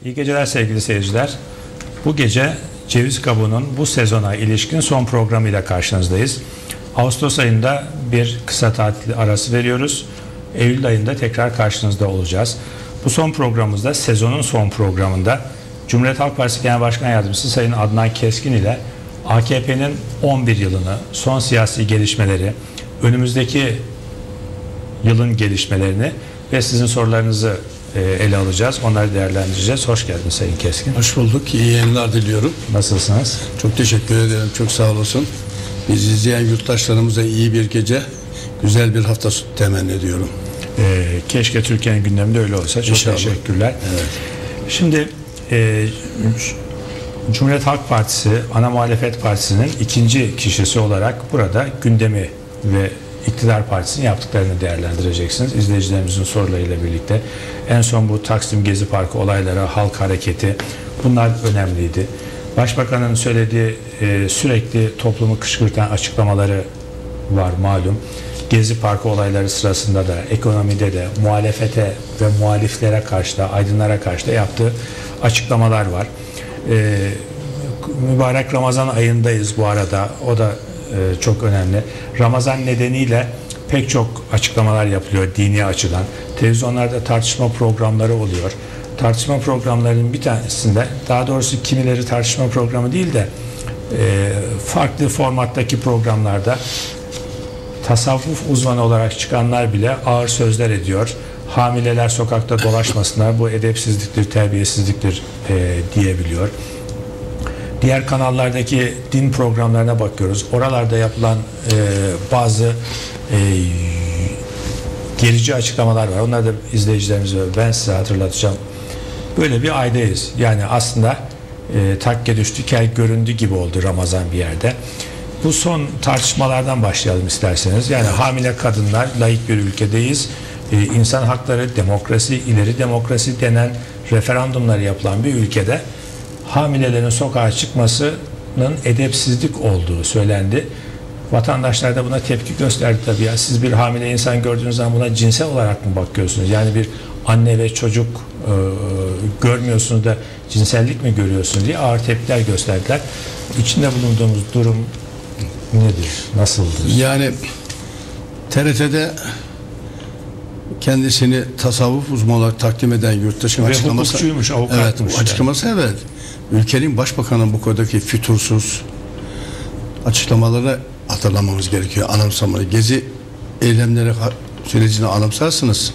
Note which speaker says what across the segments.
Speaker 1: İyi geceler sevgili seyirciler. Bu gece Ceviz Kabuğu'nun bu sezona ilişkin son programıyla karşınızdayız. Ağustos ayında bir kısa tatil arası veriyoruz. Eylül ayında tekrar karşınızda olacağız. Bu son programımızda, sezonun son programında Cumhuriyet Halk Partisi Genel Başkan Yardımcısı Sayın Adnan Keskin ile AKP'nin 11 yılını, son siyasi gelişmeleri, önümüzdeki yılın gelişmelerini ve sizin sorularınızı ele alacağız. Onları değerlendireceğiz. Hoş geldiniz Sayın Keskin.
Speaker 2: Hoş bulduk. İyi yayınlar diliyorum.
Speaker 1: Nasılsınız?
Speaker 2: Çok teşekkür ederim. Çok sağ olasın. Bizi izleyen yurttaşlarımıza iyi bir gece, güzel bir hafta temenni ediyorum.
Speaker 1: Keşke Türkiye'nin gündeminde öyle olsa. Çok
Speaker 2: İnşallah.
Speaker 1: Teşekkürler.
Speaker 2: Evet.
Speaker 1: Şimdi Cumhuriyet Halk Partisi, ana muhalefet partisinin ikinci kişisi olarak burada gündemi ve İktidar Partisi'nin yaptıklarını değerlendireceksiniz. İzleyicilerimizin sorularıyla birlikte. En son bu Taksim Gezi Parkı olayları, halk hareketi, bunlar önemliydi. Başbakanın söylediği sürekli toplumu kışkırtan açıklamaları var malum. Gezi Parkı olayları sırasında da, ekonomide de, muhalefete ve muhaliflere karşı da, aydınlara karşı da yaptığı açıklamalar var. Mübarek Ramazan ayındayız bu arada. O da çok önemli. Ramazan nedeniyle pek çok açıklamalar yapılıyor dini açıdan. Televizyonlarda tartışma programları oluyor. Tartışma programlarının bir tanesinde, daha doğrusu kimileri tartışma programı değil de farklı formattaki programlarda tasavvuf uzmanı olarak çıkanlar bile ağır sözler ediyor. Hamileler sokakta dolaşmasınlar, bu edepsizliktir, terbiyesizliktir diyebiliyor. Diğer kanallardaki din programlarına bakıyoruz. Oralarda yapılan bazı gerici açıklamalar var. Onları da izleyicilerimize ben size hatırlatacağım. Böyle bir aydayız. Yani aslında takke düştü, kel göründü gibi oldu Ramazan bir yerde. Bu son tartışmalardan başlayalım isterseniz. Yani hamile kadınlar, laik bir ülkedeyiz. İnsan hakları, demokrasi, ileri demokrasi denen referandumları yapılan bir ülkede hamilelerin sokağa çıkmasının edepsizlik olduğu söylendi. Vatandaşlar da buna tepki gösterdi tabii. Ya siz bir hamile insan gördüğünüz zaman buna cinsel olarak mı bakıyorsunuz? Yani bir anne ve çocuk görmüyorsunuz da cinsellik mi görüyorsunuz diye ağır tepkiler gösterdiler. İçinde bulunduğumuz durum nedir? Nasıldır?
Speaker 2: Yani TRT'de kendisini tasavvuf uzmanı olarak takdim eden yurttaşın
Speaker 1: ve
Speaker 2: açıklaması,
Speaker 1: hukukçuymuş, avukatmış.
Speaker 2: evet, açıklaması evet. Ülkenin başbakanının bu konudaki fütursuz açıklamaları hatırlamamız gerekiyor, anımsamalı. Gezi eylemleri sürecini anımsarsınız.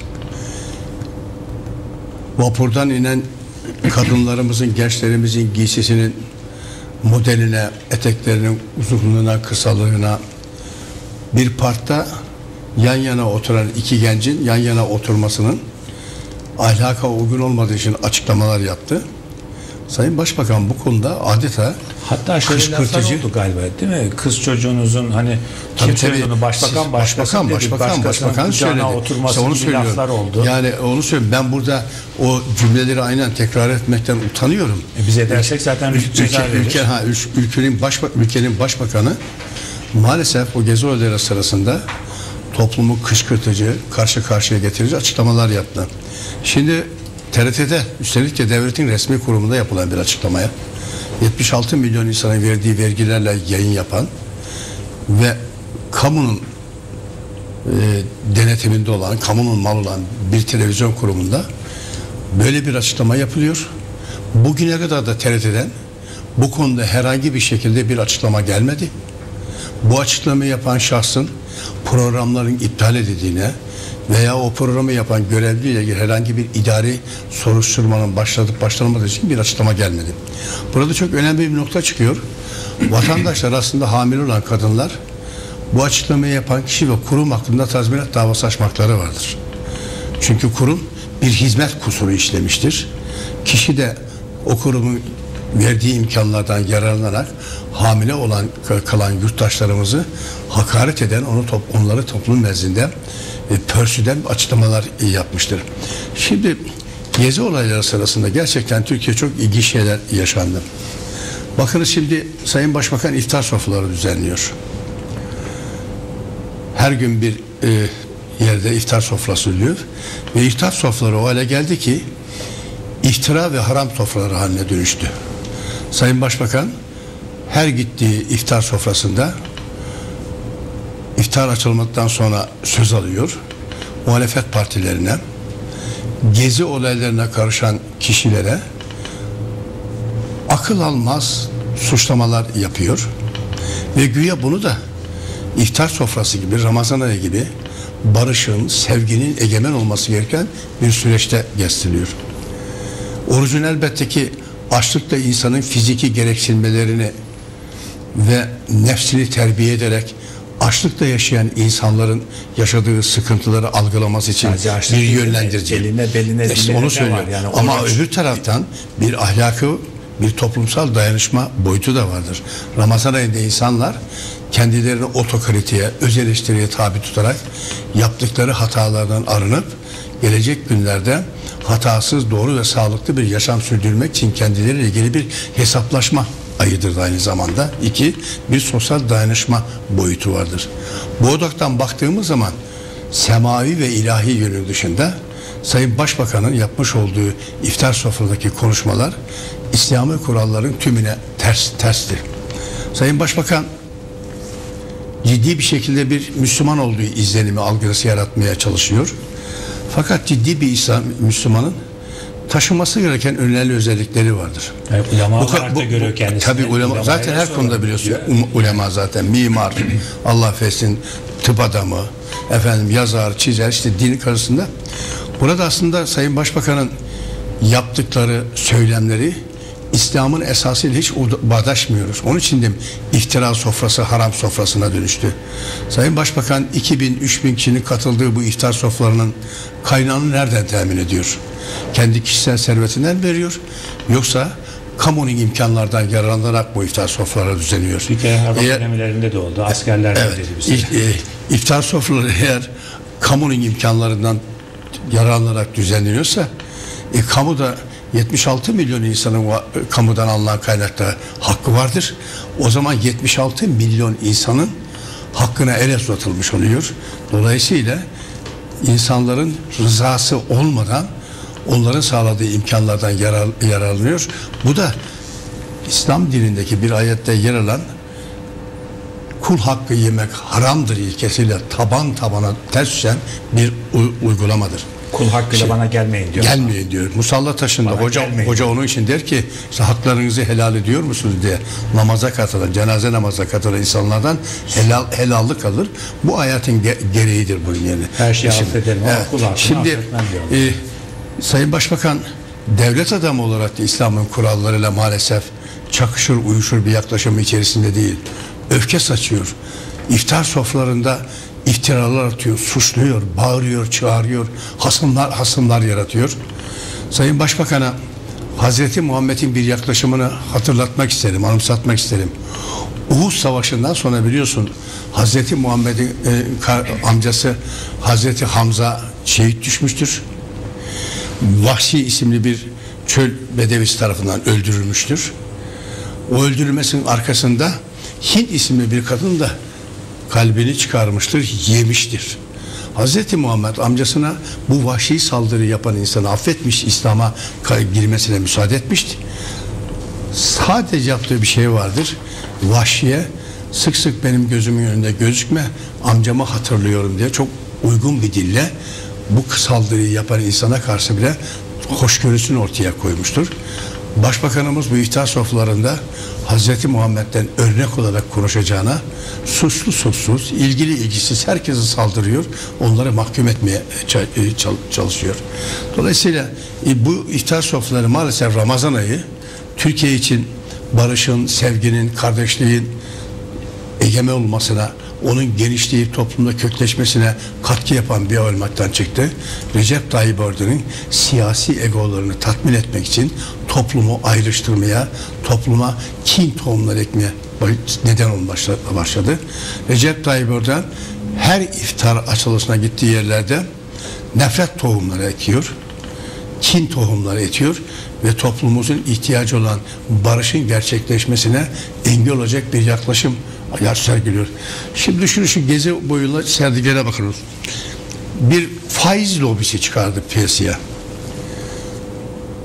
Speaker 2: Vapurdan inen kadınlarımızın, gençlerimizin giysisinin modeline, eteklerinin uzunluğuna, kısalığına, bir parkta yan yana oturan iki gencin yan yana oturmasının ahlaka uygun olmadığı için açıklamalar yaptı. Sayın Başbakan bu konuda adeta
Speaker 1: hatta şöyle laflar oldu galiba, değil mi? Kız çocuğunuzun hani kim söyledi onu? Başbakan söyledi. Oturması
Speaker 2: onu
Speaker 1: gibi laflar oldu.
Speaker 2: Yani onu söylüyorum. Ben burada o cümleleri aynen tekrar etmekten utanıyorum.
Speaker 1: Biz edersek zaten
Speaker 2: ülkenin başbakanı maalesef o gezi olayları sırasında toplumu kışkırtıcı, karşı karşıya getirici açıklamalar yaptı. Şimdi TRT'de, üstelik de devletin resmi kurumunda yapılan bir açıklamaya 76 milyon insanın verdiği vergilerle yayın yapan ve kamunun denetiminde olan, kamunun malı olan bir televizyon kurumunda böyle bir açıklama yapılıyor. Bugüne kadar da TRT'den bu konuda herhangi bir şekilde bir açıklama gelmedi. Bu açıklamayı yapan şahsın programların iptal edildiğine veya o programı yapan görevliyle ilgili herhangi bir idari soruşturmanın başlanmadığı için bir açıklama gelmedi. Burada çok önemli bir nokta çıkıyor. Vatandaşlar, aslında hamile olan kadınlar, bu açıklamayı yapan kişi ve kurum hakkında tazminat davası açmakları vardır. Çünkü kurum bir hizmet kusuru işlemiştir. Kişi de o kurumun verdiği imkanlardan yararlanarak hamile olan kalan yurttaşlarımızı hakaret eden, onları toplum nezdinde pörsüden açıklamalar yapmıştır. Şimdi gezi olayları sırasında gerçekten Türkiye çok ilginç şeyler yaşandı. Bakın şimdi Sayın Başbakan iftar sofraları düzenliyor. Her gün bir yerde iftar sofrası oluyor ve iftar sofraları o hale geldi ki iftira ve haram sofraları haline dönüştü. Sayın Başbakan her gittiği iftar sofrasında iftar açılmaktan sonra söz alıyor. Muhalefet partilerine, gezi olaylarına karışan kişilere akıl almaz suçlamalar yapıyor ve güya bunu da iftar sofrası gibi, Ramazan ayı gibi barışın, sevginin egemen olması gereken bir süreçte gösteriliyor. Orucun elbette ki açlıkla insanın fiziki gereksinmelerini ve nefsini terbiye ederek açlıkta yaşayan insanların yaşadığı sıkıntıları algılaması için bir yönlendirici.
Speaker 1: Beline
Speaker 2: işte onu söylüyor. Yani ama öbür taraftan bir ahlakı, bir toplumsal dayanışma boyutu da vardır. Ramazan ayında insanlar kendilerini otokritiğe, öz eleştiriye tabi tutarak yaptıkları hatalardan arınıp gelecek günlerde hatasız, doğru ve sağlıklı bir yaşam sürdürmek için kendileriyle ilgili bir hesaplaşma ayıdır da aynı zamanda. İki, bir sosyal dayanışma boyutu vardır. Bu odaktan baktığımız zaman semavi ve ilahi yönü dışında Sayın Başbakan'ın yapmış olduğu iftar sofradaki konuşmalar İslami kuralların tümüne terstir. Sayın Başbakan ciddi bir şekilde bir Müslüman olduğu izlenimi, algısı yaratmaya çalışıyor. Fakat ciddi bir Müslümanın taşıması gereken önemli özellikleri vardır.
Speaker 1: Yani ulema olarak da görüyor kendisini.
Speaker 2: Tabii ulema zaten her konuda biliyorsun. Ulema zaten mimar, Allah affetsin, tıp adamı, yazar, çizer, işte din karşısında. Burada aslında Sayın Başbakan'ın yaptıkları söylemleri İslam'ın esasıyla hiç bağdaşmıyoruz. Onun için de iftira sofrası haram sofrasına dönüştü. Sayın Başbakan 2000-3000 kişinin katıldığı bu iftar sofralarının kaynağını nereden temin ediyor? Kendi kişisel servetinden veriyor. Yoksa kamunun imkanlardan yararlanarak bu iftar sofraları düzenliyor.
Speaker 1: Bir kere harp dönemlerinde de oldu. Askerler de dedi bize.
Speaker 2: İftar sofraları eğer kamunun imkanlarından yararlanarak düzenleniyorsa kamuda 76 milyon insanın kamudan alınan kaynakta hakkı vardır. O zaman 76 milyon insanın hakkına el uzatılmış oluyor. Dolayısıyla insanların rızası olmadan onların sağladığı imkanlardan yararlanıyor. Bu da İslam dinindeki bir ayette yer alan kul hakkı yemek haramdır ilkesiyle taban tabana ters düşen bir uygulamadır.
Speaker 1: Kul hakkıyla bana gelmeyin diyor.
Speaker 2: Gelmeyin diyor. Musalla taşında hoca onun için der ki işte haklarınızı helal ediyor musunuz diye namaza katılan, cenaze namaza katılan insanlardan helallik alır. Bu ayetin gereğidir bunun yani.
Speaker 1: Her şeyi affederim ama kul hakkını
Speaker 2: şimdi Sayın Başbakan devlet adamı olarak da İslam'ın kurallarıyla maalesef çakışır uyuşur bir yaklaşım içerisinde değil. Öfke saçıyor. İftar sofralarında iftiralar atıyor, suçluyor, bağırıyor, çağırıyor, hasımlar yaratıyor. Sayın Başbakan'a Hazreti Muhammed'in bir yaklaşımını hatırlatmak isterim, anımsatmak isterim. Uhud Savaşı'ndan sonra biliyorsun Hazreti Muhammed'in amcası Hazreti Hamza şehit düşmüştür. Vahşi isimli bir çöl bedevisi tarafından öldürülmüştür. O öldürülmesinin arkasında Hint isimli bir kadın da kalbini çıkarmıştır, yemiştir. Hazreti Muhammed amcasına bu vahşi saldırı yapan insanı affetmiş, İslam'a girmesine müsaade etmişti. Sadece yaptığı bir şey vardır. Vahşiye sık sık benim gözümün önünde gözükme, amcamı hatırlıyorum diye çok uygun bir dille bu saldırıyı yapan insana karşı bile hoşgörüsünü ortaya koymuştur. Başbakanımız bu iftar sofralarında Hazreti Muhammed'den örnek olarak konuşacağına suçlu suçsuz, ilgili ilgisiz herkese saldırıyor, onları mahkum etmeye çalışıyor. Dolayısıyla bu iftar sofraları maalesef Ramazan ayı Türkiye için barışın, sevginin, kardeşliğin egemen olmasına, onun genişleyip toplumda kökleşmesine katkı yapan bir olmaktan çıktı. Recep Tayyip Erdoğan'ın siyasi egolarını tatmin etmek için toplumu ayrıştırmaya, topluma kin tohumları ekmeye neden olmaya başladı. Recep Tayyip Erdoğan her iftar açılışına gittiği yerlerde nefret tohumları ekiyor, kin tohumları ekiyor ve toplumumuzun ihtiyacı olan barışın gerçekleşmesine engel olacak bir yaklaşım sergiliyor. Şimdi düşünün şu gezi boyunca sergilere bakıyoruz. Bir faiz lobisi çıkardı piyasaya.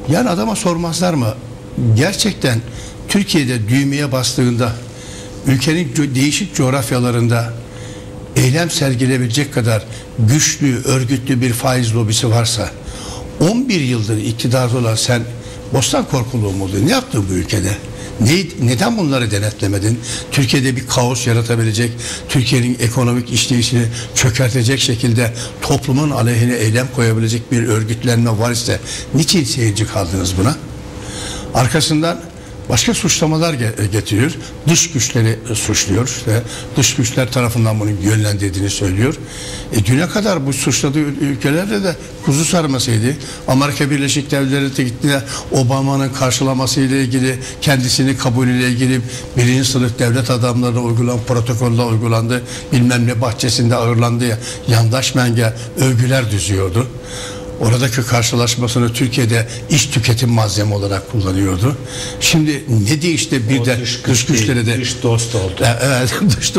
Speaker 2: Yani adama sormazlar mı? Gerçekten Türkiye'de düğmeye bastığında ülkenin değişik coğrafyalarında eylem sergileyebilecek kadar güçlü, örgütlü bir faiz lobisi varsa 11 yıldır iktidarda olan sen bostan korkuluğu mu oldu? Ne yaptın bu ülkede? Neden bunları denetlemedin? Türkiye'de bir kaos yaratabilecek, Türkiye'nin ekonomik işleyişini çökertecek şekilde toplumun aleyhine eylem koyabilecek bir örgütlenme var ise niçin seyirci kaldınız buna? Arkasından başka suçlamalar getiriyor. Dış güçleri suçluyor. İşte dış güçler tarafından bunu yönlendirdiğini söylüyor. Düne kadar bu suçladığı ülkelerde de kuzu sarmasıydı. Amerika Birleşik Devletleri gittiğinde Obama'nın karşılamasıyla ilgili, kendisini kabulüyle ilgili birinci sınıf devlet adamlarına uygulanan protokolle uygulandı. Bilmem ne bahçesinde ağırlandı ya. Yandaş menge övgüler düzüyordu. Oradaki karşılaşmasını Türkiye'de iş tüketim malzeme olarak kullanıyordu. Şimdi ne değişti? Bir de dış güçleri de
Speaker 1: dış dost oldu.
Speaker 2: Evet,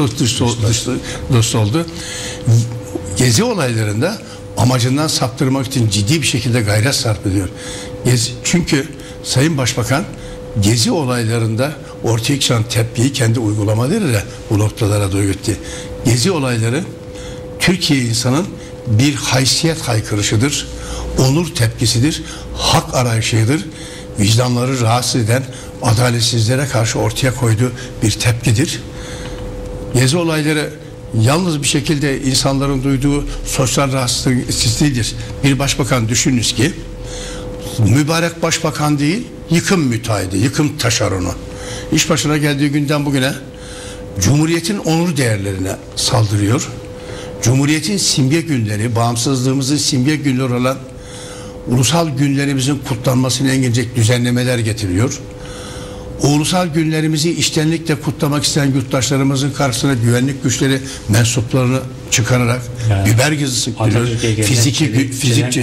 Speaker 2: dost oldu. Gezi olaylarında amacından saptırmak için ciddi bir şekilde gayret sarf ediyor. Çünkü Sayın Başbakan gezi olaylarında ortaya çıkan tepkiyi kendi uygulamalarıyla bu noktalara doğru gitti. Gezi olayları Türkiye insanın bir haysiyet haykırışıdır, onur tepkisidir, hak arayışıdır, vicdanları rahatsız eden adaletsizlere karşı ortaya koyduğu bir tepkidir. Gezi olayları yalnız bir şekilde insanların duyduğu sosyal rahatsızlık değildir. Bir başbakan düşününüz ki mübarek başbakan değil, yıkım müteahhidi, yıkım taşeronu. İş başına geldiği günden bugüne Cumhuriyet'in onur değerlerine saldırıyor. Cumhuriyet'in simge günleri, bağımsızlığımızın simge günleri olan ulusal günlerimizin kutlanmasını engelleyecek düzenlemeler getiriyor. O ulusal günlerimizi içtenlikle kutlamak isteyen yurttaşlarımızın karşısına güvenlik güçleri mensuplarını çıkararak biber gazı sıktırıyor. Fizikçi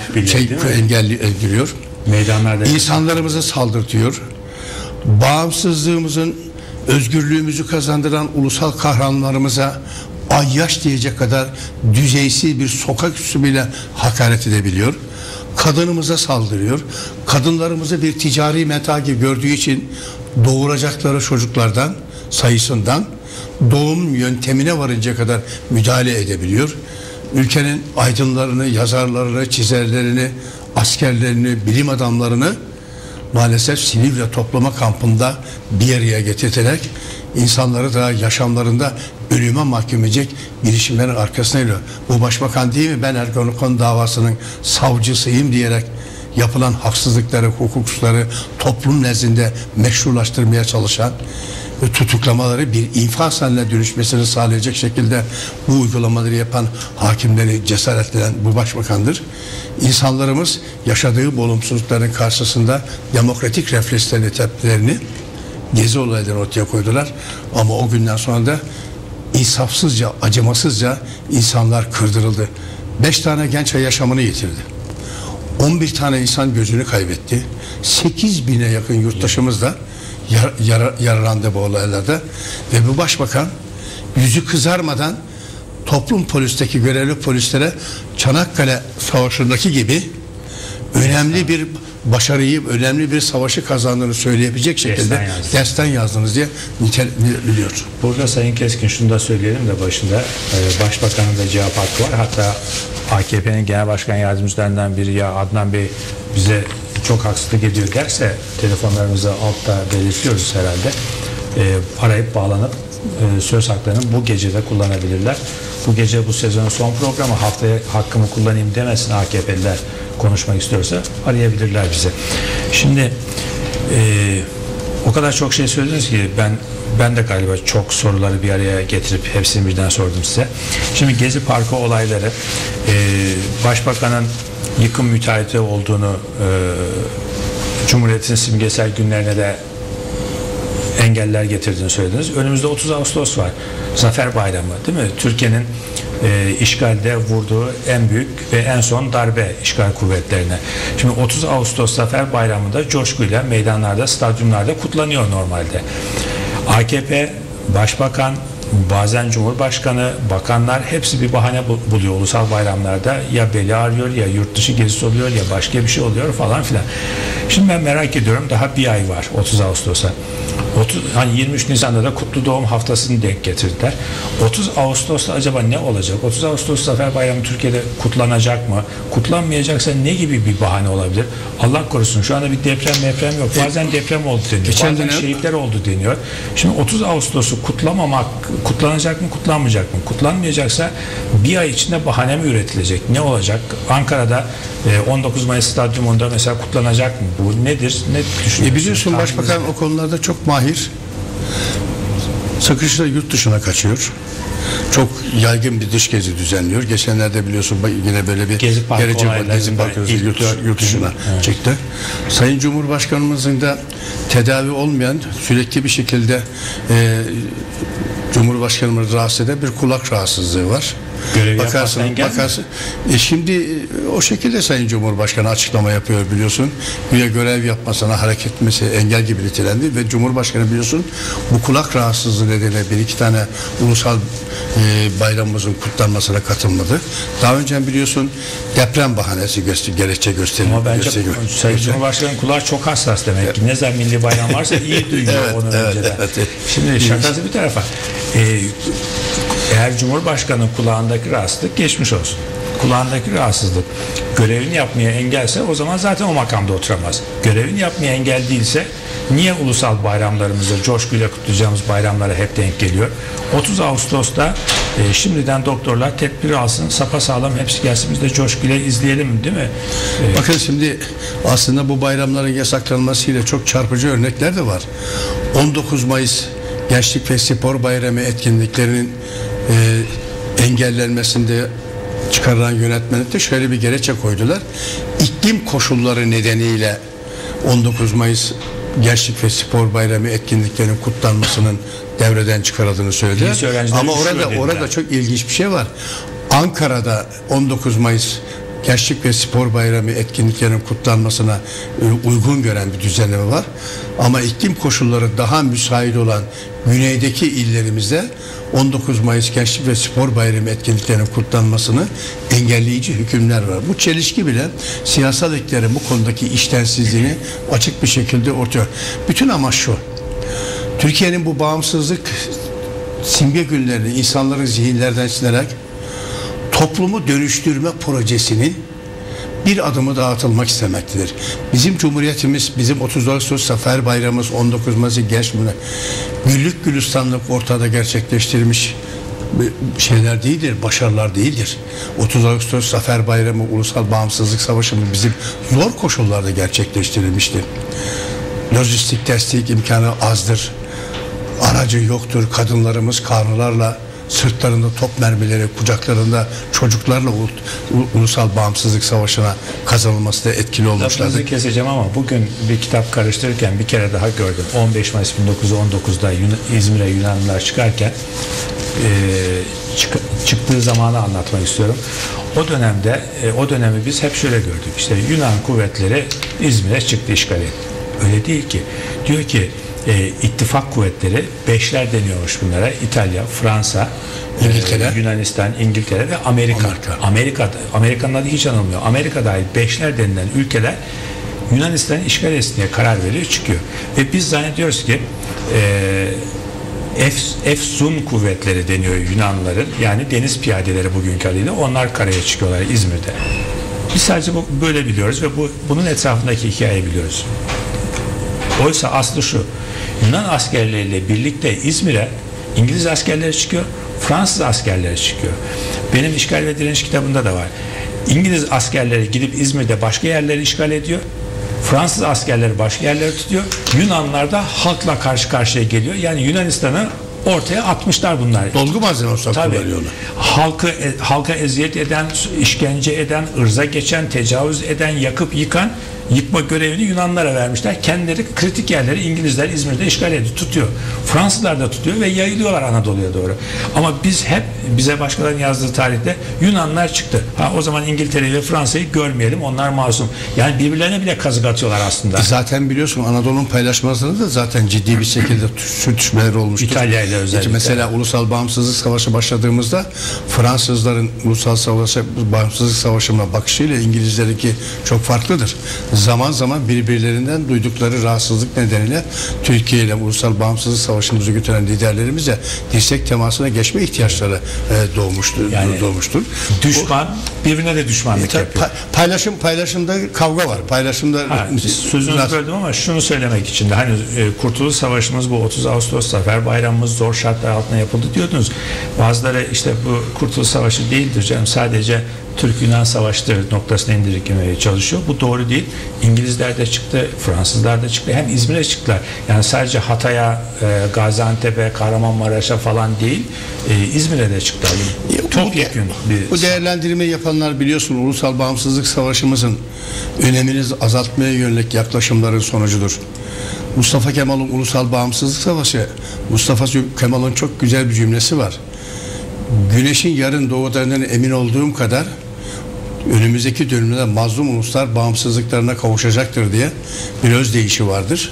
Speaker 2: engelliyor.
Speaker 1: Meydanlarda
Speaker 2: İnsanlarımızı saldırtıyor. Bağımsızlığımızın, özgürlüğümüzü kazandıran ulusal kahramanlarımıza ayyaş diyecek kadar düzeysiz bir sokak üslubiyle hakaret edebiliyor. Kadınımıza saldırıyor. Kadınlarımızı bir ticari meta gibi gördüğü için doğuracakları çocuklardan, sayısından doğum yöntemine varınca kadar müdahale edebiliyor. Ülkenin aydınlarını, yazarlarını, çizerlerini, askerlerini, bilim adamlarını maalesef Silivri toplama kampında bir araya getirterek insanları da yaşamlarında ölüme mahkum edecek girişimlerin arkasına geliyor. Bu başbakan değil mi? Ben Ergenekon davasının savcısıyım diyerek yapılan haksızlıkları, hukuksuzları toplum nezdinde meşrulaştırmaya çalışan ve tutuklamaları bir infaz haline dönüşmesini sağlayacak şekilde bu uygulamaları yapan hakimleri cesaretlendiren bu başbakandır. İnsanlarımız yaşadığı olumsuzlukların karşısında demokratik reflekslerini, tepkilerini gezi olaylarını ortaya koydular. Ama o günden sonra da insafsızca, acımasızca insanlar kırdırıldı. 5 tane genç yaşamını yitirdi. 11 tane insan gözünü kaybetti. 8.000'e yakın yurttaşımız da yaralandı bu olaylarda. Ve bu başbakan yüzü kızarmadan toplum polisteki görevli polislere Çanakkale Savaşı'ndaki gibi önemli bir başarıyı, önemli bir savaşı kazandığını söyleyebilecek şekilde destan yazdınız diye niteleniyor.
Speaker 1: Burada Sayın Keskin şunu da söyleyelim de başında Başbakanın da cevap hakkı var. Hatta AKP'nin Genel Başkan Yardımcılarından biri ya Adnan Bey bize çok haksızlık ediyor derse telefonlarımızı altta belirtiyoruz herhalde. Arayıp bağlanıp söz haklarını bu gecede kullanabilirler. Bu gece bu sezonun son programı, haftaya hakkımı kullanayım demesin AKP'liler, konuşmak istiyorsa arayabilirler bize. Şimdi o kadar çok şey söylediniz ki ben de galiba çok soruları bir araya getirip hepsini birden sordum size. Şimdi Gezi Parkı olayları, Başbakanın yıkım müteahhiti olduğunu, Cumhuriyet'in simgesel günlerine de engeller getirdiğini söylediniz. Önümüzde 30 Ağustos var. Zafer Bayramı değil mi? Türkiye'nin işgalde vurduğu en büyük ve en son darbe işgal kuvvetlerine. Şimdi 30 Ağustos Zafer Bayramı'nda coşkuyla meydanlarda, stadyumlarda kutlanıyor normalde. AKP, Başbakan bazen Cumhurbaşkanı, bakanlar hepsi bir bahane buluyor ulusal bayramlarda. Ya beli ağrıyor, ya yurt dışı gezisi oluyor, ya başka bir şey oluyor falan filan. Şimdi ben merak ediyorum, daha bir ay var 30 Ağustos'a. Hani 23 Nisan'da da Kutlu Doğum Haftası'nı denk getirdiler. 30 Ağustos'ta acaba ne olacak? 30 Ağustos Zafer Bayramı Türkiye'de kutlanacak mı? Kutlanmayacaksa ne gibi bir bahane olabilir? Allah korusun, şu anda bir deprem yok. Bazen deprem oldu deniyor. Bazen şehitler oldu deniyor. Şimdi 30 Ağustos'u kutlanacak mı, kutlanmayacak mı? Kutlanmayacaksa bir ay içinde bahane mi üretilecek? Ne olacak? Ankara'da 19 Mayıs Stadyumunda mesela kutlanacak mı? Bu nedir? Ne düşünüyorsun?
Speaker 2: Biliyorsun Başbakan o konularda çok mahir. Sıkışta yurt dışına kaçıyor. Çok yaygın bir dış gezi düzenliyor. Geçenlerde biliyorsun yine böyle bir Gezi Parkı yurt dışına çıktı. Sayın Cumhurbaşkanımızın da tedavi olmayan, sürekli bir şekilde Cumhurbaşkanımızı rahatsız eden bir kulak rahatsızlığı var. Bakarsın. Şimdi o şekilde Sayın Cumhurbaşkanı açıklama yapıyor biliyorsun. Güya görev yapmasına, hareket etmesi engel gibi nitelendi ve Cumhurbaşkanı biliyorsun bu kulak rahatsızlığı nedeniyle bir iki tane ulusal bayramımızın kutlanmasına katılmadı. Daha önce biliyorsun deprem bahanesi gerekçe gösteriyor.
Speaker 1: Ama bence Sayın Cumhurbaşkanı'nın kulağı çok hassas demek ki. Ne zaman milli bayram varsa iyi duyuyor onu önceden. Şimdi şakası bir tarafa. Eğer Cumhurbaşkanı'nın kulağındaki rahatsızlık geçmiş olsun. Kulağındaki rahatsızlık görevini yapmaya engelse o zaman zaten o makamda oturamaz. Görevini yapmaya engel değilse niye ulusal bayramlarımızı, coşkuyla kutlayacağımız bayramlara hep denk geliyor? 30 Ağustos'ta şimdiden doktorlar tedbir alsın, sapasağlam hepsi gelsin, biz de coşkuyla izleyelim, değil mi?
Speaker 2: Bakın şimdi aslında bu bayramların yasaklanmasıyla çok çarpıcı örnekler de var. 19 Mayıs Gençlik ve Spor Bayramı etkinliklerinin engellenmesinde çıkarılan yönetmelikte şöyle bir gerekçe koydular. İklim koşulları nedeniyle 19 Mayıs Gençlik ve Spor Bayramı etkinliklerinin kutlanmasının devreden çıkarıldığını söyledi. Ama orada çok ilginç bir şey var. Ankara'da 19 Mayıs Gençlik ve Spor Bayramı etkinliklerinin kutlanmasına uygun gören bir düzenleme var. Ama iklim koşulları daha müsait olan güneydeki illerimizde 19 Mayıs Gençlik ve Spor Bayramı etkinliklerinin kutlanmasını engelleyici hükümler var. Bu çelişki bile siyasal iktidarın bu konudaki iştensizliğini açık bir şekilde ortaya. Bütün amaç şu. Türkiye'nin bu bağımsızlık simge günlerini insanların zihinlerden silerek toplumu dönüştürme projesinin bir adımı daha atılmak istemektedir. Bizim Cumhuriyetimiz, bizim 30 Ağustos Zafer Bayramımız, 19 Mayıs Genç güllük gülistanlık ortada gerçekleştirmiş şeyler değildir, başarılar değildir. 30 Ağustos Zafer Bayramı, Ulusal Bağımsızlık Savaşı'nın bizim zor koşullarda gerçekleştirilmiştir. Lojistik destek imkanı azdır. Aracı yoktur. Kadınlarımız karnılarla, sırtlarında top mermileri, kucaklarında çocuklarla Ulusal Bağımsızlık Savaşı'na kazanılması da etkili olmuşlardır.
Speaker 1: Lafınızı keseceğim ama bugün bir kitap karıştırırken bir kere daha gördüm. 15 Mayıs 1919'da İzmir'e Yunanlılar çıkarken çıktığı zamanı anlatmak istiyorum. O dönemi biz hep şöyle gördük. İşte Yunan kuvvetleri İzmir'e çıktı, işgal etti. Öyle değil ki. Diyor ki ittifak kuvvetleri, beşler deniyormuş bunlara. İtalya, Fransa,
Speaker 2: İngiltere,
Speaker 1: Yunanistan, İngiltere ve Amerika. Amerika'nın adı hiç anılmıyor. Amerika dahil beşler denilen ülkeler Yunanistan'ı işgal etsin diye karar veriyor, çıkıyor. Ve biz zannediyoruz ki Efsun kuvvetleri deniyor Yunanlıların, yani deniz piyadeleri bugünkü adıyla, onlar karaya çıkıyorlar İzmir'de. Biz sadece böyle biliyoruz ve bunun etrafındaki hikayeyi biliyoruz. Oysa aslı şu: Yunan askerleriyle birlikte İzmir'e İngiliz askerleri çıkıyor, Fransız askerleri çıkıyor. Benim İşgal ve Direniş kitabımda da var. İngiliz askerleri gidip İzmir'de başka yerleri işgal ediyor. Fransız askerleri başka yerleri tutuyor. Yunanlar da halkla karşı karşıya geliyor. Yani Yunanistan'ı ortaya atmışlar bunlar.
Speaker 2: Dolgu malzemesi kullanıyorlar.
Speaker 1: Halka eziyet eden, işkence eden, ırza geçen, tecavüz eden, yakıp yıkan yıkma görevini Yunanlara vermişler. Kendileri kritik yerleri İngilizler İzmir'de işgal ediyor, tutuyor. Fransızlar da tutuyor ve yayılıyorlar Anadolu'ya doğru. Ama biz hep, bize başkalarının yazdığı tarihte Yunanlar çıktı. O zaman İngiltere'yi ve Fransa'yı görmeyelim, onlar masum. Yani birbirlerine bile kazık atıyorlar aslında.
Speaker 2: Zaten biliyorsun Anadolu'nun paylaşmasında da zaten ciddi bir şekilde sürtüşmeler olmuştur.
Speaker 1: İtalya ile özellikle.
Speaker 2: Mesela Ulusal Bağımsızlık Savaşı başladığımızda Fransızların Bağımsızlık Savaşı'na bakışıyla İngilizlerinki çok farklıdır. Zaman zaman birbirlerinden duydukları rahatsızlık nedeniyle Türkiye ile Ulusal Bağımsızlık Savaşı'nızı götüren liderlerimize dirsek temasına geçme ihtiyaçları doğmuştur.
Speaker 1: Düşman birbirine de düşmanlık yapıyor.
Speaker 2: Paylaşımda kavga var. Paylaşımda
Speaker 1: sözünüzü böldüm ama şunu söylemek için de hani Kurtuluş Savaşımız, bu 30 Ağustos Zafer Bayramımız zor şartlar altında yapıldı diyordunuz. Bazıları işte bu Kurtuluş Savaşı değildir canım, sadece Türk-Yunan savaşları noktasına indirgemeye çalışıyor. Bu doğru değil. İngilizler de çıktı, Fransızlar da çıktı. Hem İzmir'e çıktılar. Yani sadece Hatay'a, Gaziantep'e, Kahramanmaraş'a falan değil, İzmir'e de çıktılar. Topyekun bir...
Speaker 2: Bu değerlendirmeyi yapanlar biliyorsun Ulusal Bağımsızlık Savaşımızın önemini azaltmaya yönelik yaklaşımların sonucudur. Mustafa Kemal'in Ulusal Bağımsızlık Savaşı, Mustafa Kemal'in çok güzel bir cümlesi var. Güneşin yarın doğacağından emin olduğum kadar önümüzdeki dönemde mazlum uluslar bağımsızlıklarına kavuşacaktır diye bir özdeyişi vardır.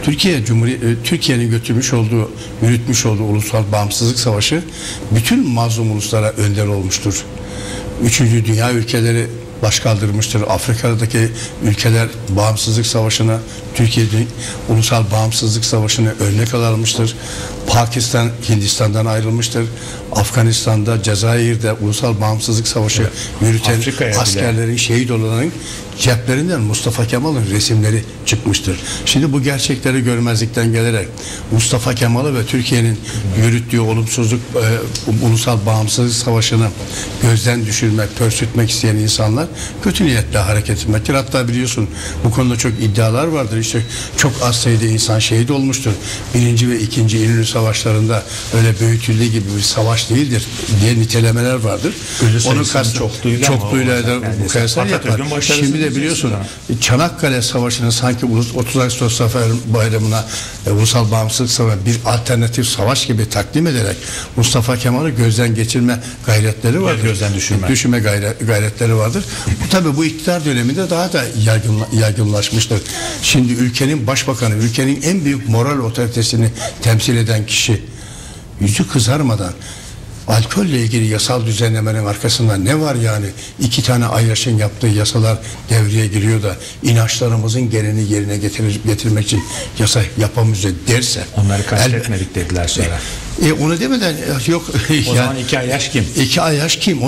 Speaker 2: Türkiye'nin yürütmüş olduğu Ulusal Bağımsızlık Savaşı bütün mazlum uluslara önder olmuştur. Üçüncü dünya ülkeleri baş kaldırmıştır. Afrika'daki ülkeler bağımsızlık savaşına, Türkiye'nin Ulusal Bağımsızlık Savaşı'nı örnek almıştır. Pakistan Hindistan'dan ayrılmıştır. Afganistan'da, Cezayir'de Ulusal Bağımsızlık Savaşı yürüten askerlerin, şehit olanların ceplerinden Mustafa Kemal'in resimleri çıkmıştır. Şimdi bu gerçekleri görmezlikten gelerek Mustafa Kemal'ı ve Türkiye'nin yürüttüğü olumsuzluk Ulusal Bağımsızlık Savaşı'nı gözden düşürmek, pörsütmek isteyen insanlar kötü niyetle hareket etmektir. Hatta biliyorsun bu konuda çok iddialar vardır. İşte çok az sayıda insan şehit olmuştur. 1. ve 2. İnönü Savaşlarında öyle büyütüldüğü gibi bir savaş değildir diye nitelemeler vardır. Onun kastı çok duyulayla mukayese yapar. Şimdi de biliyorsun Çanakkale Savaşı'nın sanki 30 Ağustos Zafer Bayramı'na Ulusal Bağımsızlık Savaşı bir alternatif savaş gibi takdim ederek Mustafa Kemal'i gözden geçirme gayretleri vardır.
Speaker 1: Gözden düşürme
Speaker 2: gayretleri vardır. Bu tabii bu iktidar döneminde daha da yaygınlaşmıştır. Şimdi ülkenin başbakanı, ülkenin en büyük moral otoritesini temsil eden kişi yüzü kızarmadan alkolle ilgili yasal düzenlemenin arkasında ne var yani? 2 tane Ayyaş'ın yaptığı yasalar devreye giriyor da inançlarımızın gereğini yerine getirmek için yasa yapamıyoruz derse.
Speaker 1: Onları kastetmedik dediler sonra.
Speaker 2: Onu demeden yok.
Speaker 1: O zaman 2 Ayyaş kim?
Speaker 2: 2 Ayyaş kim?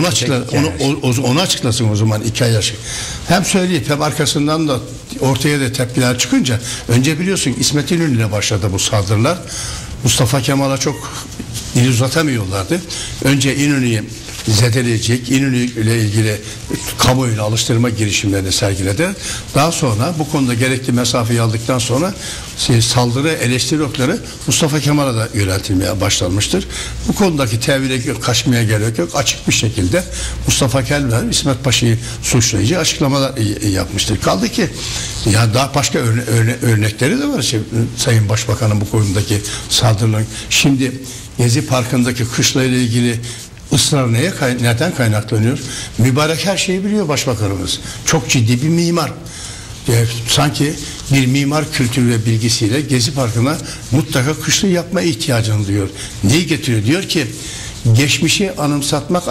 Speaker 2: Onu açıklasın o zaman 2 Ayyaş. Hem söyleyip hem arkasından da ortaya da tepkiler çıkınca önce biliyorsun İsmet İnönü'yle başladı bu saldırılar. Mustafa Kemal'a çok dil uzatamıyorlardı. Önce İnönü'yü zedeleyecek, İnönü ile ilgili kamuoyunu alıştırma girişimlerini sergiledi. Daha sonra bu konuda gerekli mesafeyi aldıktan sonra saldırı, eleştiri okları Mustafa Kemal'a da yöneltilmeye başlanmıştır. Bu konudaki tevhile kaçmaya gerek yok. Açık bir şekilde Mustafa Kemal İsmet Paşa'yı suçlayıcı açıklamalar yapmıştır. Kaldı ki ya daha başka örnekleri de var. Sayın Başbakan'ın bu konudaki saldırıların. Şimdi Gezi Parkı'ndaki kışla ile ilgili ısrar neden kaynaklanıyor? Mübarek her şeyi biliyor Başbakanımız. Çok ciddi bir mimar. Sanki bir mimar kültürü ve bilgisiyle Gezi Parkı'na mutlaka kışla yapma ihtiyacını duyuyor. Neyi getiriyor? Diyor ki geçmişi anımsatmak,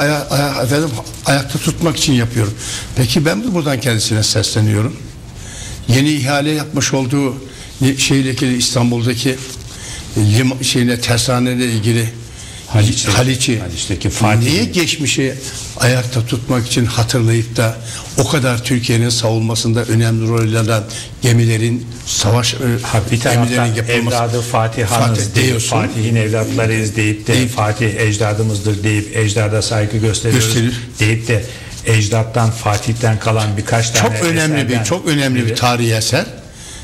Speaker 2: ayakta tutmak için yapıyorum. Peki ben de buradan kendisine sesleniyorum. Yeni ihale yapmış olduğu İstanbul'daki tersaneyle ilgili Haliç'teki niye geçmişi ayakta tutmak için hatırlayıp da o kadar Türkiye'nin savunmasında önemli rol oynayan gemilerin
Speaker 1: bir taraftan evladı Fatihanız deyip Fatih'in evlatlarıyız deyip de Fatih ecdadımızdır deyip ecdada saygı gösteriyoruz deyip de ecdattan Fatih'ten kalan birkaç tane
Speaker 2: çok önemli bir tarihi eser.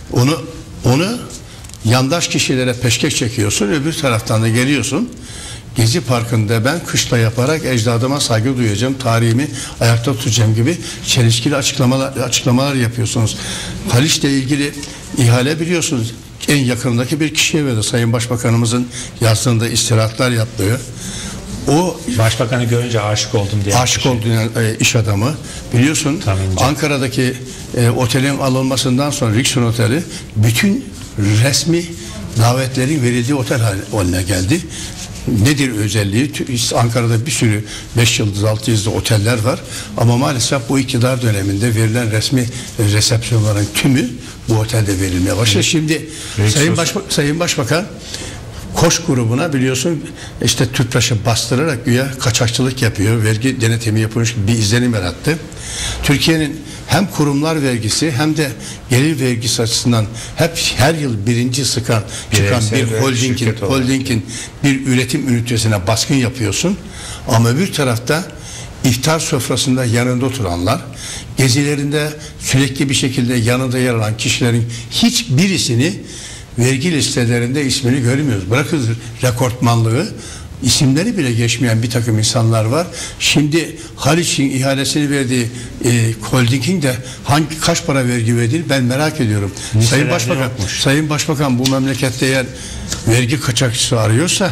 Speaker 2: Onu yandaş kişilere peşkeş çekiyorsun, öbür taraftan da geliyorsun Gezi Parkı'nda ben kışla yaparak ecdadıma saygı duyacağım, tarihimi ayakta tutacağım gibi çelişkili açıklamalar yapıyorsunuz. Haliç'le ilgili ihale biliyorsunuz en yakındaki bir kişiye verdi. Sayın Başbakanımızın yazdığında istirahatlar yaptığı. O
Speaker 1: Başbakanı görünce aşık oldum diye.
Speaker 2: Aşık olduğun iş adamı. Biliyorsun Ankara'daki otelin alınmasından sonra Rixon Oteli bütün resmi davetlerin verildiği otel haline geldi. Nedir özelliği? Ankara'da bir sürü 5 yıldız 6 yıldızlı oteller var ama maalesef bu iktidar döneminde verilen resmi resepsiyonların tümü bu otelde verilmeye başladı. Şimdi Sayın Başbakan Koç grubuna biliyorsun işte tüpraşı bastırarak güya kaçakçılık yapıyor, vergi denetimi yapıyor bir izlenim yarattı. Türkiye'nin hem kurumlar vergisi hem de gelir vergisi açısından hep her yıl birinci çıkan bir holdingin bir üretim ünitesine baskın yapıyorsun. Ama öbür tarafta iftar sofrasında yanında oturanlar, gezilerinde sürekli bir şekilde yanında yer alan kişilerin hiçbirisini vergi listelerinde ismini görmüyoruz. Bırakın rekortmanlığı, isimleri bile geçmeyen bir takım insanlar var. Şimdi Haliç'in ihalesini verdiği holdingin de kaç para vergi verdiğini ben merak ediyorum. Sayın Başbakan bu memlekette eğer vergi kaçakçısı arıyorsa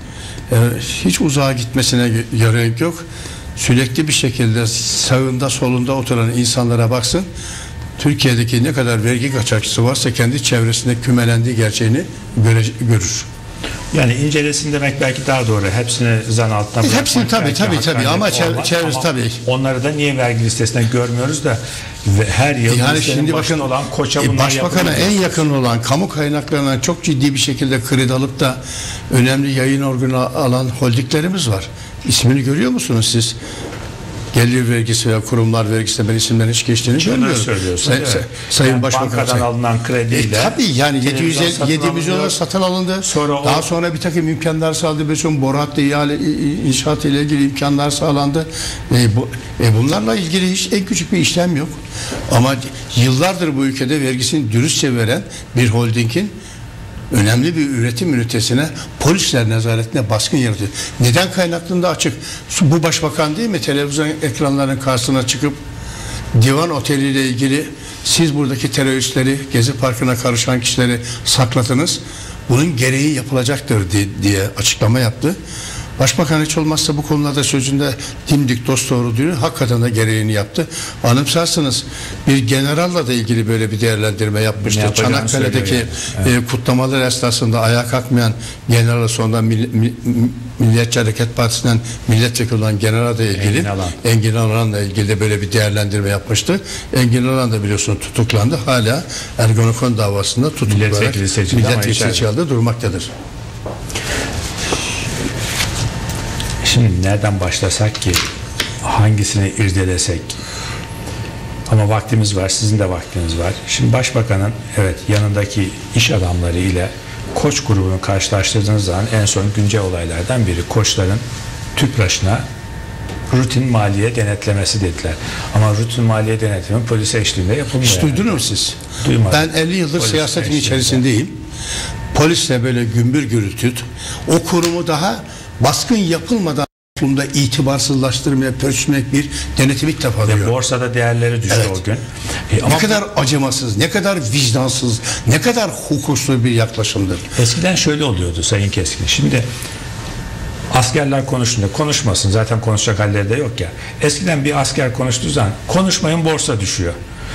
Speaker 2: hiç uzağa gitmesine gerek yok. Sürekli bir şekilde sağında solunda oturan insanlara baksın. Türkiye'deki ne kadar vergi kaçakçısı varsa kendi çevresinde kümelendiği gerçeğini görür.
Speaker 1: Yani incelesin demek belki daha doğru. Hepsini zan altına bırakmak.
Speaker 2: Hepsini tabii ama çevresi tabii.
Speaker 1: Onları da niye vergi listesine görmüyoruz da her yıl
Speaker 2: yani şimdi bakın
Speaker 1: olan Koç'a bunlar
Speaker 2: Başbakan'a en yakın olan kamu kaynaklarından çok ciddi bir şekilde kredi alıp da önemli yayın organı alan holdinglerimiz var. İsmini görüyor musunuz siz? Gelir vergisi veya kurumlar vergisi ben isimlerin hiç geçtiğini görmüyorum. Sayın Başbakan
Speaker 1: bankadan alınan krediyle
Speaker 2: tabii yani 7 milyonlar satın alındı. Daha sonra bir takım imkanlar sağladı. Borat'la inşaat ile ilgili imkanlar sağlandı. Bunlarla ilgili hiç en küçük bir işlem yok. Ama yıllardır bu ülkede vergisini dürüstçe veren bir holdingin önemli bir üretim ünitesine polisler nezaretine baskın yaratıyor. Neden kaynaklarında açık? Bu başbakan değil mi? Televizyon ekranlarının karşısına çıkıp divan oteliyle ilgili siz buradaki teröristleri, Gezi Parkı'na karışan kişileri sakladınız. Bunun gereği yapılacaktır diye açıklama yaptı. Başbakan hiç olmazsa bu konularda sözünde dimdik dosdoğru diyor. Hakikaten de gereğini yaptı. Anımsarsınız bir generalla da ilgili böyle bir değerlendirme yapmıştı. Çanakkale'deki kutlamalar esnasında ayağa kalkmayan general sonunda Milliyetçi Hareket Partisi'nden milletvekili olan general da ilgili Engin Alan'la ilgili de böyle bir değerlendirme yapmıştı. Engin Alan da biliyorsun tutuklandı. Hala Ergenekon davasında tutuklayarak milletvekili seçildi durmaktadır.
Speaker 1: Şimdi nereden başlasak ki hangisini irdelesek ama vaktimiz var, sizin de vaktiniz var. Şimdi Başbakanın evet yanındaki iş adamları ile Koç grubunu karşılaştırdığınız zaman en son güncel olaylardan biri Koçların tüpraşına rutin maliye denetlemesi dediler. Ama rutin maliye denetleme polis eşliğinde yapılmıyor.
Speaker 2: Hiç duydunuz mu siz?
Speaker 1: Duymadım.
Speaker 2: Ben 50 yıldır siyasetin içerisindeyim. Polisle böyle gümbür gürültü o kurumu daha baskın yapılmadan toplumda itibarsızlaştırmaya, pörçmek bir denetim ilk defa alıyor.
Speaker 1: Borsada değerleri düştü o gün.
Speaker 2: Ne kadar acımasız, ne kadar vicdansız, ne kadar hukuksuz bir yaklaşımdır.
Speaker 1: Eskiden şöyle oluyordu Sayın Keskin. Şimdi askerler konuştuğunda konuşmasın. Zaten konuşacak halleri de yok ya. Eskiden bir asker konuştuğu zaman konuşmayın borsa düşüyor.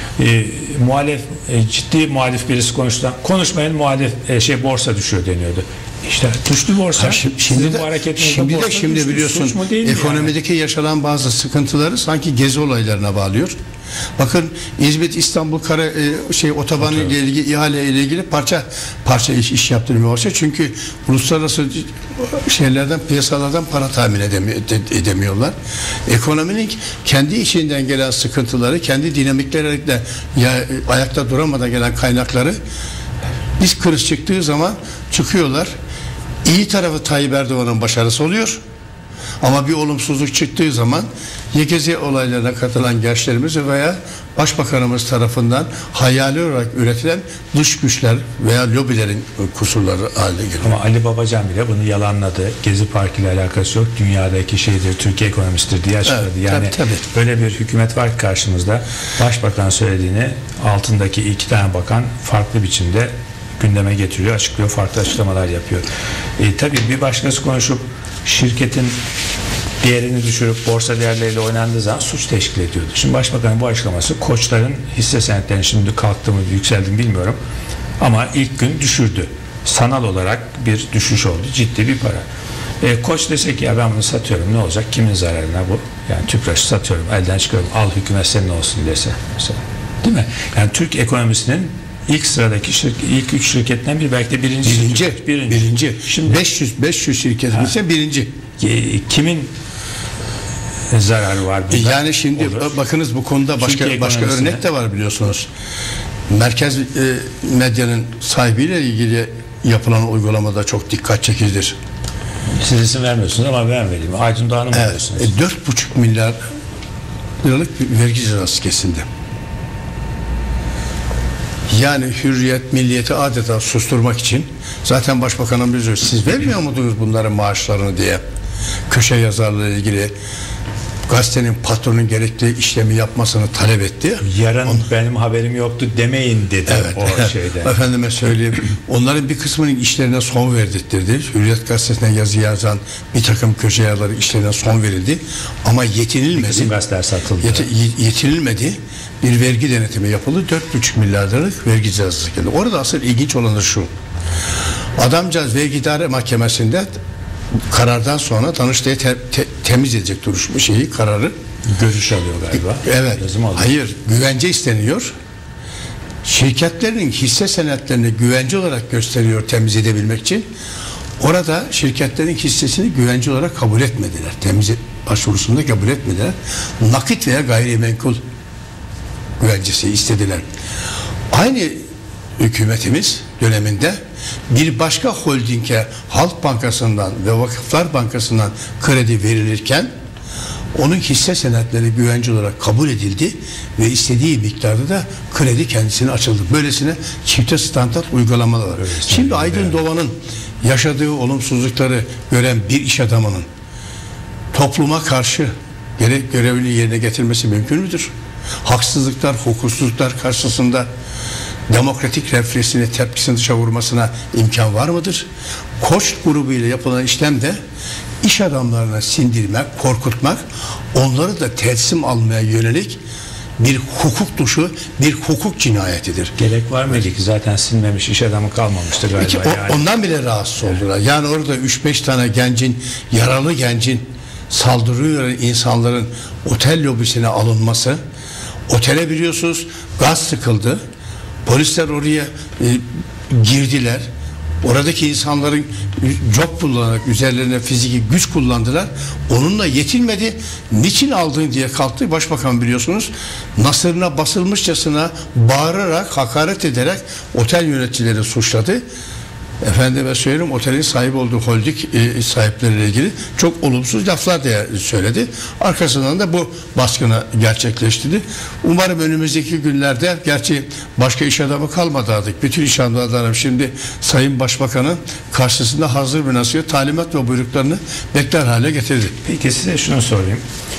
Speaker 1: Ciddi muhalif birisi konuşmayın borsa düşüyor deniyordu. İşte düştü borsa.
Speaker 2: Şimdi biliyorsun ekonomideki ekonomideki yaşanan bazı sıkıntıları sanki gezi olaylarına bağlıyor. Bakın İzmit İstanbul otobanı ile ilgili ihale ile ilgili parça iş yaptırmıyor başlıyor. Çünkü uluslararası piyasalardan para tahmin edemiyorlar. Ekonominin kendi içinden gelen sıkıntıları, kendi dinamikleriyle ayakta duramadan gelen kaynakları biz kriz çıktığı zaman çıkıyorlar. İyi tarafı Tayyip Erdoğan'ın başarısı oluyor. Ama bir olumsuzluk çıktığı zaman YGZ olaylarına katılan gençlerimiz veya Başbakanımız tarafından hayali olarak üretilen dış güçler veya lobilerin kusurları haline geliyor.
Speaker 1: Ama Ali Babacan bile bunu yalanladı. Gezi Parkı ile alakası yok. Dünyadaki şeydir, Türkiye ekonomisidir diye açıkladı.
Speaker 2: Evet,
Speaker 1: yani
Speaker 2: tabii.
Speaker 1: böyle bir hükümet var ki karşımızda. Başbakan söylediğini altındaki 2 tane bakan farklı biçimde gündeme getiriyor, açıklıyor, farklı açıklamalar yapıyor. Tabii bir başkası konuşup şirketin değerini düşürüp borsa değerleriyle oynandığı zaman suç teşkil ediyordu. Şimdi Başbakanın bu açıklaması Koçların hisse senetlerinin şimdi kalktı mı, yükseldi mi bilmiyorum. Ama ilk gün düşürdü. Sanal olarak bir düşüş oldu. Ciddi bir para. Koç dese ki ya ben bunu satıyorum, ne olacak? Kimin zararına bu? Yani Tüpraş'ı satıyorum, elden çıkıyorum. Al hükümet senin olsun dese mesela. Değil mi? Yani Türk ekonomisinin ilk sıradaki ilk 3 şirketten biri, belki de birinci.
Speaker 2: Şimdi 500 şirketin ise birinci.
Speaker 1: Kimin zararı var burada?
Speaker 2: Yani şimdi bakınız bu konuda başka örnek de var biliyorsunuz. Merkez medyanın sahibiyle ilgili yapılan uygulamada çok dikkat çekicidir.
Speaker 1: Siz isim vermiyorsunuz ama ben vereyim. Aydın Doğan'ı mı veriyorsunuz?
Speaker 2: 4,5 milyar liralık bir vergi cezası kesildi. Yani hürriyet, milliyeti adeta susturmak için zaten Başbakanım diyor, siz vermiyor muydunuz bunların maaşlarını diye köşe yazarlığı ilgili gazetenin patronun gerektiği işlemi yapmasını talep etti.
Speaker 1: Yarın benim haberim yoktu demeyin dedi o şeyde.
Speaker 2: Efendime söyleyeyim, onların bir kısmının işlerine son verdirttirdi. Hürriyet gazetesine yazı yazan bir takım köşe yazarları işlerine son verildi. Ama yetinilmedi. Bir
Speaker 1: kısım gazeteler satıldı.
Speaker 2: Yetinilmedi. Bir vergi denetimi yapıldı. 4,5 milyar liralık vergi cezası geldi. Orada asıl ilginç olanı şu. Adamcağız Vergi İdare Mahkemesi'nde karardan sonra Danıştay'a temiz edecek kararı.
Speaker 1: Görüş alıyor galiba.
Speaker 2: Evet. Hayır, güvence isteniyor. Şirketlerin hisse senetlerini güvence olarak gösteriyor temiz edebilmek için. Orada şirketlerin hissesini güvence olarak kabul etmediler. Temiz başvurusunda kabul etmediler. Nakit veya gayrimenkul güvencesi istediler. Aynı hükümetimiz döneminde bir başka holdinge Halk Bankası'ndan ve Vakıflar Bankası'ndan kredi verilirken onun hisse senetleri güvence olarak kabul edildi ve istediği miktarda da kredi kendisine açıldı. Böylesine çifte standart uygulamalar var. Şimdi Aydın Doğan'ın yaşadığı olumsuzlukları gören bir iş adamının topluma karşı gerek görevini yerine getirmesi mümkün müdür? Haksızlıklar, hukuksuzluklar karşısında demokratik refleksini, tepkisini dışa vurmasına imkan var mıdır? Koç grubu ile yapılan işlemde iş adamlarına sindirmek, korkutmak, onları da teslim almaya yönelik bir hukuk dışı, bir hukuk cinayetidir.
Speaker 1: Gerek var mıydı ki? Zaten sinmemiş iş adamı kalmamıştı galiba.
Speaker 2: Yani. Ondan bile rahatsız oldular. Yani orada 3-5 tane yaralı gencin saldırıyor insanların otel lobisine alınması, otele biliyorsunuz gaz sıkıldı. Polisler oraya girdiler. Oradaki insanların job kullanarak üzerlerine fiziki güç kullandılar. Onunla yetinmedi. Niçin aldın diye kalktı. Başbakan biliyorsunuz nasırına basılmışçasına bağırarak, hakaret ederek otel yöneticileri suçladı. Efendime söyleyeyim, otelin sahibi olduğu holding sahipleriyle ilgili çok olumsuz laflar da söyledi. Arkasından da bu baskını gerçekleştirdi. Umarım önümüzdeki günlerde, gerçi başka iş adamı kalmadı artık. Bütün iş adamları şimdi Sayın Başbakan'ın karşısında hazır bir nasihat, talimat ve buyruklarını bekler hale getirdi.
Speaker 1: Peki size şunu sorayım.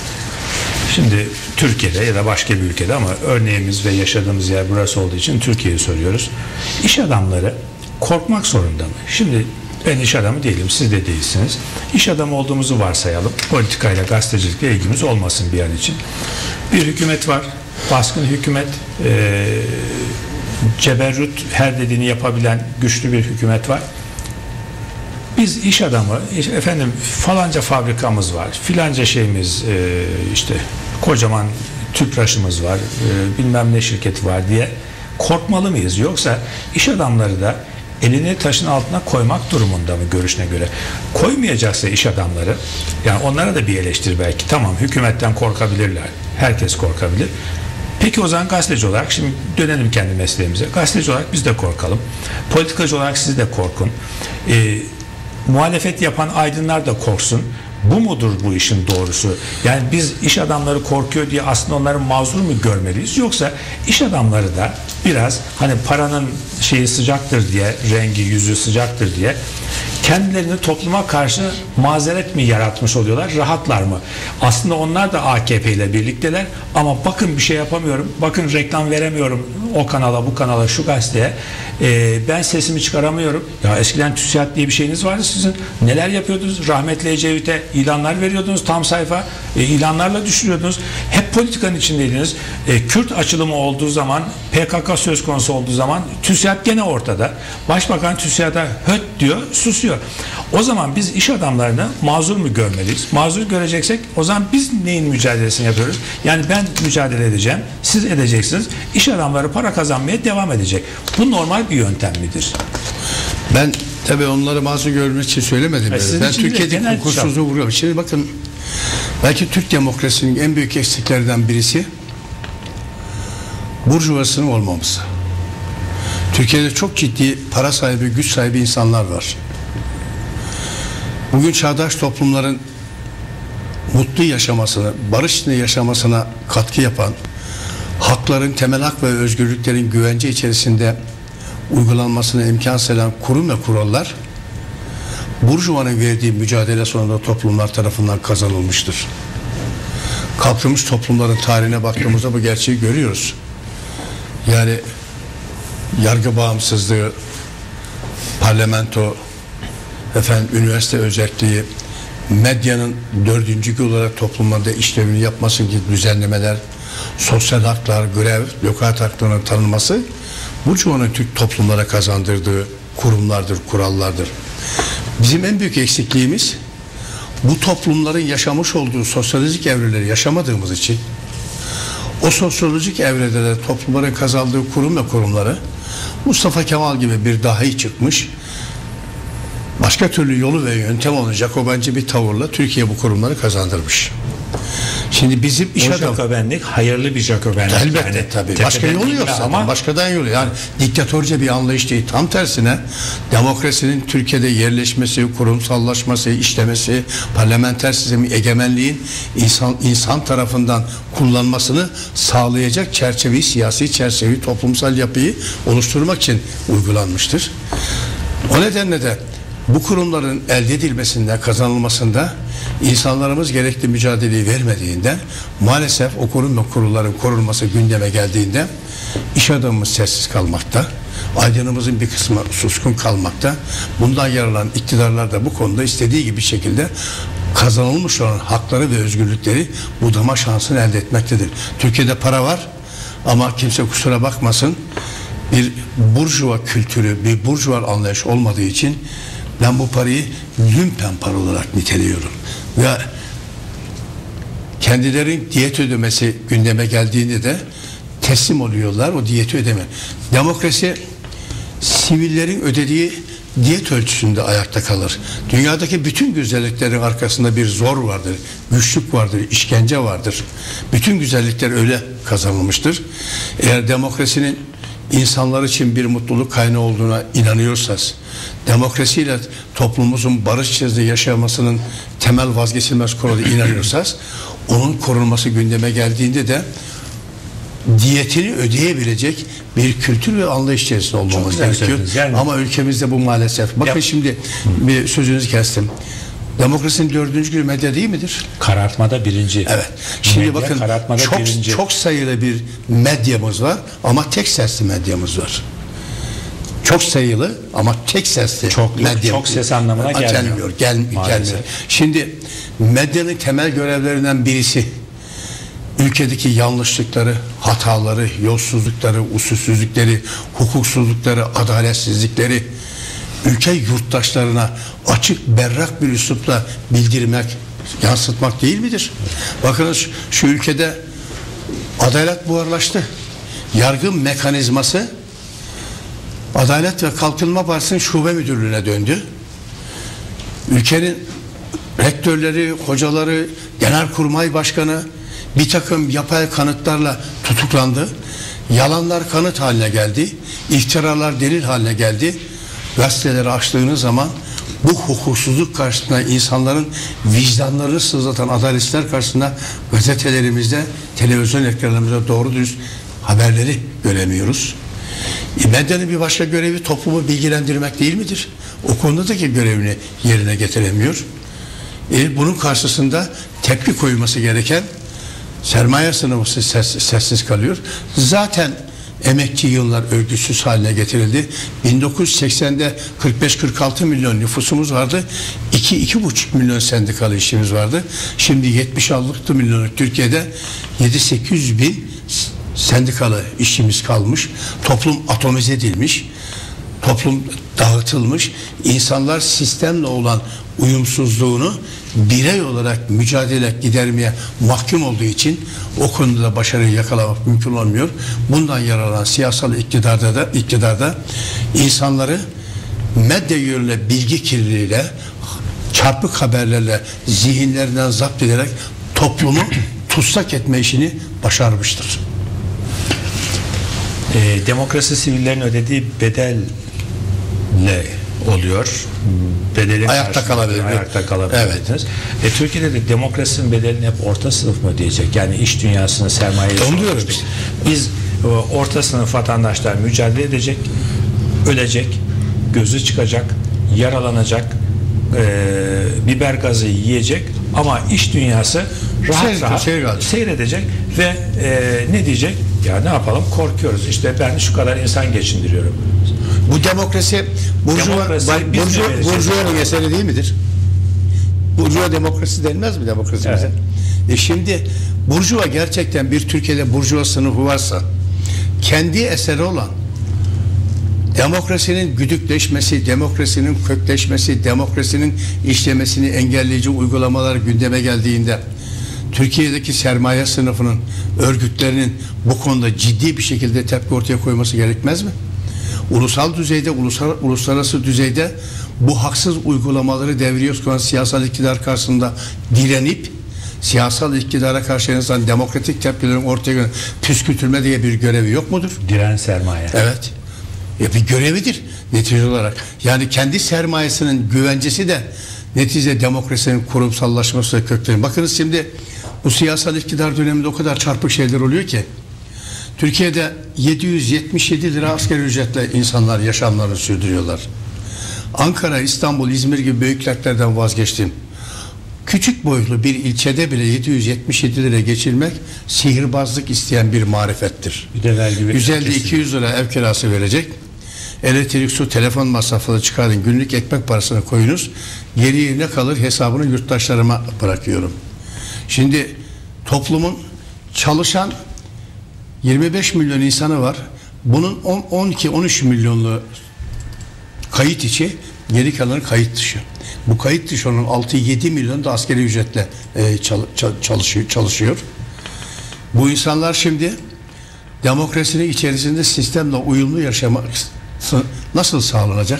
Speaker 1: Şimdi Türkiye'de ya da başka bir ülkede, ama örneğimiz ve yaşadığımız yer burası olduğu için Türkiye'yi soruyoruz. İş adamları korkmak zorunda mı? Şimdi ben iş adamı değilim, siz de değilsiniz. İş adamı olduğumuzu varsayalım. Politikayla, gazetecilikle ilgimiz olmasın bir an için. Bir hükümet var, baskın hükümet, ceberrut, her dediğini yapabilen güçlü bir hükümet var. Biz iş adamı, efendim falanca fabrikamız var, filanca şeyimiz, işte kocaman Tüpraş'ımız var, bilmem ne şirketi var diye korkmalı mıyız? Yoksa iş adamları da elini taşın altına koymak durumunda mı görüşüne göre? Koymayacaksa iş adamları, yani onlara da bir eleştiri belki. Tamam, hükümetten korkabilirler. Herkes korkabilir. Peki o zaman gazeteci olarak, şimdi dönelim kendi mesleğimize. Gazeteci olarak biz de korkalım. Politikacı olarak siz de korkun. Muhalefet yapan aydınlar da korksun. Bu mudur bu işin doğrusu? Yani biz iş adamları korkuyor diye aslında onları mazur mu görmeliyiz? Yoksa iş adamları da biraz hani paranın şeyi sıcaktır diye, rengi yüzü sıcaktır diye kendilerini topluma karşı mazeret mi yaratmış oluyorlar? Rahatlar mı? Aslında onlar da AKP ile birlikteler ama bakın bir şey yapamıyorum. Bakın reklam veremiyorum o kanala, bu kanala, şu gazeteye. Ben sesimi çıkaramıyorum. Ya eskiden TÜSİAD diye bir şeyiniz vardı sizin. Neler yapıyordunuz? Rahmetli Ecevit'e ilanlar veriyordunuz. Tam sayfa ilanlarla düşürüyordunuz. Hep politikanın içindeydiniz. Kürt açılımı olduğu zaman, PKK söz konusu olduğu zaman TÜSİAD gene ortada. Başbakan TÜSİAD'a höt diyor, susuyor. O zaman biz iş adamlarını mazur mu görmeliyiz? Mazur göreceksek o zaman biz neyin mücadelesini yapıyoruz? Yani ben mücadele edeceğim, siz edeceksiniz. İş adamları para kazanmaya devam edecek. Bu normal bir yöntem midir?
Speaker 2: Ben tabii onları mazur görmek için söylemedim. Ben Türkiye'deki hukuksuzluğu vuruyorum. Şimdi bakın, belki Türk demokrasinin en büyük eksiklerinden birisi burjuvasının olmaması. Türkiye'de çok ciddi para sahibi, güç sahibi insanlar var. Bugün çağdaş toplumların mutlu yaşamasını, barış içinde yaşamasına katkı yapan, hakların, temel hak ve özgürlüklerin güvence içerisinde uygulanmasına imkan sağlayan kurum ve kurallar burjuvanın verdiği mücadele sonunda toplumlar tarafından kazanılmıştır. Kalkınmış toplumların tarihine baktığımızda bu gerçeği görüyoruz. Yani yargı bağımsızlığı, parlamento, üniversite özelliği, medyanın dördüncü olarak toplumlarda işlevini yapması gibi düzenlemeler, sosyal haklar, grev, lokat haklarının tanınması burjuvanın Türk toplumlara kazandırdığı kurumlardır, kurallardır. Bizim en büyük eksikliğimiz bu toplumların yaşamış olduğu sosyolojik evreleri yaşamadığımız için o sosyolojik evrede de toplumların kazandığı kurum ve kurumları Mustafa Kemal gibi bir dahi çıkmış, başka türlü yolu ve yöntem olan Jacobenci bir tavırla Türkiye bu kurumları kazandırmış. Şimdi bizim iş adamı...
Speaker 1: Jacobenlik hayırlı bir Jacobenlik.
Speaker 2: Elbette yani, tabii. Başka yolu yok zaten. Ama... Başkadan yolu. Yani diktatörce bir anlayış değil. Tam tersine demokrasinin Türkiye'de yerleşmesi, kurumsallaşması, işlemesi, parlamenter sistemin, egemenliğin insan tarafından kullanmasını sağlayacak çerçeveyi, siyasi çerçeveyi, toplumsal yapıyı oluşturmak için uygulanmıştır. O nedenle de bu kurumların elde edilmesinde, kazanılmasında insanlarımız gerekli mücadeleyi vermediğinden maalesef o kurum ve kurulların korunması gündeme geldiğinde iş adamımız sessiz kalmakta, aydınımızın bir kısmı suskun kalmakta. Bundan yararlanan iktidarlar da bu konuda istediği gibi şekilde kazanılmış olan hakları ve özgürlükleri budama şansını elde etmektedir. Türkiye'de para var ama kimse kusura bakmasın, bir burjuva kültürü, bir burjuva anlayış olmadığı için ben bu parayı lümpen para olarak niteliyorum. Ve kendilerin diyet ödemesi gündeme geldiğinde de teslim oluyorlar o diyeti ödeme. Demokrasi sivillerin ödediği diyet ölçüsünde ayakta kalır. Dünyadaki bütün güzelliklerin arkasında bir zor vardır, güçlük vardır, işkence vardır. Bütün güzellikler öyle kazanılmıştır. Eğer demokrasinin insanlar için bir mutluluk kaynağı olduğuna inanıyorsanız, demokrasiyle toplumumuzun barış içerisinde yaşamasının temel vazgeçilmez kuralı inanıyorsanız, onun korunması gündeme geldiğinde de diyetini ödeyebilecek bir kültür ve anlayış içerisinde olmamız gerekiyor. Yani... Ama ülkemizde bu maalesef. Bakın şimdi bir sözünüzü kestim. Demokrasinin dördüncü günü medya değil midir?
Speaker 1: Karartmada birinci.
Speaker 2: Evet. Şimdi medya, bakın çok sayılı bir medyamız var ama tek sesli medyamız var. Çok sayılı ama tek sesli medya.
Speaker 1: Çok ses anlamına gelmiyor.
Speaker 2: Gelmiyor. Şimdi medyanın temel görevlerinden birisi ülkedeki yanlışlıkları, hataları, yolsuzlukları, usulsüzlükleri, hukuksuzlukları, adaletsizlikleri ülke yurttaşlarına açık, berrak bir üslupla bildirmek, yansıtmak değil midir? Bakınız şu ülkede adalet buharlaştı. Yargı mekanizması Adalet ve Kalkınma Partisi'nin şube müdürlüğüne döndü. Ülkenin rektörleri, hocaları, genelkurmay başkanı bir takım yapay kanıtlarla tutuklandı. Yalanlar kanıt haline geldi. İftiralar delil haline geldi. Gazeteleri açtığınız zaman bu hukuksuzluk karşısında insanların vicdanlarını sızlatan adaletsizler karşısında gazetelerimizde, televizyon ekranlarımızda doğru dürüst haberleri göremiyoruz. Medyanın bir başka görevi toplumu bilgilendirmek değil midir? O konudaki görevini yerine getiremiyor. Bunun karşısında tepki koyması gereken sermaye sınıfı sessiz kalıyor. Zaten emekçi yığınlar örgütsüz haline getirildi. 1980'de 45-46 milyon nüfusumuz vardı. 2-2,5 milyon sendikalı işçimiz vardı. Şimdi 76 milyonluk Türkiye'de 7-800 bin sendikalı işçimiz kalmış. Toplum atomize edilmiş. Toplum dağıtılmış. İnsanlar sistemle olan uyumsuzluğunu birey olarak mücadele gidermeye mahkum olduğu için o konuda başarıyı yakalamak mümkün olmuyor. Bundan yararlanan siyasal iktidarda insanları medya yönüyle, bilgi kirliliğiyle, çarpık haberlerle zihinlerinden zapt ederek toplumu tutsak etme işini başarmıştır.
Speaker 1: Demokrasi sivillerin ödediği bedelle oluyor. Bedelin
Speaker 2: ayakta kalabilir.
Speaker 1: Evet. Türkiye'de de demokrasinin bedelini hep orta sınıf mı ödeyecek? Yani iş dünyasını, sermayeyi biz orta sınıf vatandaşlar mücadele edecek, ölecek, gözü çıkacak, yaralanacak, biber gazı yiyecek ama iş dünyası rahat seyredecek ve ne diyecek? Ya ne yapalım, korkuyoruz. İşte ben şu kadar insan geçindiriyorum.
Speaker 2: Bu demokrasi burjuvanın eseri değil midir? Burjuva demokrasi denmez mi demokrasimize? Evet. Şimdi burjuva gerçekten bir Türkiye'de burjuva sınıfı varsa kendi eseri olan demokrasinin güdükleşmesi, demokrasinin kökleşmesi, demokrasinin işlemesini engelleyici uygulamalar gündeme geldiğinde Türkiye'deki sermaye sınıfının, örgütlerinin bu konuda ciddi bir şekilde tepki ortaya koyması gerekmez mi? Ulusal düzeyde, uluslararası düzeyde bu haksız uygulamaları devreye sokan siyasal iktidar karşısında direnip siyasal iktidara karşı en azından demokratik tepkilerin ortaya püskürtülme diye bir görevi yok mudur?
Speaker 1: Diren sermaye.
Speaker 2: Evet. Bir görevidir netice olarak. Yani kendi sermayesinin güvencesi de netice demokrasinin kurumsallaşması ve kökleri. Bakınız şimdi bu siyasal iktidar döneminde o kadar çarpık şeyler oluyor ki Türkiye'de 777 lira asgari ücretle insanlar yaşamlarını sürdürüyorlar. Ankara, İstanbul, İzmir gibi büyük kentlerden vazgeçtim. Küçük boyutlu bir ilçede bile 777 lira geçirmek sihirbazlık isteyen bir marifettir. 150-200 lira ev kirası verecek. Elektrik, su, telefon masrafını çıkarın, günlük ekmek parasını koyunuz. Geriye ne kalır hesabını yurttaşlarıma bırakıyorum. Şimdi toplumun çalışan 25 milyon insanı var. Bunun 12-13 milyonlu kayıt içi, geri kalanı kayıt dışı. Bu kayıt dışı onun 6-7 milyon da asgari ücretle çalışıyor. Bu insanlar şimdi demokrasinin içerisinde sistemle uyumlu yaşamak nasıl sağlanacak?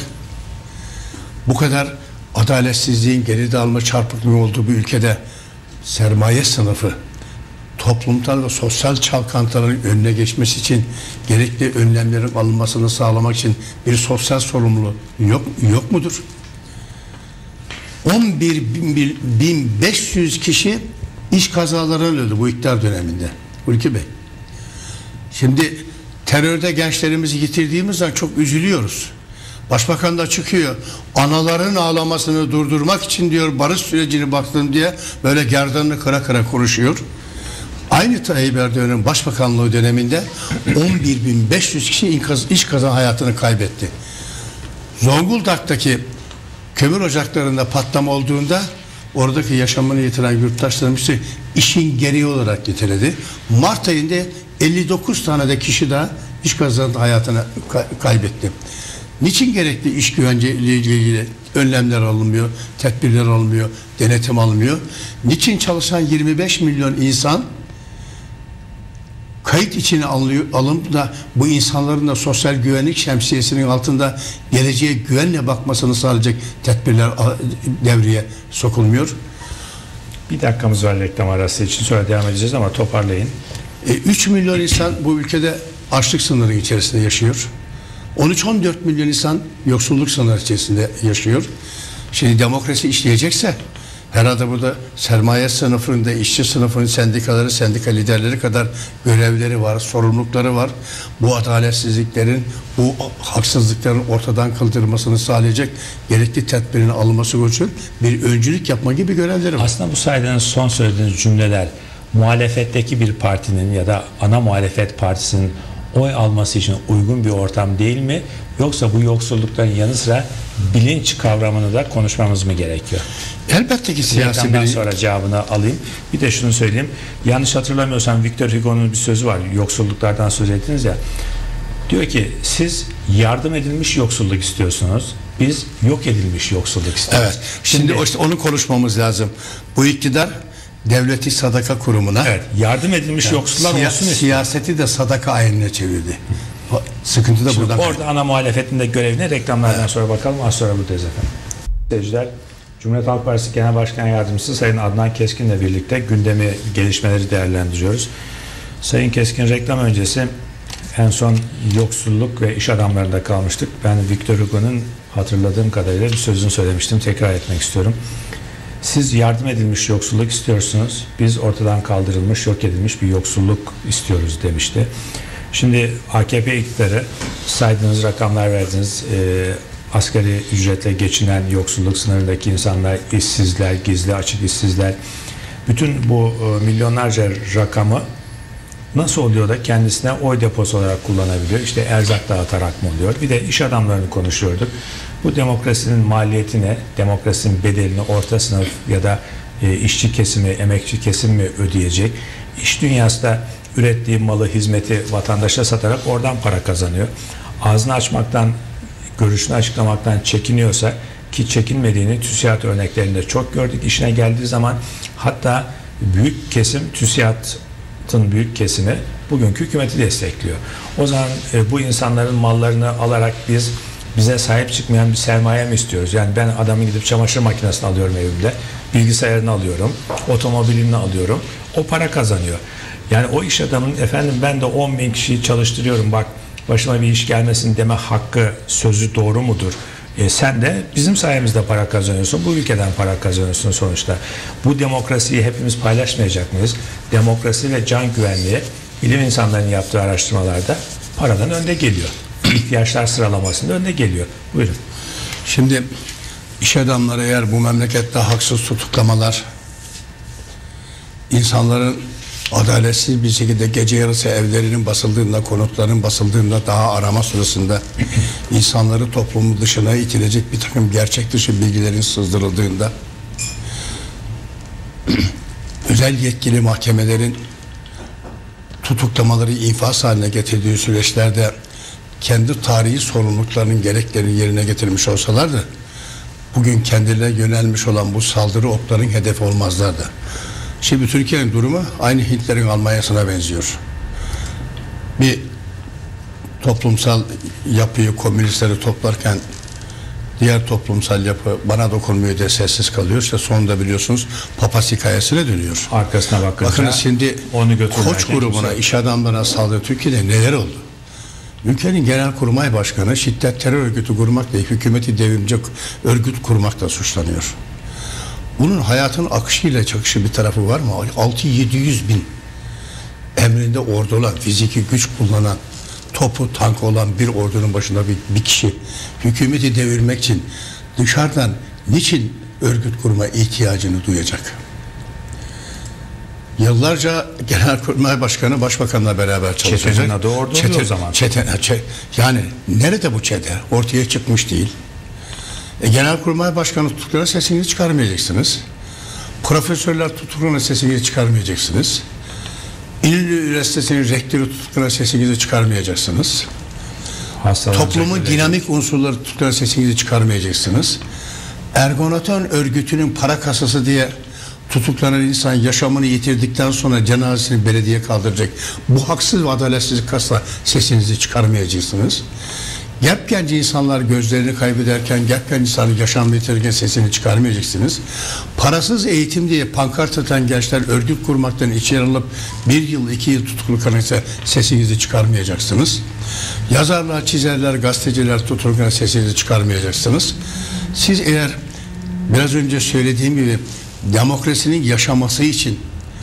Speaker 2: Bu kadar adaletsizliğin, geri dağılma, çarpıklığı olduğu bir ülkede sermaye sınıfı toplumsal ve sosyal çalkantıların önüne geçmesi için gerekli önlemlerin alınmasını sağlamak için bir sosyal sorumluluğu yok mudur? 11.500 kişi iş kazalarından öldü bu iktidar döneminde. Hulki Bey. Şimdi terörde gençlerimizi yitirdiğimiz zaman çok üzülüyoruz. Başbakan da çıkıyor. Anaların ağlamasını durdurmak için diyor barış sürecini baktım diye böyle gerdanını kıra kıra konuşuyor. Aynı Tayyip Erdoğan'ın başbakanlığı döneminde 11.500 kişi iş kaza hayatını kaybetti. Zonguldak'taki kömür ocaklarında patlama olduğunda oradaki yaşamını yitiren yurttaşlarımız işin gereği olarak getirildi. Mart ayında 59 tane de kişi daha iş kazasında hayatını kaybetti. Niçin gerekli iş güvence ile ilgili önlemler alınmıyor, tedbirler alınmıyor, denetim alınmıyor? Niçin çalışan 25 milyon insan kayıt içine alınıp da bu insanların da sosyal güvenlik şemsiyesinin altında geleceğe güvenle bakmasını sağlayacak tedbirler devreye sokulmuyor?
Speaker 1: Bir dakikamız var reklam arası için, sonra devam edeceğiz ama toparlayın.
Speaker 2: 3 milyon insan bu ülkede açlık sınırı içerisinde yaşıyor. 13-14 milyon insan yoksulluk sınırı içerisinde yaşıyor. Şimdi demokrasi işleyecekse herhalde burada sermaye sınıfında, işçi sınıfının sendikaları, sendika liderleri kadar görevleri var, sorumlulukları var. Bu adaletsizliklerin, bu haksızlıkların ortadan kaldırılmasını sağlayacak gerekli tedbirin alınması için bir öncülük yapma gibi görevleri var.
Speaker 1: Aslında bu saydığınız, son söylediğiniz cümleler muhalefetteki bir partinin ya da ana muhalefet partisinin oy alması için uygun bir ortam değil mi? Yoksa bu yoksullukların yanı sıra bilinç kavramını da konuşmamız mı gerekiyor?
Speaker 2: Elbette ki siyasi
Speaker 1: Reklamdan sonra cevabını alayım. Bir de şunu söyleyeyim. Yanlış hatırlamıyorsam Victor Hugo'nun bir sözü var. Yoksulluklardan söz ettiniz ya. Diyor ki siz yardım edilmiş yoksulluk istiyorsunuz. Biz yok edilmiş yoksulluk istiyoruz.
Speaker 2: Evet. Şimdi işte onu konuşmamız lazım. Bu iktidar devleti sadaka kurumuna,
Speaker 1: evet, yardım edilmiş yoksullar olsun istiyor.
Speaker 2: Siyaseti de sadaka ayinine çevirdi. Sıkıntı da buradan.
Speaker 1: Orada ana muhalefetin de görevine reklamlardan sonra bakalım. Az sonra buradayız efendim. Seyirciler, Cumhuriyet Halk Partisi Genel Başkan Yardımcısı Sayın Adnan Keskin'le birlikte gündemi, gelişmeleri değerlendiriyoruz. Sayın Keskin, reklam öncesi en son yoksulluk ve iş adamlarında kalmıştık. Ben Victor Hugo'nun hatırladığım kadarıyla bir sözünü söylemiştim. Tekrar etmek istiyorum. Siz yardım edilmiş yoksulluk istiyorsunuz. Biz ortadan kaldırılmış, yok edilmiş bir yoksulluk istiyoruz demişti. Şimdi AKP iktidarı, saydığınız rakamlar verdiniz. Asgari ücretle geçinen, yoksulluk sınırındaki insanlar, işsizler, gizli açık işsizler. Bütün bu milyonlarca rakamı nasıl oluyor da kendisine oy deposu olarak kullanabiliyor? İşte erzak dağıtarak mı oluyor? Bir de iş adamlarını konuşuyorduk. Bu demokrasinin maliyetine, demokrasinin bedelini orta sınıf ya da işçi kesimi, emekçi kesim mi ödeyecek? İş dünyası da ürettiği malı, hizmeti vatandaşa satarak oradan para kazanıyor. Ağzını açmaktan, görüşünü açıklamaktan çekiniyorsa, ki çekinmediğini TÜSİAD örneklerinde çok gördük. İşine geldiği zaman hatta büyük kesim, TÜSİAD'ın büyük kesimi bugünkü hükümeti destekliyor. O zaman bu insanların mallarını alarak bize sahip çıkmayan bir sermaye mi istiyoruz? Yani ben adamın gidip çamaşır makinesini alıyorum evimde, bilgisayarını alıyorum, otomobilini alıyorum, o para kazanıyor. Yani o iş adamının efendim ben de 10.000 kişiyi çalıştırıyorum, bak başıma bir iş gelmesin deme hakkı, sözü doğru mudur? Sen de bizim sayemizde para kazanıyorsun, bu ülkeden para kazanıyorsun sonuçta. Bu demokrasiyi hepimiz paylaşmayacak mıyız? Demokrasi ve can güvenliği bilim insanlarının yaptığı araştırmalarda paradan önde geliyor. İhtiyaçlar sıralamasında önde geliyor. Buyurun.
Speaker 2: Şimdi iş adamları eğer bu memlekette haksız tutuklamalar, insanların adaletsiz bir şekilde gece yarısı evlerinin basıldığında, konutların basıldığında, daha arama sırasında insanları toplumun dışına itilecek bir takım gerçek dışı bilgilerin sızdırıldığında, özel yetkili mahkemelerin tutuklamaları infaz haline getirdiği süreçlerde kendi tarihi sorumluluklarının gereklerini yerine getirmiş olsalardı, bugün kendilerine yönelmiş olan bu saldırı okların hedefi olmazlardı. Şimdi Türkiye'nin durumu aynı Hitler'in Almanya'sına benziyor. Bir toplumsal yapıyı, komünistleri toplarken diğer toplumsal yapı bana dokunmuyor diye sessiz kalıyor. İşte sonunda biliyorsunuz papaz hikayesine dönüyor.
Speaker 1: Arkasına bakınca
Speaker 2: bakın şimdi
Speaker 1: onu
Speaker 2: Koç grubuna, iş adamlarına saldırı Türkiye'de neler oldu? Ülkenin Genelkurmay Başkanı şiddet terör örgütü kurmakla, hükümeti devrimci örgüt kurmakla suçlanıyor. Bunun hayatın akışıyla çakışı bir tarafı var mı? 600-700 bin emrinde ordu olan, fiziki güç kullanan, topu, tank olan bir ordunun başında bir kişi hükümeti devirmek için dışarıdan niçin örgüt kurma ihtiyacını duyacak? Yıllarca Genelkurmay Başkanı Başbakanla beraber çalışacak.
Speaker 1: Çetenin adı ordu oluyor o zaman.
Speaker 2: Yani nerede bu çete? Ortaya çıkmış değil. Genelkurmay Başkanı tutuklarına sesini çıkarmayacaksınız. Profesörler tutuklarına sesini çıkarmayacaksınız. İnönü Üniversitesi'nin rektörü tutuklarına sesinizi çıkarmayacaksınız. Toplumun dinamik unsurları tutuklarına sesinizi çıkarmayacaksınız. Ergonatan örgütünün para kasası diye tutuklanan insan yaşamını yitirdikten sonra cenazesini belediye kaldıracak. Bu haksız ve adaletsiz kasla sesinizi çıkarmayacaksınız. Genç insanlar gözlerini kaybederken, genç insanın yaşamını yitirirken sesini çıkarmayacaksınız. Parasız eğitim diye pankart atan gençler örgüt kurmaktan içeri alıp 1 yıl 2 yıl tutuklu kalırsa sesinizi çıkarmayacaksınız. Yazarlar, çizerler, gazeteciler tutuklu sesinizi çıkarmayacaksınız. Siz eğer biraz önce söylediğim gibi demokrasinin yaşaması için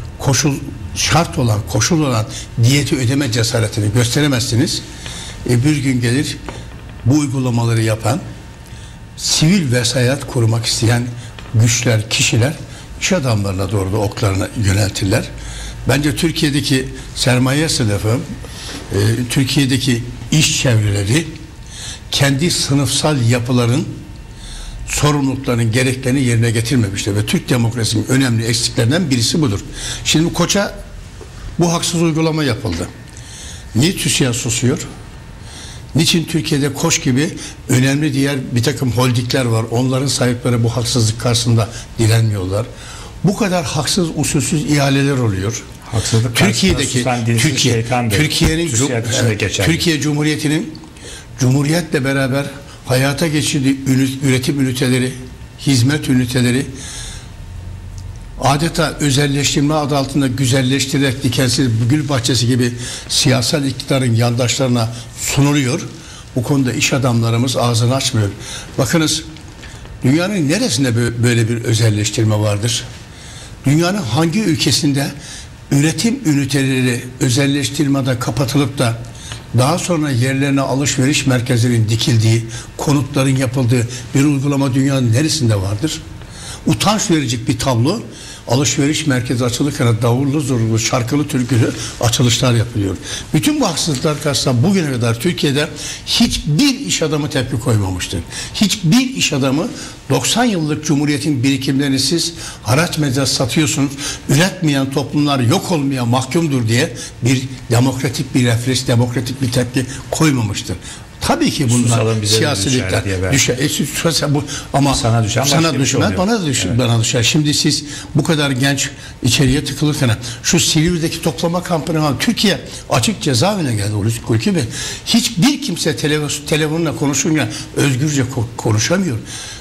Speaker 2: koşul olan diyeti ödeme cesaretini gösteremezsiniz. Bir gün gelir bu uygulamaları yapan, sivil vesayet kurmak isteyen güçler, kişiler iş adamlarına doğru da oklarını yöneltirler. Bence Türkiye'deki sermaye sınıfı, Türkiye'deki iş çevreleri kendi sınıfsal yapıların sorumluluklarının gereklerini yerine getirmemiştir ve Türk demokrasinin önemli eksiklerinden birisi budur. Şimdi Koç'a bu haksız uygulama yapıldı. Niye TÜSİAD susuyor? Niçin Türkiye'de Koç gibi önemli diğer bir takım holdingler var? Onların sahipleri bu haksızlık karşısında direnmiyorlar. Bu kadar haksız, usulsüz ihaleler oluyor.
Speaker 1: Haksızlık
Speaker 2: Türkiye Cumhuriyeti'nin Cumhuriyetle beraber hayata geçirdiği üretim üniteleri, hizmet üniteleri adeta özelleştirme adı altında güzelleştirerek dikensiz gül bahçesi gibi siyasal iktidarın yandaşlarına sunuluyor. Bu konuda iş adamlarımız ağzını açmıyor. Bakınız, dünyanın neresinde böyle bir özelleştirme vardır? Dünyanın hangi ülkesinde üretim üniteleri özelleştirmede kapatılıp da daha sonra yerlerine alışveriş merkezlerinin dikildiği, konutların yapıldığı bir uygulama dünyanın neresinde vardır? Utanç verici bir tablo. Alışveriş merkezi açılırken davullu zurlu, şarkılı türkülü açılışlar yapılıyor. Bütün bu haksızlıklar karşısında bugüne kadar Türkiye'de hiçbir iş adamı tepki koymamıştır. Hiçbir iş adamı 90 yıllık Cumhuriyet'in birikimlerini siz haraç mecaz satıyorsunuz, üretmeyen toplumlar yok olmaya mahkumdur diye bir demokratik bir refleks, demokratik bir tepki koymamıştır. Tabii ki bunlar siyasilikler düşer. Ama sana düşmez, bana düşer. Şimdi siz bu kadar genç içeriye tıkılırken şu Silivri'deki toplama kampını Türkiye açık cezaevine geldi Hulki Bey. Hiçbir kimse telefonla konuşurken özgürce konuşamıyor.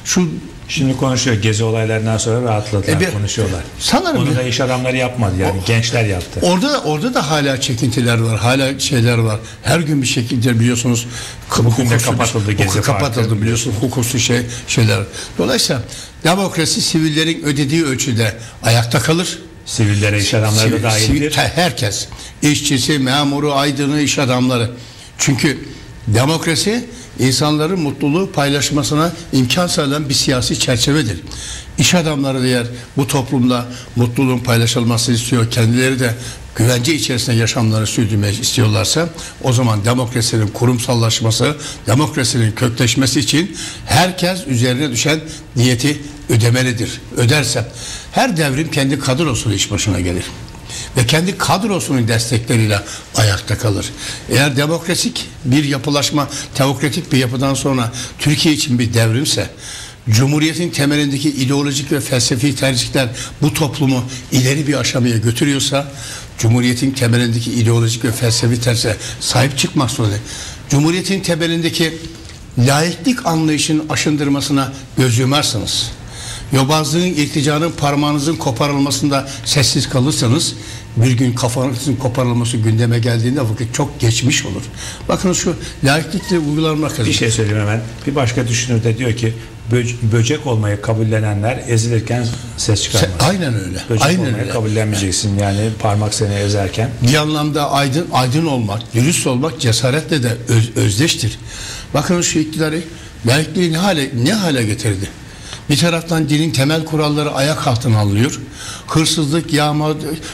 Speaker 1: Şimdi konuşuyor. Gezi olaylarından sonra rahatladılar, konuşuyorlar.
Speaker 2: Sanırım
Speaker 1: onu da iş adamları yapmadı, yani gençler yaptı.
Speaker 2: Orada da hala çekintiler var, hala şeyler var. Her gün bir şekilde biliyorsunuz
Speaker 1: bugün de kapatıldı Gezi
Speaker 2: kapatıldı biliyorsunuz, hukuksuz şeyler. Dolayısıyla demokrasi sivillerin ödediği ölçüde ayakta kalır.
Speaker 1: Sivillere, iş adamları da dahildir.
Speaker 2: Herkes, işçisi, memuru, aydını, iş adamları. Çünkü demokrasi insanların mutluluğu paylaşmasına imkan sağlayan bir siyasi çerçevedir. İş adamları diğer bu toplumda mutluluğun paylaşılmasını istiyor. Kendileri de güvence içerisinde yaşamlarını sürdürmeyi istiyorlarsa o zaman demokrasinin kurumsallaşması, demokrasinin kökleşmesi için herkes üzerine düşen niyeti ödemelidir. Öderse her devrim kendi kadrosuyla iş başına gelir. Ve kendi kadrosunun destekleriyle ayakta kalır. Eğer demokratik bir yapılaşma, teokratik bir yapıdan sonra Türkiye için bir devrimse, Cumhuriyetin temelindeki ideolojik ve felsefi tercihler bu toplumu ileri bir aşamaya götürüyorsa, Cumhuriyetin temelindeki ideolojik ve felsefi tercihe sahip çıkmak zorunda. Cumhuriyetin temelindeki laiklik anlayışının aşındırmasına göz yumarsınız. Yobazlığın, irticanın parmağınızın koparılmasında sessiz kalırsanız bir gün kafanızın koparılması gündeme geldiğinde vakit çok geçmiş olur. Bakın şu laiklikle uygulanmak lazım.
Speaker 1: Bir şey söyleyeyim hemen. Bir başka düşünür de diyor ki böcek olmayı kabullenenler ezilirken ses çıkarmaz.
Speaker 2: Aynen öyle.
Speaker 1: Böcek
Speaker 2: aynen
Speaker 1: olmayı
Speaker 2: öyle.
Speaker 1: kabullenmeyeceksin. Yani parmak seni ezerken.
Speaker 2: Bir anlamda aydın olmak, dürüst olmak cesaretle de özdeştir. Bakın şu iktidarı laikliği ne hale getirdi? Bir taraftan dinin temel kuralları ayak altına alınıyor. Hırsızlık, yağma,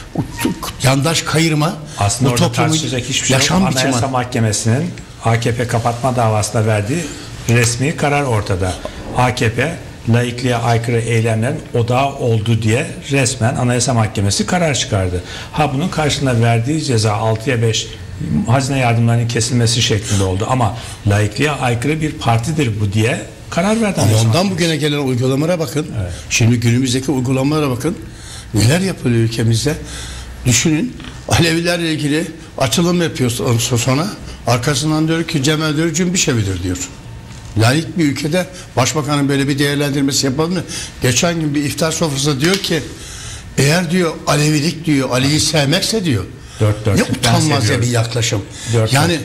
Speaker 2: yandaş kayırma.
Speaker 1: Aslında orada tartışacak hiçbir şey yok. Anayasa Mahkemesi'nin AKP kapatma davasına verdiği resmi karar ortada. AKP laikliğe aykırı eylemlerin odağı oldu diye resmen Anayasa Mahkemesi karar çıkardı. Bunun karşılığında verdiği ceza 6'ya 5 hazine yardımlarının kesilmesi şeklinde oldu. Ama laikliğe aykırı bir partidir bu diye karar verdi.
Speaker 2: Ama ondan bugüne gelen uygulamalara bakın. Evet. Şimdi günümüzdeki uygulamalara bakın. Neler yapılıyor ülkemizde? Düşünün. Alevilerle ilgili açılım yapıyor sonra. Arkasından diyor ki Cemal diyor Cümbüşevi'dir diyor. Laik bir ülkede başbakanın böyle bir değerlendirmesi yapalım mı? Geçen gün bir iftar sofrasında diyor ki eğer diyor Alevilik diyor Ali'yi sevmekse diyor. Ne utanmaz bir yaklaşım. Yani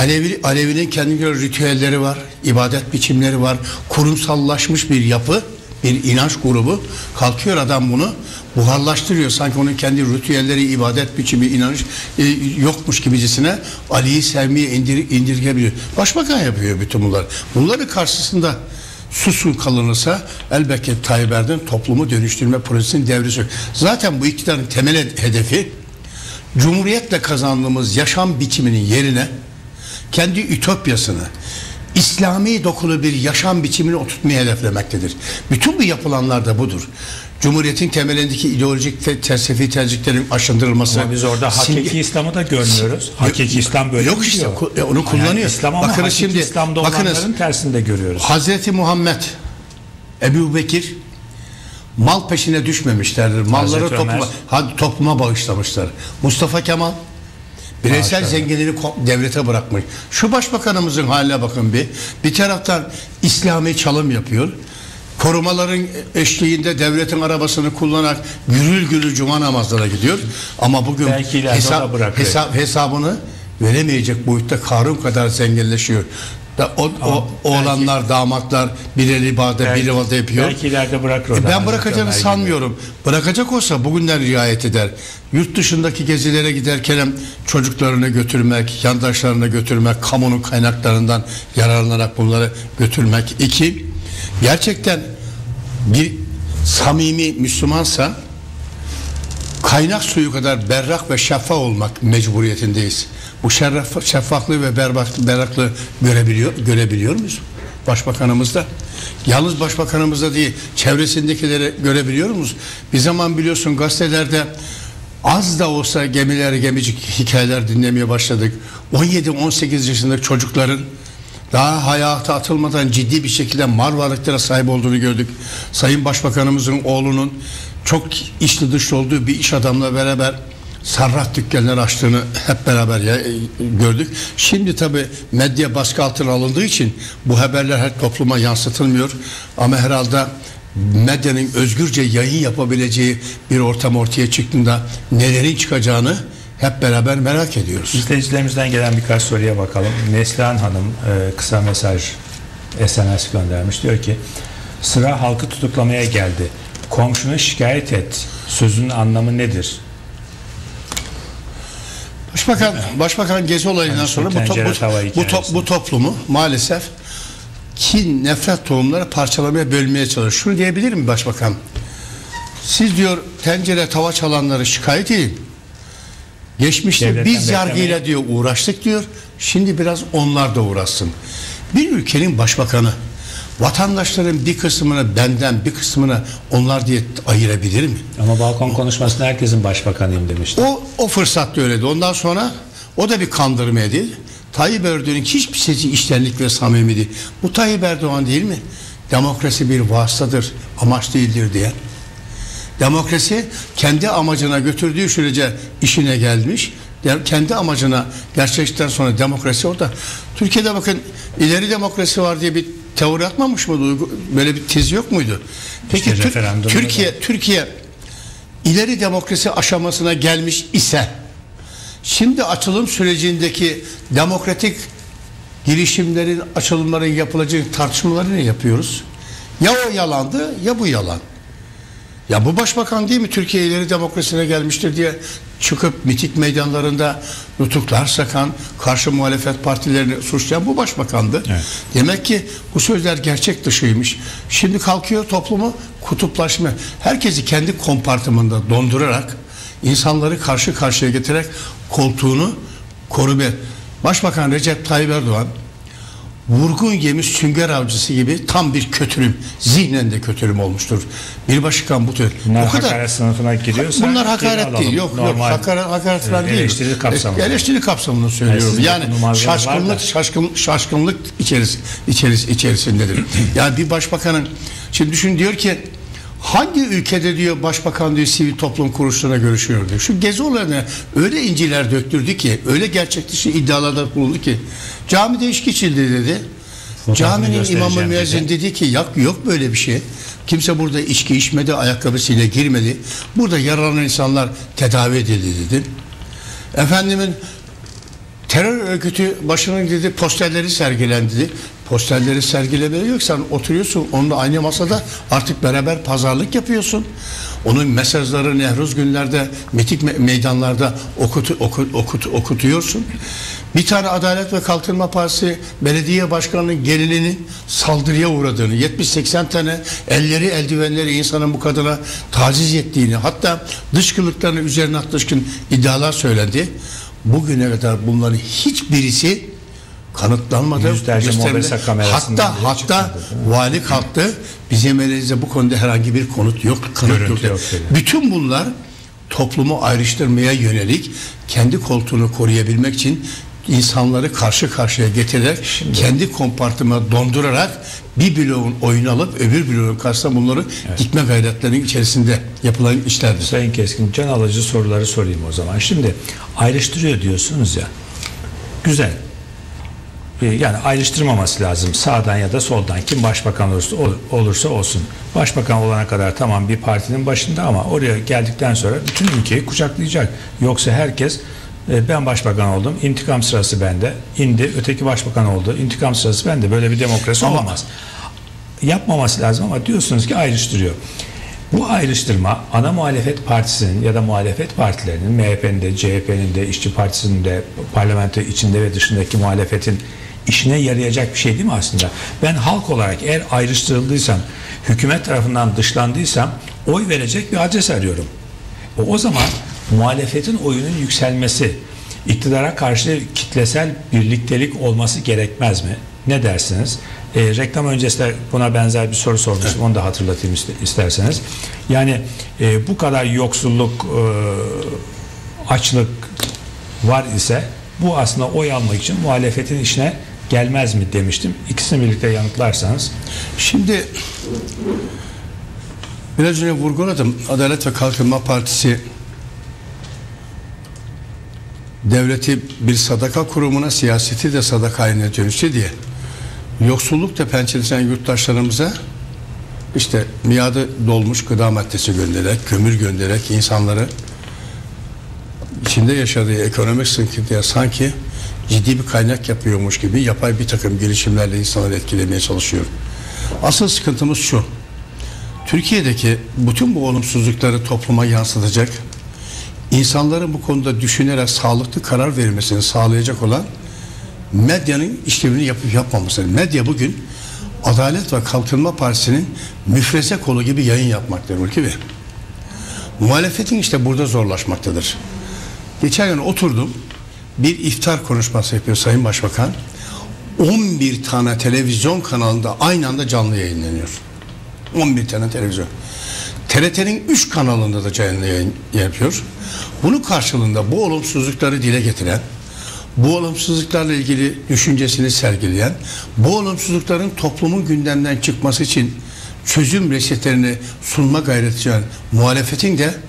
Speaker 2: Alevi'nin kendine göre ritüelleri var, ibadet biçimleri var, kurumsallaşmış bir yapı bir inanç grubu kalkıyor, adam bunu buharlaştırıyor. Sanki onun kendi ritüelleri, ibadet biçimi, inanış yokmuş gibicesine Ali'yi sevmeye indirgebiliyor. Başbakan yapıyor bütün bunlar. Bunların karşısında susun kalınırsa elbette Tayyip Erdoğan toplumu dönüştürme projesinin devresi. Zaten bu iktidarın temel hedefi Cumhuriyetle kazandığımız yaşam biçiminin yerine kendi ütopyasını, İslami dokulu bir yaşam biçimini oturtmayı hedeflemektedir. Bütün bu yapılanlar da budur. Cumhuriyetin temelindeki ideolojik ve felsefi tercihlerin aşındırılması.
Speaker 1: Ama biz orada hakiki İslam'ı da görmüyoruz. Hakiki İslam böyle
Speaker 2: yok işte, onu kullanıyor. Yani
Speaker 1: İslam ama
Speaker 2: bakınız
Speaker 1: hakiki
Speaker 2: şimdi,
Speaker 1: İslam'da olanların tersinde görüyoruz.
Speaker 2: Hazreti Muhammed, Ebu Bekir mal peşine düşmemişlerdir. Malları topluma bağışlamışlar. Mustafa Kemal bireysel zenginliğini devlete bırakmış. Şu başbakanımızın haline bakın bir. Bir taraftan İslami çalım yapıyor. Korumaların eşliğinde devletin arabasını kullanarak gürül gürül cuma namazlara gidiyor. Ama bugün hesabını veremeyecek boyutta Karun kadar zenginleşiyor. Oğlanlar, damatlar birer ibadet, bir ibadet yapıyor.
Speaker 1: Belki ileride bırakır.
Speaker 2: Ben bırakacağını sanmıyorum. Bırakacak olsa bugünden riayet eder. Yurt dışındaki gezilere giderken çocuklarını götürmek, yandaşlarını götürmek, kamunun kaynaklarından yararlanarak bunları götürmek. 2, gerçekten bir samimi Müslümansa kaynak suyu kadar berrak ve şeffaf olmak mecburiyetindeyiz. Bu şeffaflığı ve berraklığı görebiliyor muyuz? Başbakanımızda. Yalnız başbakanımızda değil, çevresindekileri görebiliyor muyuz? Bir zaman biliyorsun gazetelerde az da olsa gemicik hikayeler dinlemeye başladık. 17-18 yaşındaki çocukların daha hayata atılmadan ciddi bir şekilde mal varlıklara sahip olduğunu gördük. Sayın Başbakanımızın oğlunun çok içli dışlı olduğu bir iş adamla beraber sarraf dükkanları açtığını hep beraber gördük. Şimdi tabi medya baskı altına alındığı için bu haberler her topluma yansıtılmıyor. Ama herhalde medyanın özgürce yayın yapabileceği bir ortam ortaya çıktığında nelerin çıkacağını hep beraber merak ediyoruz.
Speaker 1: İzleyicilerimizden gelen birkaç soruya bakalım. Neslihan Hanım kısa mesaj SMS göndermiş. Diyor ki sıra halkı tutuklamaya geldi. Komşunu şikayet et. Sözünün anlamı nedir?
Speaker 2: Başbakan gezi olayından sonra bu toplumu maalesef kin, nefret tohumları parçalamaya, bölmeye çalışıyor. Şunu diyebilir mi başbakan? Siz diyor tencere tava çalanları şikayet edin. Geçmişte devletten biz yargıyla diyor uğraştık diyor. Şimdi biraz onlar da uğraşsın. Bir ülkenin başbakanı vatandaşların bir kısmını benden, bir kısmını onlar diye ayırabilir mi?
Speaker 1: Ama balkon konuşmasında herkesin başbakanıyım demişti.
Speaker 2: O fırsatta öyleydi. Ondan sonra o da bir kandırmaydı. Tayyip Erdoğan'ın hiçbir sesi içtenlik ve samimi değil. Bu Tayyip Erdoğan değil mi? Demokrasi bir vasıtadır, amaç değildir diye. Demokrasi kendi amacına götürdüğü sürece işine gelmiş. Kendi amacına gerçekten sonra demokrasi orada. Türkiye'de bakın ileri demokrasi var diye bir teori atmamış mıydı? Böyle bir tez yok muydu? Peki işte Türkiye ileri demokrasi aşamasına gelmiş ise şimdi açılım sürecindeki demokratik girişimlerin, açılımların yapılacağı tartışmalarını yapıyoruz. Ya o yalandı ya bu yalan. Ya bu başbakan değil mi Türkiye ileri demokrasine gelmiştir diye çıkıp miting meydanlarında nutuklar sakan, karşı muhalefet partilerini suçlayan bu başbakandı. Evet. Demek ki bu sözler gerçek dışıymış. Şimdi kalkıyor toplumu kutuplaşma. Herkesi kendi kompartmanında dondurarak, insanları karşı karşıya getirerek koltuğunu korumaya. Başbakan Recep Tayyip Erdoğan vurgun yemiş sünger avcısı gibi tam bir kötürüm, zihnen de kötürüm olmuştur. Bir başbakan bu tür.
Speaker 1: Bunlar o kadar hakaret sınıfına giriyorsa
Speaker 2: bunlar hakaret değil. Yok hakaret falan değil.
Speaker 1: Eleştiri kapsamında.
Speaker 2: Eleştiri kapsamında söylüyorum. Yani şaşkınlık içerisindedir. Yani bir başbakanın şimdi düşün diyor ki hangi ülkede diyor başbakan diyor sivil toplum kuruluşlarına görüşüyor diyor. Şu gezi olayına öyle inciler döktürdü ki, öyle gerçek dışı iddialarda bulundu ki camide içki içildi dedi. Caminin imamı müezzin dedi ki yok böyle bir şey. Kimse burada içki içmedi, ayakkabısıyla girmedi. Burada yaralanan insanlar tedavi edildi dedi. Efendimin terör örgütü başının dedi posterleri sergilendi dedi. Posterleri sergilemeye yok, sen oturuyorsun onunla aynı masada, artık beraber pazarlık yapıyorsun. Onun mesajları Nehruz günlerde mitik meydanlarda okutuyorsun. Bir tane Adalet ve Kalkınma Partisi belediye başkanının gelininin saldırıya uğradığını, 70-80 tane elleri eldivenleri insanın bu kadına taciz ettiğini, hatta dışkılıklarını üzerine atışkın iddialar söylendi. Bugüne kadar bunların hiçbirisi kanıtlanmadı. Hatta vali kalktı. Bizim elimizde bu konuda herhangi bir kanıt yok. Bütün bunlar toplumu ayrıştırmaya yönelik, kendi koltuğunu koruyabilmek için insanları karşı karşıya getirerek, kendi kompartımına dondurarak bir bloğun oyunu alıp öbür bloğun karşısında bunları dikme gayretlerinin içerisinde yapılan işlerdir.
Speaker 1: Sayın Keskin, can alıcı soruları sorayım o zaman. Şimdi ayrıştırıyor diyorsunuz ya. Güzel. Yani ayrıştırmaması lazım. Sağdan ya da soldan kim başbakan olursa olsun. Başbakan olana kadar tamam bir partinin başında, ama oraya geldikten sonra bütün ülkeyi kucaklayacak. Yoksa herkes ben başbakan oldum, intikam sırası bende, indi, öteki başbakan oldu, intikam sırası bende. Böyle bir demokrasi olamaz. Yapmaması lazım ama diyorsunuz ki ayrıştırıyor. Bu ayrıştırma ana muhalefet partisinin ya da muhalefet partilerinin, MHP'nin de, CHP'nin de, İşçi Partisi'nin de, parlamento içinde ve dışındaki muhalefetin işine yarayacak bir şey değil mi aslında? Ben halk olarak eğer ayrıştırıldıysam, hükümet tarafından dışlandıysam oy verecek bir adres arıyorum. O zaman muhalefetin oyunun yükselmesi, iktidara karşı kitlesel birliktelik olması gerekmez mi? Ne dersiniz? Reklam öncesinde buna benzer bir soru sormuştum. Onu da hatırlatayım isterseniz. Yani bu kadar yoksulluk, açlık var ise bu aslında oy almak için muhalefetin işine gelmez mi demiştim. İkisini birlikte yanıtlarsanız.
Speaker 2: Şimdi biraz önce vurguladım. Adalet ve Kalkınma Partisi devleti bir sadaka kurumuna, siyaseti de sadaka haline dönüştü diye yoksulluk da pençelenen yurttaşlarımıza işte miadı dolmuş gıda maddesi göndererek, kömür göndererek insanları içinde yaşadığı ekonomik sıkıntıya sanki ciddi bir kaynak yapıyormuş gibi yapay bir takım girişimlerle insanları etkilemeye çalışıyor. Asıl sıkıntımız şu: Türkiye'deki bütün bu olumsuzlukları topluma yansıtacak, insanların bu konuda düşünerek sağlıklı karar vermesini sağlayacak olan medyanın işlevini yapıp yapmaması. Medya bugün Adalet ve Kalkınma Partisi'nin müfreze kolu gibi yayın yapmaktadır Ülke Bey. Muhalefetin işte burada zorlaşmaktadır. Geçen gün oturdum, bir iftar konuşması yapıyor Sayın Başbakan. 11 tane televizyon kanalında aynı anda canlı yayınlanıyor. 11 tane televizyon. TRT'nin 3 kanalında da canlı yayın yapıyor. Bunun karşılığında bu olumsuzlukları dile getiren, bu olumsuzluklarla ilgili düşüncesini sergileyen, bu olumsuzlukların toplumun gündemden çıkması için çözüm reçetelerini sunma gayreti için muhalefetin de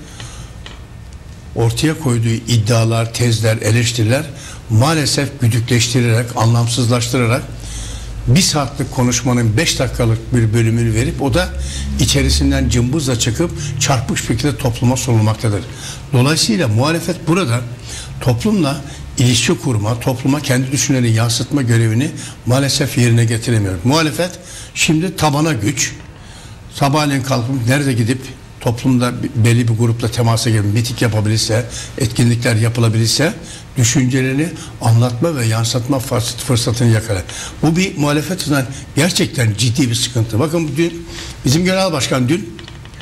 Speaker 2: ortaya koyduğu iddialar, tezler, eleştiriler maalesef güdükleştirerek, anlamsızlaştırarak bir saatlik konuşmanın 5 dakikalık bir bölümünü verip o da içerisinden cımbızla çıkıp çarpık şekilde topluma sunulmaktadır. Dolayısıyla muhalefet burada toplumla ilişki kurma, topluma kendi düşüncelerini yansıtma görevini maalesef yerine getiremiyor. Muhalefet şimdi tabana güç, sabahleyin kalkıp nerede gidip toplumda belli bir grupla temasa girip miting yapabilirse, etkinlikler yapılabilirse düşüncelerini anlatma ve yansıtma fırsatını yakalar. Bu bir muhalefet için gerçekten ciddi bir sıkıntı. Bakın dün bizim genel başkan dün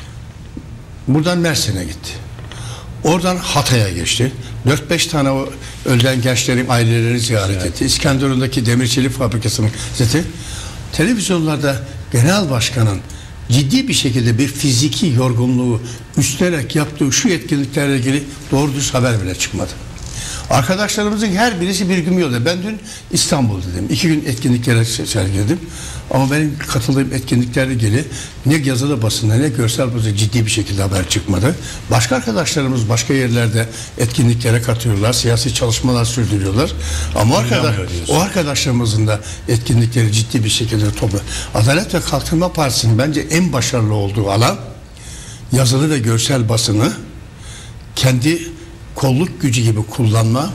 Speaker 2: buradan Mersin'e gitti. Oradan Hatay'a geçti. 4-5 tane o ölen gençlerin ailelerini ziyaret etti. İskenderun'daki demir çelik fabrikasının zeti. Televizyonlarda genel başkanın ciddi bir şekilde bir fiziki yorgunluğu üstlenerek yaptığı şu etkinliklerle ilgili doğru düz haber bile çıkmadı. Arkadaşlarımızın her birisi bir gün yolda. Ben dün İstanbul'daydım. 2 gün etkinliklere sergiledim. Ama benim katıldığım etkinliklerle ilgili ne yazılı basında ne görsel basında ciddi bir şekilde haber çıkmadı. Başka arkadaşlarımız başka yerlerde etkinliklere katılıyorlar. Siyasi çalışmalar sürdürüyorlar. Ama o arkadaşlarımızın da etkinlikleri ciddi bir şekilde toplu. Adalet ve Kalkınma Partisi'nin bence en başarılı olduğu alan yazılı ve görsel basını kendi kolluk gücü gibi kullanma,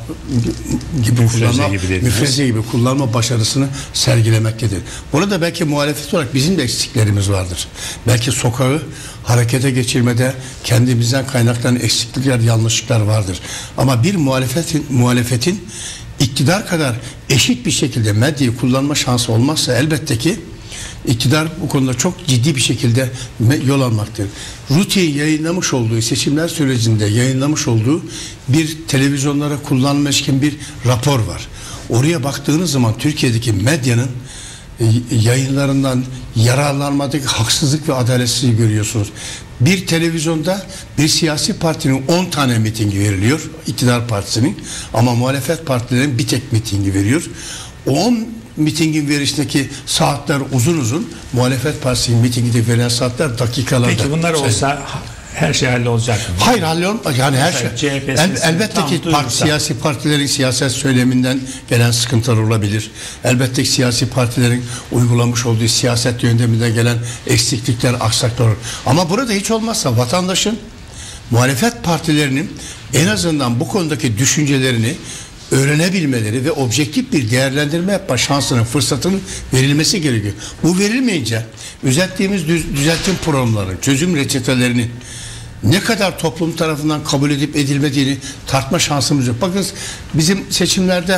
Speaker 2: müfreze gibi kullanma başarısını sergilemektedir. Burada belki muhalefet olarak bizim de eksiklerimiz vardır. Belki sokağı harekete geçirmede kendimizden kaynaklanan eksiklikler, yanlışlıklar vardır. Ama bir muhalefetin iktidar kadar eşit bir şekilde medyayı kullanma şansı olmazsa elbette ki İktidar bu konuda çok ciddi bir şekilde yol almaktır. Rutin yayınlamış olduğu, seçimler sürecinde yayınlamış olduğu bir televizyonlara kullanılma ilişkin bir rapor var. Oraya baktığınız zaman Türkiye'deki medyanın yayınlarından yararlanmadaki haksızlık ve adaletsizliği görüyorsunuz. Bir televizyonda bir siyasi partinin 10 tane mitingi veriliyor, iktidar partisinin, ama muhalefet partilerinin bir tek mitingi veriyor. O 10 mitingin verişindeki saatler uzun, muhalefet partisinin mitinginde verilen saatler dakikalarda.
Speaker 1: Peki bunlar olsa her şey hallolacak mı?
Speaker 2: Hayır, hallolmaz. Yani her şey. Elbette ki siyasi partilerin siyaset söyleminden gelen sıkıntılar olabilir. Elbette ki siyasi partilerin uygulamış olduğu siyaset yönteminden gelen eksiklikler, aksaklıklar olur. Ama burada hiç olmazsa vatandaşın, muhalefet partilerinin en azından bu konudaki düşüncelerini öğrenebilmeleri ve objektif bir değerlendirme yapma şansının, fırsatının verilmesi gerekiyor. Bu verilmeyince ürettiğimiz düzeltim programlarının, çözüm reçetelerinin ne kadar toplum tarafından kabul edip edilmediğini tartma şansımız yok. Bakın bizim seçimlerde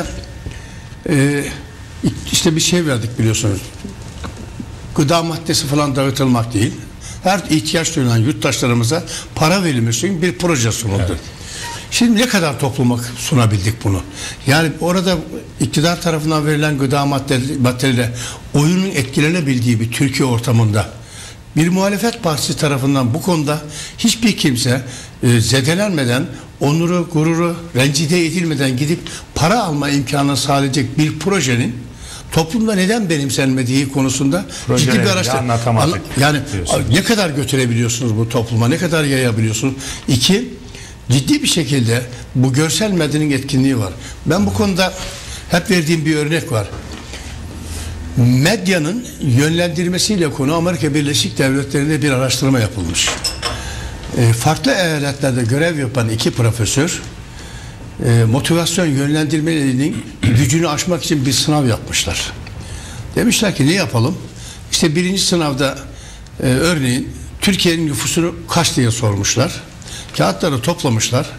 Speaker 2: işte bir şey verdik biliyorsunuz. Gıda maddesi falan dağıtılmak değil. Her ihtiyaç duyulan yurttaşlarımıza para verilmesi bir proje sunuldu. Evet. Şimdi ne kadar topluma sunabildik bunu? Yani orada iktidar tarafından verilen gıda maddeleri oyunun etkilenebildiği bir Türkiye ortamında bir muhalefet partisi tarafından bu konuda hiçbir kimse zedelenmeden, onuru, gururu rencide edilmeden gidip para alma imkanını sağlayacak bir projenin toplumda neden benimsenmediği konusunda ciddi bir araştırma. Yani ne kadar götürebiliyorsunuz bu topluma, ne kadar yayabiliyorsunuz? İki, ciddi bir şekilde bu görsel medyanın etkinliği var. Ben bu konuda hep verdiğim bir örnek var. Medyanın yönlendirmesiyle konu Amerika Birleşik Devletleri'nde bir araştırma yapılmış. Farklı eyaletlerde görev yapan 2 profesör motivasyon yönlendirmelerinin gücünü aşmak için bir sınav yapmışlar. Demişler ki ne yapalım? İşte birinci sınavda örneğin Türkiye'nin nüfusunu kaç diye sormuşlar. Kağıtları toplamışlar.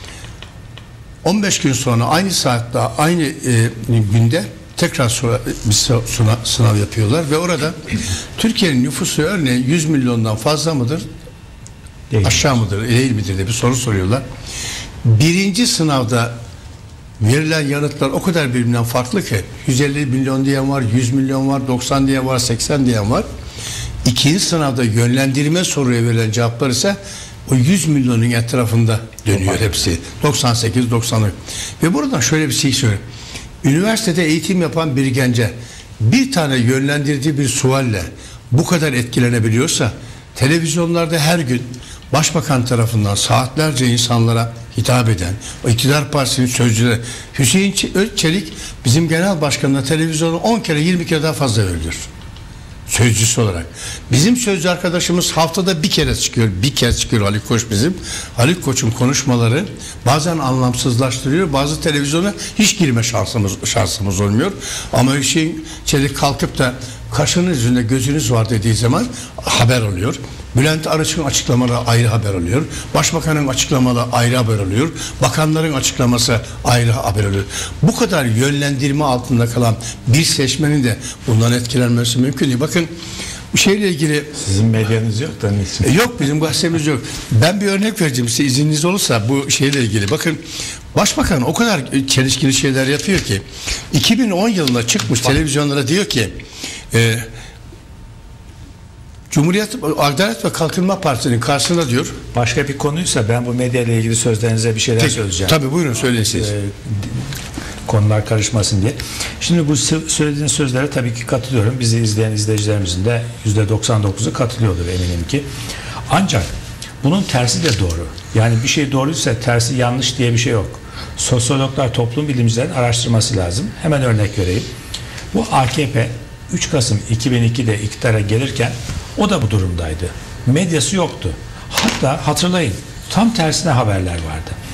Speaker 2: 15 gün sonra aynı saatte aynı günde tekrar bir sınav yapıyorlar ve orada Türkiye'nin nüfusu örneğin 100 milyondan fazla mıdır? Değil. Aşağı mıdır? Değil midir diye bir soru soruyorlar. Birinci sınavda verilen yanıtlar o kadar birbirinden farklı ki 150 milyon diyen var, 100 milyon var, 90 diyen var, 80 diyen var. İkinci sınavda yönlendirme soruya verilen cevaplar ise o 100 milyonun etrafında dönüyor hepsi. 98, 90. Ve buradan şöyle bir şey söyleyeyim. Üniversitede eğitim yapan bir gence bir tane yönlendirdiği bir sualle bu kadar etkilenebiliyorsa televizyonlarda her gün Başbakan tarafından saatlerce insanlara hitap eden o iktidar partisinin sözcüleri Hüseyin Çelik bizim genel başkanına televizyonu 10 kere 20 kere daha fazla veriyor. Sözcüsü olarak. Bizim sözcü arkadaşımız haftada bir kere çıkıyor. Bir kez çıkıyor Haluk Koç bizim. Haluk Koç'un konuşmaları bazen anlamsızlaştırıyor. Bazı televizyona hiç girme şansımız olmuyor. Ama Hüseyin Çelik kalkıp da kaşınız yüzünde gözünüz var dediği zaman haber oluyor. Bülent Arınç'ın açıklamaları ayrı haber oluyor. Başbakanın açıklamaları ayrı haber oluyor. Bakanların açıklaması ayrı haber oluyor. Bu kadar yönlendirme altında kalan bir seçmenin de bundan etkilenmesi mümkün değil. Bakın bu şeyle ilgili...
Speaker 1: Sizin medyanız yok da niçin?
Speaker 2: Yok, bizim gazetemiz yok. Ben bir örnek vereceğim size, izniniz olursa bu şeyle ilgili. Bakın Başbakan o kadar çelişkili şeyler yapıyor ki 2010 yılında çıkmış televizyonlara diyor ki Cumhuriyet Adalet ve Kalkınma Partisi'nin karşısında diyor.
Speaker 1: Başka bir konuysa ben bu medya ile ilgili sözlerinize bir şeyler söyleyeceğim.
Speaker 2: Tabii buyurun söyleyin siz.
Speaker 1: Konular karışmasın diye. Şimdi bu söylediğiniz sözlere tabii ki katılıyorum. Bizi izleyen izleyicilerimizin de %99'u katılıyordur eminim ki. Ancak bunun tersi de doğru. Yani bir şey doğruysa tersi yanlış diye bir şey yok. Sosyologlar, toplum bilimcilerin araştırması lazım. Hemen örnek vereyim. Bu AKP 3 Kasım 2002'de iktidara gelirken o da bu durumdaydı. Medyası yoktu. Hatta hatırlayın tam tersine haberler vardı.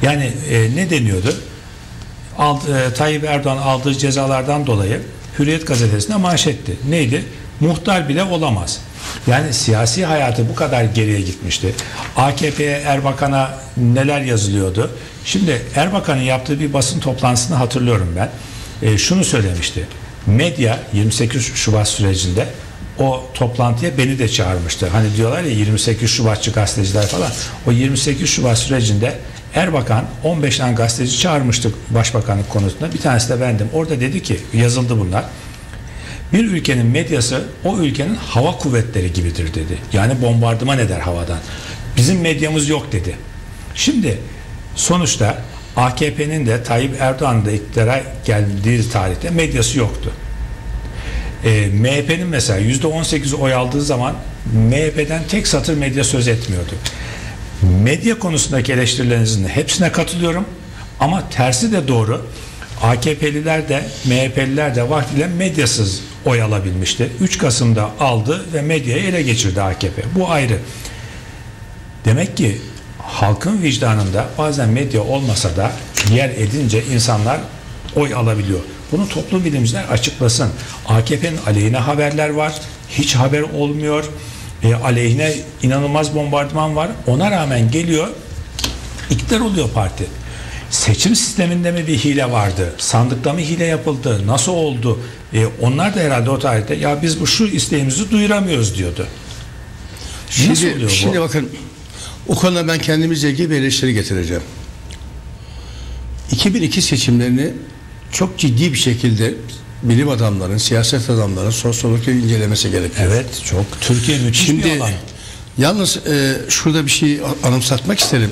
Speaker 1: Yani ne deniyordu? Tayyip Erdoğan aldığı cezalardan dolayı Hürriyet gazetesine manşetti. Neydi? Muhtar bile olamaz. Yani siyasi hayatı bu kadar geriye gitmişti. AKP'ye, Erbakan'a neler yazılıyordu? Şimdi Erbakan'ın yaptığı bir basın toplantısını hatırlıyorum ben. Şunu söylemişti. Medya 28 Şubat sürecinde o toplantıya beni de çağırmıştı. Hani diyorlar ya 28 Şubatçı gazeteciler falan. O 28 Şubat sürecinde Erbakan 15 tane gazeteci çağırmıştık başbakanlık konusunda. Bir tanesi de bendim. Orada dedi ki, yazıldı bunlar. Bir ülkenin medyası o ülkenin hava kuvvetleri gibidir dedi. Yani bombardıman eder havadan. Bizim medyamız yok dedi. Şimdi sonuçta AKP'nin de Tayyip Erdoğan'ın da iktidara geldiği tarihte medyası yoktu. MHP'nin mesela %18 oy aldığı zaman MHP'den tek satır medya söz etmiyordu. Medya konusundaki eleştirilerinizin hepsine katılıyorum ama tersi de doğru. AKP'liler de MHP'liler de vaktiyle medyasız oy alabilmişti. 3 Kasım'da aldı ve medyayı ele geçirdi AKP. Bu ayrı. Demek ki halkın vicdanında bazen medya olmasa da yer edince insanlar oy alabiliyor. Bunu toplum bilimciler açıklasın. AKP'nin aleyhine haberler var. Hiç haber olmuyor. Aleyhine inanılmaz bombardıman var. Ona rağmen geliyor, iktidar oluyor parti. Seçim sisteminde mi bir hile vardı? Sandıkta mı hile yapıldı? Nasıl oldu? Onlar da herhalde o tarihte ya biz şu isteğimizi duyuramıyoruz diyordu.
Speaker 2: Şimdi bakın, o konuda ben kendimizle ilgili bir eleştiri getireceğim. 2002 seçimlerini çok ciddi bir şekilde bilim adamlarının, siyaset adamlarının, sosyologların incelemesi gerekiyor.
Speaker 1: Evet, çok. Türkiye müthiş bir alan.
Speaker 2: Yalnız şurada bir şey anımsatmak isterim.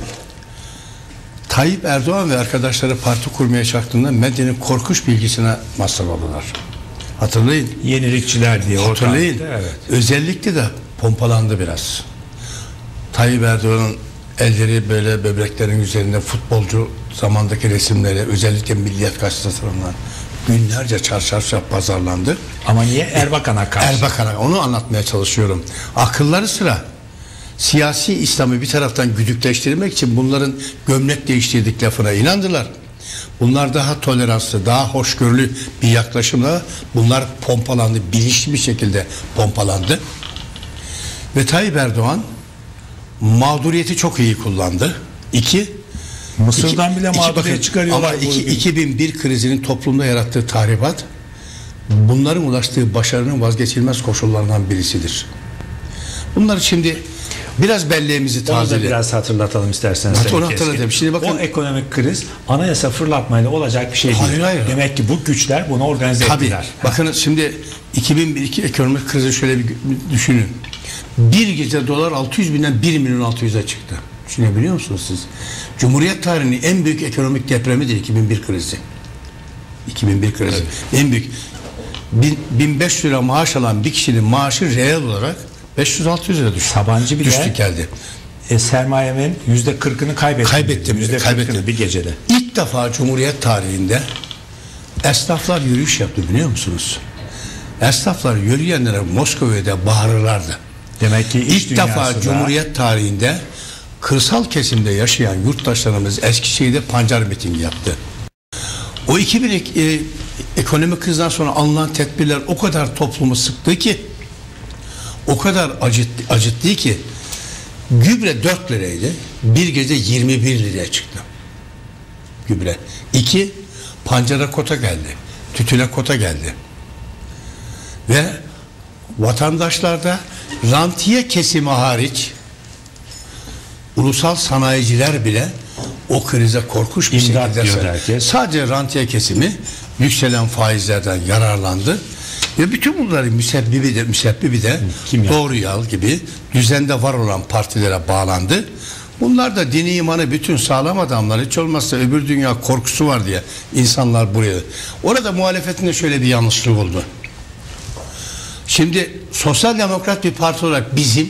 Speaker 2: Tayyip Erdoğan ve arkadaşları parti kurmaya kalktığında medyanın korkunç bilgisine mazhar oldular. Hatırlayın.
Speaker 1: Yenilikçiler diye.
Speaker 2: Hatırlayın. Evet. Özellikle de pompalandı biraz. Tayyip Erdoğan'ın elleri böyle böbreklerin üzerinde, futbolcu zamandaki resimleri, özellikle Milliyet Gazetesi'nden günlerce çarşaf pazarlandı.
Speaker 1: Ama niye? Erbakan'a karşı.
Speaker 2: Erbakan'a, onu anlatmaya çalışıyorum. Akılları sıra siyasi İslam'ı bir taraftan güdükleştirmek için bunların gömlek değiştirdik lafına inandılar. Bunlar daha toleranslı, daha hoşgörülü bir yaklaşımla bunlar pompalandı, bilinçli bir şekilde pompalandı. Ve Tayyip Erdoğan mağduriyeti çok iyi kullandı.
Speaker 1: Mısır'dan bile mağduriyet çıkarıyorlar.
Speaker 2: Ama 2001 krizinin toplumda yarattığı tahribat bunların ulaştığı başarının vazgeçilmez koşullarından birisidir. Bunları şimdi biraz belleğimizi tazeleyelim.
Speaker 1: Onu da biraz hatırlatalım isterseniz.
Speaker 2: Onu hatırlatalım. Şimdi bakın,
Speaker 1: o ekonomik kriz anayasa fırlatmayla olacak bir şey değil.
Speaker 2: Hayır.
Speaker 1: Demek ki bu güçler bunu organize ettiler.
Speaker 2: Bakın şimdi 2002 ekonomik krizi şöyle bir düşünün. Bir gece dolar 600 binden 1 milyon 600'e çıktı. Düşünebiliyor musunuz siz? Cumhuriyet tarihinin en büyük ekonomik depremidir 2001 krizi. 2001 krizi. Evet. En büyük. 1500 lira maaş alan bir kişinin maaşı reel olarak 500-600 lira düştü.
Speaker 1: Sabancı bile
Speaker 2: düştü geldi.
Speaker 1: Sermayemin %40'ını kaybettim. %40'ını bir gecede.
Speaker 2: İlk defa Cumhuriyet tarihinde esnaflar yürüyüş yaptı, biliyor musunuz? Esnaflar yürüyenlere Moskova'da bağırırlardı.
Speaker 1: Demek ki
Speaker 2: ilk defa Cumhuriyet tarihinde kırsal kesimde yaşayan yurttaşlarımız Eskişehir'de pancar mitingi yaptı. O 2002 ekonomik krizden sonra alınan tedbirler o kadar toplumu sıktı ki, o kadar acıttı ki, gübre 4 liraydı, bir gece 21 liraya çıktı gübre. 2, pancara kota geldi, tütüne kota geldi ve vatandaşlarda rantiye kesimi hariç ulusal sanayiciler bile o krize korkunç bir şekilde sadece rantiye kesimi yükselen faizlerden yararlandı ve bütün bunların müsebbibi de Doğru Yol gibi düzende var olan partilere bağlandı. Bunlar da dini imanı bütün sağlam adamlar, hiç olmazsa öbür dünya korkusu var diye insanlar buraya. Orada muhalefetinde şöyle bir yanlışlık oldu. Şimdi sosyal demokrat bir parti olarak bizim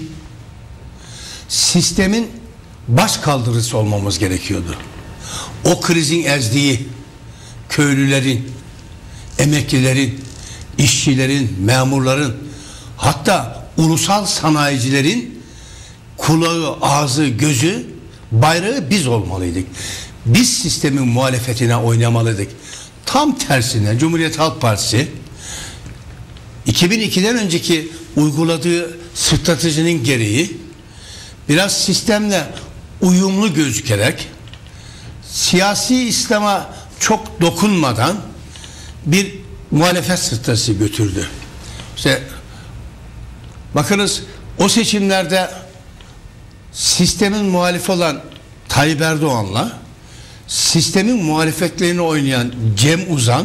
Speaker 2: sistemin baş kaldırıcısı olmamız gerekiyordu. O krizin ezdiği köylülerin, emeklilerin, işçilerin, memurların, hatta ulusal sanayicilerin kulağı, ağzı, gözü, bayrağı biz olmalıydık. biz sistemin muhalefetine oynamalıydık. Tam tersine Cumhuriyet Halk Partisi 2002'den önceki uyguladığı stratejinin gereği biraz sistemle uyumlu gözükerek siyasi İslam'a çok dokunmadan bir muhalefet stratejisi götürdü. İşte bakınız, o seçimlerde sistemin muhalifi olan Tayyip Erdoğan'la sistemin muhalefetlerini oynayan Cem Uzan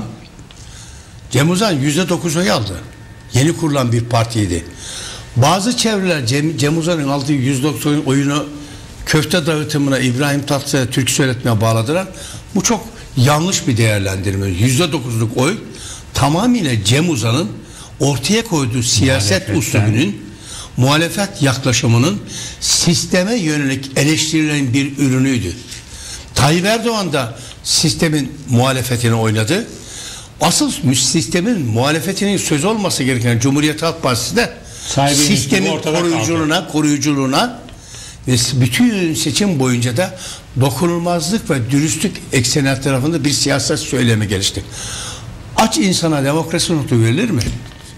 Speaker 2: %9 oy aldı. Yeni kurulan bir partiydi. Bazı çevreler Cem Uzan'ın aldığı %9 oyunu köfte dağıtımına, İbrahim Tatlıses'e türkü söyletmeye bağladılar. Bu çok yanlış bir değerlendirme. %9'luk oy tamamıyla Cem Uzan'ın ortaya koyduğu siyaset usulünün, muhalefet yaklaşımının sisteme yönelik eleştirilerin bir ürünüydü. Tayyip Erdoğan da sistemin muhalefetini oynadı. Asıl sistemin muhalefetinin söz olması gereken Cumhuriyet Halk Partisi de sistemin koruyuculuğuna ve bütün seçim boyunca da dokunulmazlık ve dürüstlük ekseni her tarafında bir siyaset söylemi gelişti. Aç insana demokrasi notu verilir mi?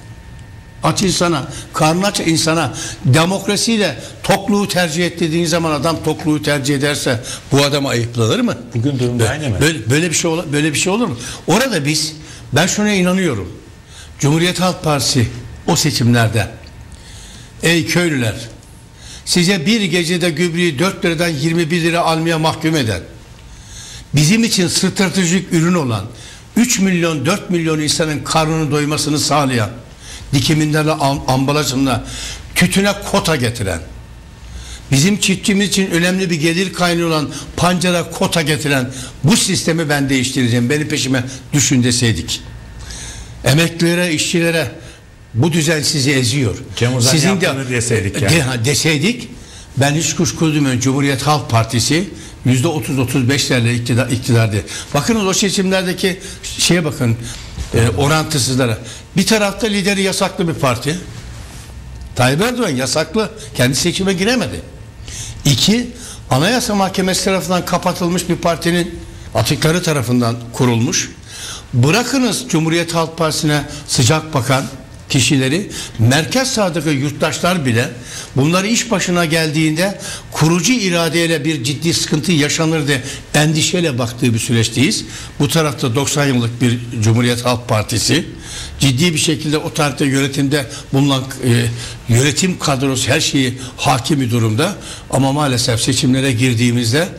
Speaker 2: Aç insana, karnı aç insana demokrasiyle tokluğu tercih et dediğin zaman adam tokluğu tercih ederse bu adama ayıplanır mı?
Speaker 1: Bugün durum aynı mı?
Speaker 2: Böyle bir şey olur mu? Orada ben şuna inanıyorum. Cumhuriyet Halk Partisi o seçimlerde, ey köylüler, size bir gecede gübreyi 4 liradan 21 lira almaya mahkum eden, bizim için stratejik ürün olan 3 milyon 4 milyon insanın karnını doymasını sağlayan, dikiminlerle, ambalajınla tütüne kota getiren, bizim çiftçimiz için önemli bir gelir kaynağı olan pancara kota getiren bu sistemi ben değiştireceğim, beni peşime düşün deseydik, emeklilere, işçilere bu düzen sizi eziyor, sizin de deseydik, ben hiç kuşku duymuyorum, Cumhuriyet Halk Partisi %30-35'lerle iktidardı. Bakınız o seçimlerdeki şeye bakın, orantısızlara. Bir tarafta lideri yasaklı bir parti. Tayyip Erdoğan yasaklı. Kendi seçime giremedi. 2. Anayasa Mahkemesi tarafından kapatılmış bir partinin atıkları tarafından kurulmuş. Bırakınız Cumhuriyet Halk Partisi'ne sıcak bakan kişileri, merkez sağdaki yurttaşlar bile bunları iş başına geldiğinde kurucu iradeyle bir ciddi sıkıntı yaşanır diye endişeyle baktığı bir süreçteyiz. Bu tarafta 90 yıllık bir Cumhuriyet Halk Partisi ciddi bir şekilde o tarihte yönetimde bulunan yönetim kadrosu her şeyi hakim bir durumda, ama maalesef seçimlere girdiğimizde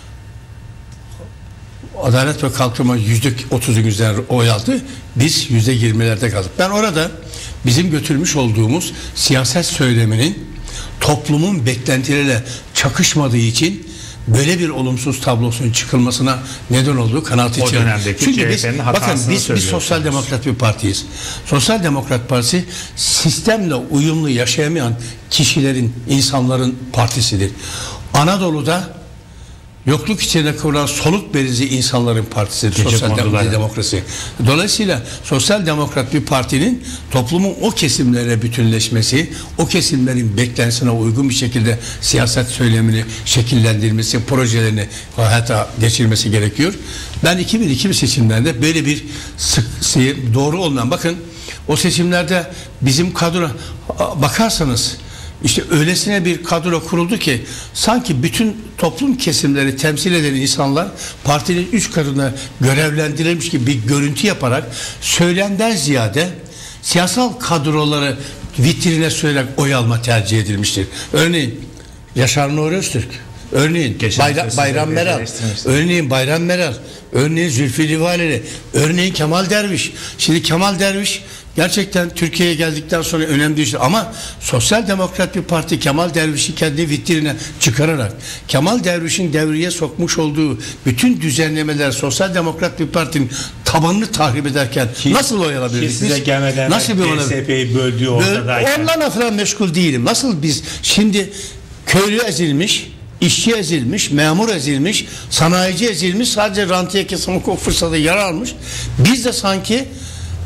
Speaker 2: Adalet ve Kalkınma %30'un üzerine oy aldı. Biz %20'lerde kaldık. Ben orada bizim götürmüş olduğumuz siyaset söyleminin toplumun beklentileriyle çakışmadığı için böyle bir olumsuz tablosunun çıkılmasına neden olduğu kanaati içerisinde. Çünkü biz sosyal demokrat bir partiyiz. Sosyal Demokrat Partisi sistemle uyumlu yaşayamayan kişilerin, insanların partisidir. Anadolu'da yokluk içinde kurulan soluk berizi insanların partisidir Sosyal Demokrasi. Dolayısıyla Sosyal Demokrat bir partinin toplumun o kesimlerine bütünleşmesi, o kesimlerin beklentisine uygun bir şekilde siyaset söylemini şekillendirmesi, projelerini hayata geçirmesi gerekiyor. Ben 2002 seçimlerinde böyle bir doğru olmayan, bakın o seçimlerde bizim kadro bakarsanız İşte öylesine bir kadro kuruldu ki sanki bütün toplum kesimleri temsil eden insanlar partinin 3 katına görevlendirilmiş gibi bir görüntü yaparak söylenden ziyade siyasal kadroları vitrine sürelerek oy alma tercih edilmiştir. Örneğin Yaşar Nuri Öztürk, örneğin Bayram Meral, örneğin Zülfü Livaneli, örneğin Kemal Derviş. Şimdi Kemal Derviş gerçekten Türkiye'ye geldikten sonra önemli bir şey. Ama Sosyal Demokrat bir parti Kemal Derviş'i kendi vitrine çıkararak, Kemal Derviş'in devreye sokmuş olduğu bütün düzenlemeler Sosyal Demokrat bir partinin tabanını tahrip ederken nasıl oy alabiliriz?
Speaker 1: Size gelmeden
Speaker 2: nasıl bir
Speaker 1: DSP'yi böldüğü ortadayken.
Speaker 2: Onlarla falan meşgul değilim. Nasıl biz şimdi köylü ezilmiş, işçi ezilmiş, memur ezilmiş, sanayici ezilmiş, sadece rantiye kesim hukuk fırsatı yer almış. Biz de sanki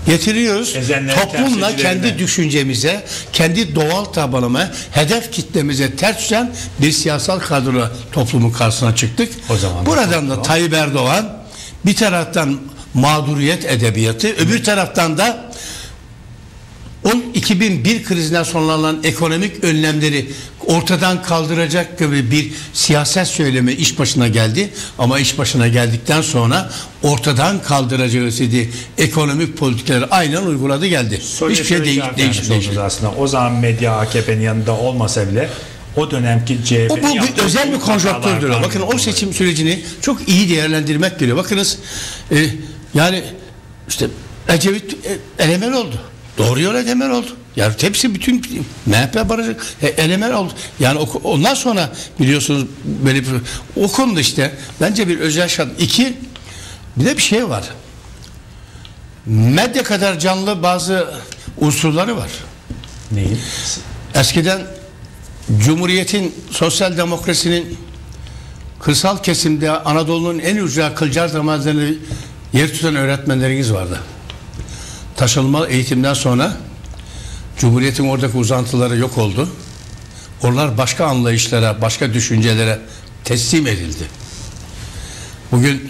Speaker 2: getiriyoruz.
Speaker 1: Ezenlerin
Speaker 2: Toplumla kendi
Speaker 1: temsilcilerine.
Speaker 2: düşüncemize, kendi doğal tabanıma, hedef kitlemize ters düşen bir siyasal kadro toplumun karşısına çıktık.
Speaker 1: O zaman
Speaker 2: buradan da Tayyip Erdoğan bir taraftan mağduriyet edebiyatı, öbür taraftan da 2001 krizinden sonralan ekonomik önlemleri ortadan kaldıracak gibi bir siyaset söylemi iş başına geldi. Ama iş başına geldikten sonra ortadan kaldıracağı istediği ekonomik politikaları aynen uyguladı geldi. Hiçbir şey değişmedi.
Speaker 1: Aslında o zaman medya AKP'nin yanında olmasa bile o dönemki CHP'nin
Speaker 2: bu bir özel bir konjonktürdür. Bakın o seçim sürecini çok iyi değerlendirmek gerekiyor. Bakınız yani işte Ecevit elemen oldu. Doğru yol elemen oldu. Yani hepsi bütün MHP barajı elemen oldu. Yani ondan sonra biliyorsunuz böyle bir, o konuda işte bence bir özel şart. İki, bir de bir şey var. Medya kadar canlı bazı unsurları var.
Speaker 1: Neyi?
Speaker 2: Eskiden Cumhuriyet'in, sosyal demokrasinin kırsal kesimde Anadolu'nun en ücra kılcal damarlarını yer tutan öğretmenleriniz vardı. Taşınma eğitimden sonra Cumhuriyet'in oradaki uzantıları yok oldu. Onlar başka anlayışlara, başka düşüncelere teslim edildi. Bugün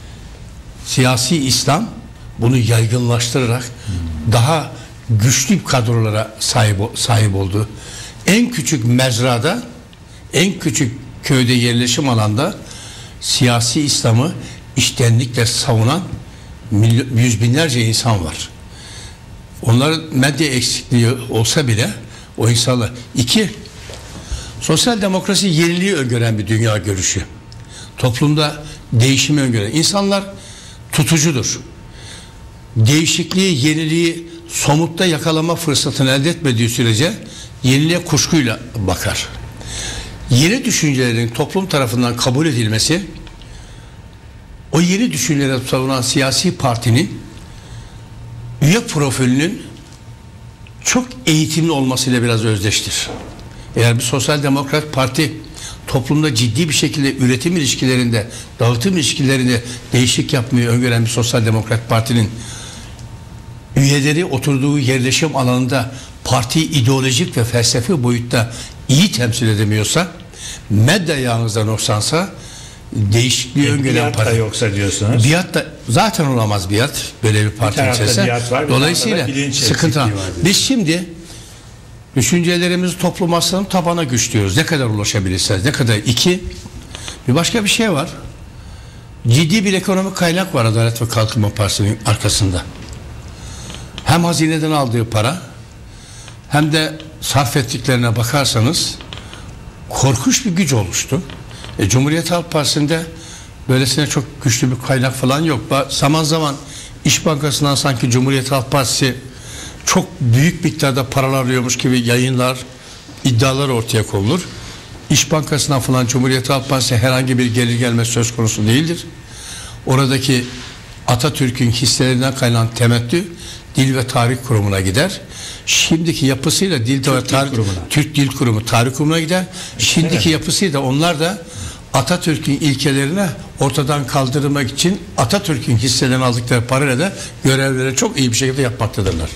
Speaker 2: siyasi İslam bunu yaygınlaştırarak daha güçlü kadrolara sahip oldu. En küçük mezrada, en küçük köyde yerleşim alanda siyasi İslam'ı içtenlikle savunan yüz binlerce insan var. Onların medya eksikliği olsa bile o insanlar. İki, sosyal demokrasi yeniliği öngören bir dünya görüşü. Toplumda değişimi öngören. İnsanlar tutucudur. Değişikliği, yeniliği somutta yakalama fırsatını elde etmediği sürece yeniliğe kuşkuyla bakar. Yeni düşüncelerin toplum tarafından kabul edilmesi, o yeni düşüncelere savunan siyasi partinin üye profilinin çok eğitimli olmasıyla biraz özdeştir. Eğer bir sosyal demokrat parti toplumda ciddi bir şekilde üretim ilişkilerinde, dağıtım ilişkilerinde değişik yapmayı öngören bir sosyal demokrat partinin üyeleri oturduğu yerleşim alanında parti ideolojik ve felsefi boyutta iyi temsil edemiyorsa, medya yalnızdan noksansa, değişikliği öngören parti
Speaker 1: yoksa diyorsunuz.
Speaker 2: Biat da zaten olamaz biat böyle bir parti içerisinde. Dolayısıyla sıkıntı var. Biz şimdi düşüncelerimizi toplum aslında tabana güçlüyoruz. Ne kadar ulaşabilirsiniz, ne kadar. İki, bir başka bir şey var. Ciddi bir ekonomik kaynak var Adalet ve Kalkınma Partisi'nin arkasında. Hem hazineden aldığı para hem de sarf ettiklerine bakarsanız korkunç bir güç oluştu. Cumhuriyet Halk Partisi'nde böylesine çok güçlü bir kaynak falan yok. Zaman zaman İş Bankası'ndan sanki Cumhuriyet Halk Partisi çok büyük miktarda paralar alıyormuş gibi yayınlar, iddialar ortaya konulur. İş Bankası'ndan falan Cumhuriyet Halk Partisi herhangi bir gelir gelmesi söz konusu değildir. Oradaki Atatürk'ün hisselerinden kaynanan temettü Dil ve Tarih Kurumu'na gider. Şimdiki yapısıyla Türk Dil Kurumu, Tarih Kurumu'na gider. Şimdiki yapısıyla onlar da Atatürk'ün ilkelerine ortadan kaldırmak için Atatürk'ün hisselerini aldıkları parayla da görevleri çok iyi bir şekilde yapmaktadırlar.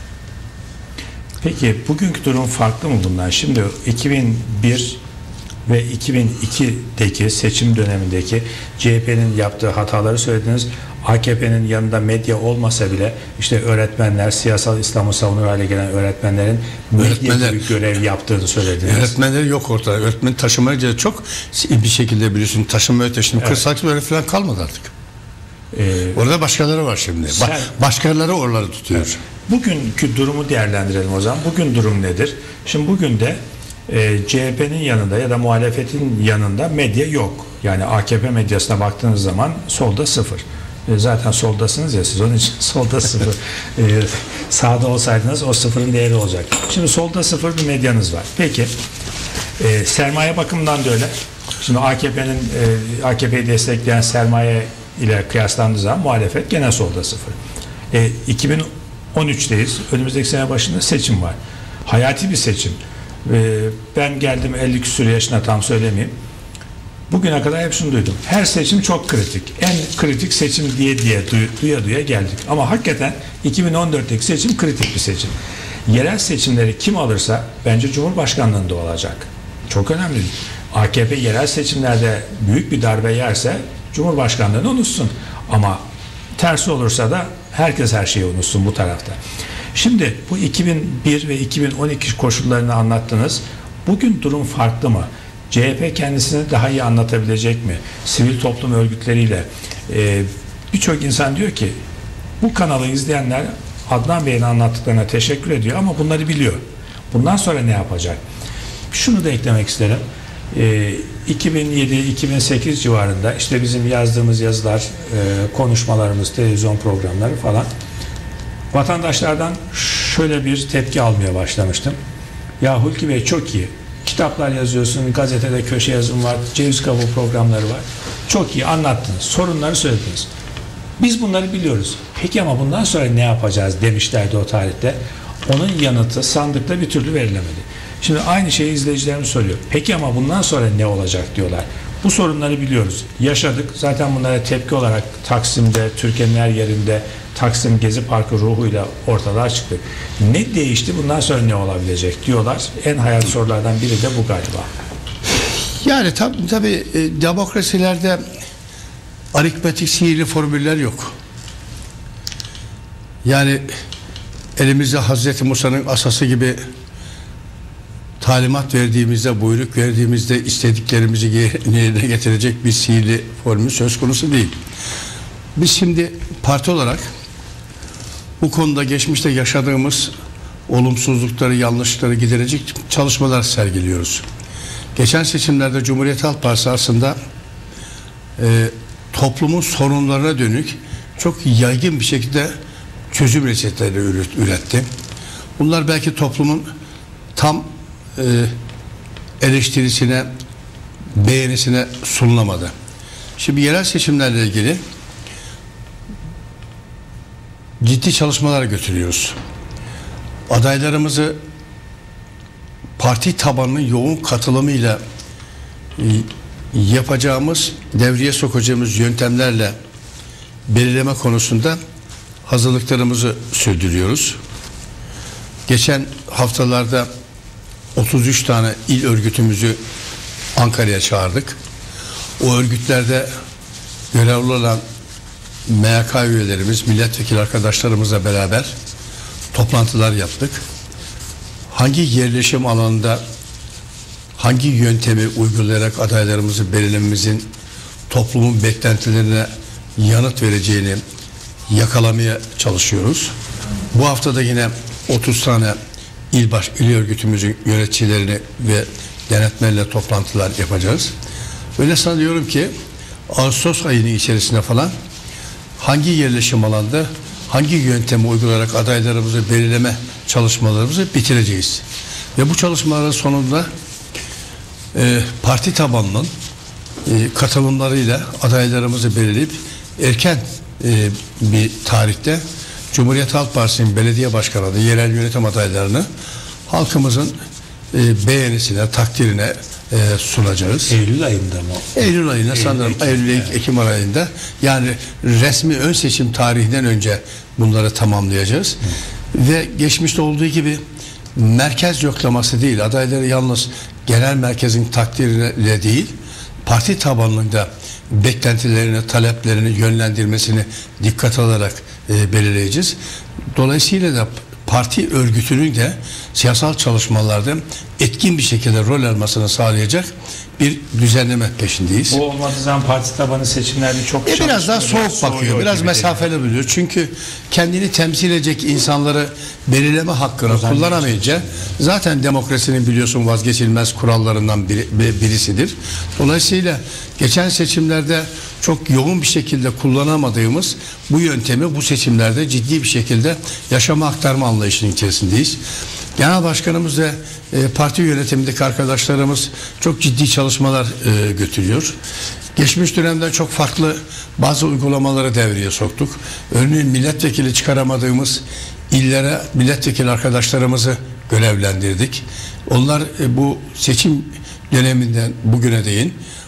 Speaker 1: Peki bugünkü durum farklı mı bundan? Şimdi 2001 ve 2002'deki seçim dönemindeki CHP'nin yaptığı hataları söylediniz. AKP'nin yanında medya olmasa bile işte öğretmenler, siyasal İslam'ı savunur hale gelen öğretmenlerin medya gibi görev yaptığını söylediniz.
Speaker 2: Öğretmenleri yok ortada. Öğretmen taşımayınca çok bir şekilde biliyorsun taşınma öteşini evet. 48 böyle falan kalmadı artık. Orada başkaları var şimdi. Başkaları oraları tutuyor. Evet.
Speaker 1: Bugünkü durumu değerlendirelim o zaman. Bugün durum nedir? Şimdi bugün de CHP'nin yanında ya da muhalefetin yanında medya yok. Yani AKP medyasına baktığınız zaman solda sıfır. Zaten soldasınız ya siz, onun için solda sıfır. Sağda olsaydınız o sıfırın değeri olacak. Şimdi solda sıfır bir medyanız var. Peki sermaye bakımından da öyle. Şimdi AKP'yi destekleyen sermaye ile kıyaslandığı zaman muhalefet gene solda sıfır. 2013'teyiz. Önümüzdeki sene başında seçim var. Hayati bir seçim. Ben geldim 50 küsur yaşına, tam söylemeyeyim. Bugüne kadar hep şunu duydum. Her seçim çok kritik. En kritik seçim diye duya geldik. Ama hakikaten 2014'teki seçim kritik bir seçim. Yerel seçimleri kim alırsa bence Cumhurbaşkanlığında olacak. Çok önemli. AKP yerel seçimlerde büyük bir darbe yerse Cumhurbaşkanlığını unutsun. Ama tersi olursa da herkes her şeyi unutsun bu tarafta. Şimdi bu 2001 ve 2012 koşullarını anlattınız. Bugün durum farklı mı? CHP kendisini daha iyi anlatabilecek mi? Sivil toplum örgütleriyle. Birçok insan diyor ki bu kanalı izleyenler Adnan Bey'in anlattıklarına teşekkür ediyor ama bunları biliyor. Bundan sonra ne yapacak? Şunu da eklemek isterim. 2007-2008 civarında işte bizim yazdığımız yazılar, konuşmalarımız, televizyon programları falan vatandaşlardan şöyle bir tepki almaya başlamıştım. Ya Hulki Bey çok iyi. Kitaplar yazıyorsun, gazetede köşe yazım var, ceviz kabuğu programları var. Çok iyi anlattınız, sorunları söylediniz. Biz bunları biliyoruz. Peki ama bundan sonra ne yapacağız demişlerdi o tarihte. Onun yanıtı sandıkta bir türlü verilemedi. Şimdi aynı şeyi izleyicilerimiz söylüyor. Peki ama bundan sonra ne olacak diyorlar. Bu sorunları biliyoruz. Yaşadık. Zaten bunlara tepki olarak Taksim'de, Türkiye'nin her yerinde Taksim Gezi Parkı ruhuyla ortalığa çıktı. Ne değişti? Bundan sonra ne olabilecek diyorlar. En hayati sorulardan biri de bu galiba.
Speaker 2: Yani tabii demokrasilerde aritmetik sihirli formüller yok. Yani elimizde Hazreti Musa'nın asası gibi talimat verdiğimizde, buyruk verdiğimizde istediklerimizi yerine getirecek bir sihirli formül söz konusu değil. Biz şimdi parti olarak bu konuda geçmişte yaşadığımız olumsuzlukları, yanlışlıkları giderecek çalışmalar sergiliyoruz. Geçen seçimlerde Cumhuriyet Halk Partisi aslında toplumun sorunlarına dönük çok yaygın bir şekilde çözüm reçeteleri üretti. Bunlar belki toplumun tam eleştirisine, beğenisine sunulamadı. Şimdi yerel seçimlerle ilgili ciddi çalışmalar götürüyoruz. Adaylarımızı parti tabanının yoğun katılımıyla yapacağımız, devreye sokacağımız yöntemlerle belirleme konusunda hazırlıklarımızı sürdürüyoruz. Geçen haftalarda 33 tane il örgütümüzü Ankara'ya çağırdık. O örgütlerde görevli olan MYK üyelerimiz, milletvekili arkadaşlarımızla beraber toplantılar yaptık. Hangi yerleşim alanında hangi yöntemi uygulayarak adaylarımızı belirlememizin toplumun beklentilerine yanıt vereceğini yakalamaya çalışıyoruz. Bu hafta da yine 30 tane il örgütümüzün yöneticilerini ve denetmenle toplantılar yapacağız. Öyle sanıyorum ki Ağustos ayının içerisinde falan hangi yerleşim alanda hangi yöntemi uygulayarak adaylarımızı belirleme çalışmalarımızı bitireceğiz. Ve bu çalışmaların sonunda parti tabanının katılımlarıyla adaylarımızı belirleyip erken bir tarihte Cumhuriyet Halk Partisi'nin belediye başkanı, yerel yönetim adaylarını halkımızın beğenisine, takdirine sunacağız.
Speaker 1: Eylül ayında mı?
Speaker 2: Eylül ayında sanırım. Ekim ayında. Yani resmi ön seçim tarihinden önce bunları tamamlayacağız. Ve geçmişte olduğu gibi merkez yoklaması değil, adayları yalnız genel merkezin takdiriyle değil, parti tabanında beklentilerini, taleplerini yönlendirmesini dikkat alarak belirleyeceğiz. Dolayısıyla da parti örgütünün de siyasal çalışmalarda etkin bir şekilde rol almasını sağlayacak bir düzenleme peşindeyiz.
Speaker 1: Bu olmadığı zaman parti tabanı seçimlerde çok
Speaker 2: biraz daha soğuk bakıyor, biraz mesafeli biliyor. Çünkü kendini temsil edecek insanları belirleme hakkını kullanamayınca zaten demokrasinin biliyorsun vazgeçilmez kurallarından birisidir. Dolayısıyla geçen seçimlerde çok yoğun bir şekilde kullanamadığımız bu yöntemi bu seçimlerde ciddi bir şekilde yaşama aktarma anlayışının içerisindeyiz. Genel Başkanımız ve parti yönetimindeki arkadaşlarımız çok ciddi çalışmalar götürüyor. Geçmiş dönemde çok farklı bazı uygulamaları devreye soktuk. Örneğin milletvekili çıkaramadığımız illere milletvekili arkadaşlarımızı görevlendirdik. Onlar bu seçim döneminden bugüne değin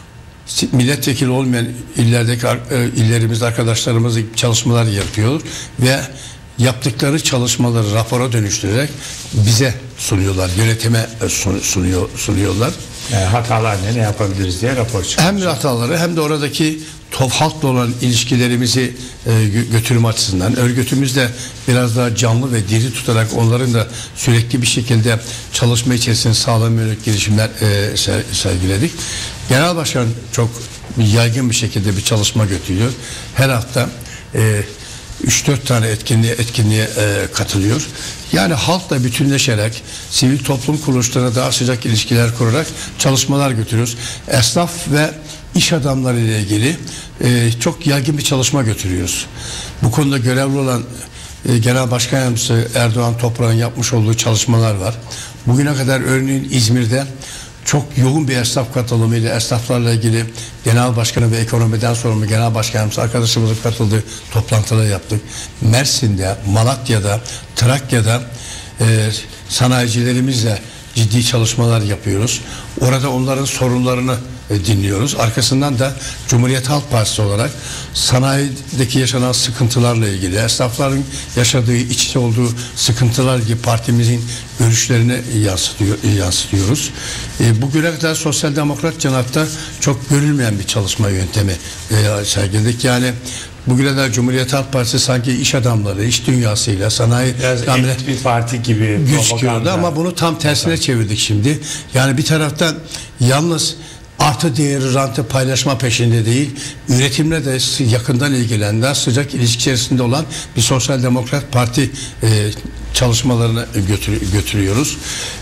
Speaker 2: milletvekili olmayan illerimizde arkadaşlarımız çalışmalar yapıyor ve yaptıkları çalışmaları rapora dönüştürerek bize sunuyorlar, yönetime sunuyorlar.
Speaker 1: Hatalar ne yapabiliriz diye rapor çıkıyor.
Speaker 2: Hem hataları hem de oradaki halkla olan ilişkilerimizi götürme açısından örgütümüzde biraz daha canlı ve diri tutarak onların da sürekli bir şekilde çalışma içerisinde sağlamaya girişimler sergiledik. Genel Başkan çok yaygın bir şekilde bir çalışma götürüyor. Her hafta 3-4 tane etkinliğe katılıyor. Yani halkla bütünleşerek sivil toplum kuruluşlarına daha sıcak ilişkiler kurarak çalışmalar götürüyoruz. Esnaf ve iş adamları ile ilgili çok yaygın bir çalışma götürüyoruz. Bu konuda görevli olan Genel Başkan Yardımcısı Erdoğan Toprak'ın yapmış olduğu çalışmalar var. Bugüne kadar örneğin İzmir'de çok yoğun bir esnaf katılımıyla esnaflarla ilgili Genel Başkanı ve ekonomiden sorumlu Genel Başkanımız arkadaşımızın katıldığı toplantılar yaptık. Mersin'de, Malatya'da, Trakya'da sanayicilerimizle ciddi çalışmalar yapıyoruz. Orada onların sorunlarını dinliyoruz. Arkasından da Cumhuriyet Halk Partisi olarak sanayideki yaşanan sıkıntılarla ilgili, esnafların yaşadığı, iç içe olduğu sıkıntılar gibi partimizin görüşlerini yansıtıyoruz. Bugüne kadar sosyal demokrat canatta çok görülmeyen bir çalışma yöntemi sergiledik. Yani bugüne kadar Cumhuriyet Halk Partisi sanki iş adamları, iş dünyasıyla sanayi
Speaker 1: bir parti gibi
Speaker 2: gözüküyordu ama bunu tam tersine çevirdik şimdi. Yani bir taraftan yalnız artı değeri rantı paylaşma peşinde değil, üretimle de yakından ilgilenen, sıcak ilişki içerisinde olan bir sosyal demokrat parti çalışmalarını götürüyoruz.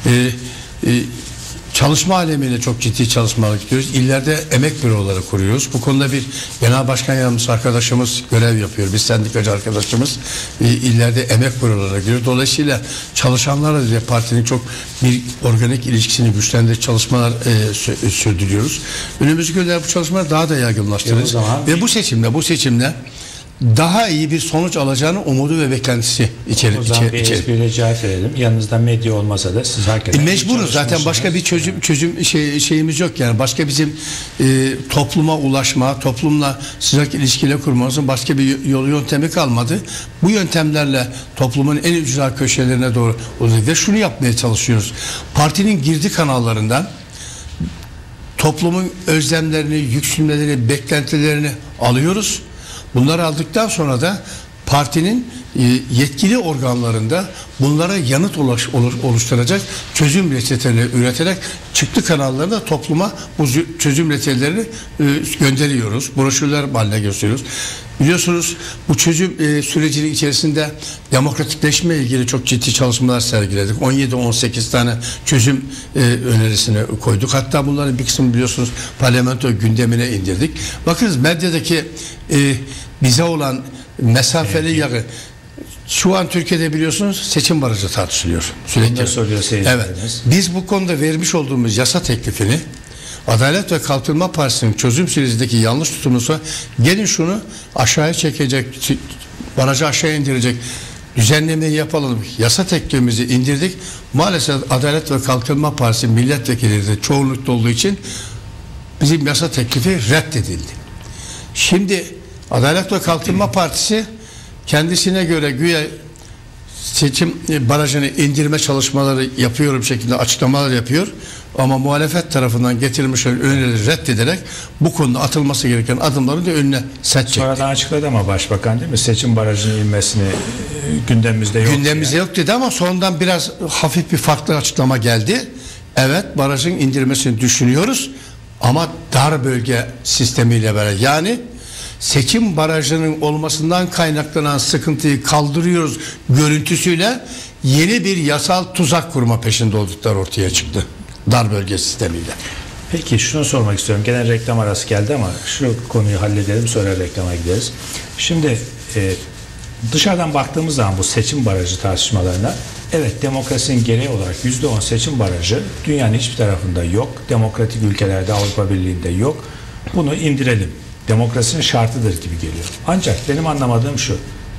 Speaker 2: Çalışma alemiyle çok ciddi çalışmalar gidiyoruz. İllerde emek büroları kuruyoruz. Bu konuda bir Genel Başkan Yardımcısı arkadaşımız görev yapıyor. Bir sendikacı arkadaşımız illerde emek bürolarına giriyor. Dolayısıyla çalışanlarla ve partinin çok bir organik ilişkisini güçlendirerek çalışmalar sürdürüyoruz. Önümüzdeki günlerde bu çalışmaları daha da yaygınlaştırırız. Ve bu seçimle daha iyi bir sonuç alacağını umudu ve beklentisi içeri.
Speaker 1: O zaman bir espriyle cevap verelim. Yanınızda medya olmasa da siz hakikaten
Speaker 2: mecburuz zaten, başka bir çözüm şeyimiz yok yani. Başka bizim topluma ulaşma, toplumla sıcak ilişkiyle kurmamızın başka bir yolu yöntemi kalmadı. Bu yöntemlerle toplumun en ücra köşelerine doğru ve şunu yapmaya çalışıyoruz. Partinin girdi kanallarından toplumun özlemlerini, yüksünmelerini, beklentilerini alıyoruz. Bunları aldıktan sonra da partinin yetkili organlarında bunlara yanıt oluşturacak çözüm reçetelerini üreterek çıktı kanallarında topluma bu çözüm reçetelerini gönderiyoruz. Broşürler haline gösteriyoruz. Biliyorsunuz bu çözüm sürecinin içerisinde demokratikleşme ilgili çok ciddi çalışmalar sergiledik. 17-18 tane çözüm önerisini koyduk. Hatta bunların bir kısmını biliyorsunuz parlamento gündemine indirdik. Bakınız medyadaki bize olan mesafeli yakın. Şu an Türkiye'de biliyorsunuz seçim barajı tartışılıyor. Sürekli. Evet. Biz bu konuda vermiş olduğumuz yasa teklifini Adalet ve Kalkınma Partisi'nin çözüm sürecindeki yanlış tutumuysa gelin şunu aşağıya çekecek, barajı aşağı indirecek düzenlemeyi yapalım. Yasa teklifimizi indirdik. Maalesef Adalet ve Kalkınma Partisi milletvekilleri de çoğunlukta olduğu için bizim yasa teklifi reddedildi. Şimdi Adalet ve Kalkınma Partisi kendisine göre güya seçim barajını indirme çalışmaları yapıyorum şeklinde açıklamalar yapıyor. Ama muhalefet tarafından getirilmiş önerileri reddederek bu konuda atılması gereken adımların da önüne set çekti.
Speaker 1: Sonradan açıkladı ama Başbakan değil mi? Seçim barajının inmesini gündemimizde yok.
Speaker 2: Gündemimizde yok dedi ama sonradan biraz hafif bir farklı açıklama geldi. Evet, barajın indirmesini düşünüyoruz ama dar bölge sistemiyle beraber, yani seçim barajının olmasından kaynaklanan sıkıntıyı kaldırıyoruz görüntüsüyle yeni bir yasal tuzak kurma peşinde oldukları ortaya çıktı. Dar bölge sistemiyle.
Speaker 1: Peki şunu sormak istiyorum. Gene reklam arası geldi ama şu konuyu halledelim, sonra reklama gideriz. Şimdi dışarıdan baktığımız zaman bu seçim barajı tartışmalarına, evet, demokrasinin gereği olarak %10 seçim barajı dünyanın hiçbir tarafında yok. Demokratik ülkelerde, Avrupa Birliği'nde yok. Bunu indirelim. Demokrasinin şartıdır gibi geliyor. Ancak benim anlamadığım şu: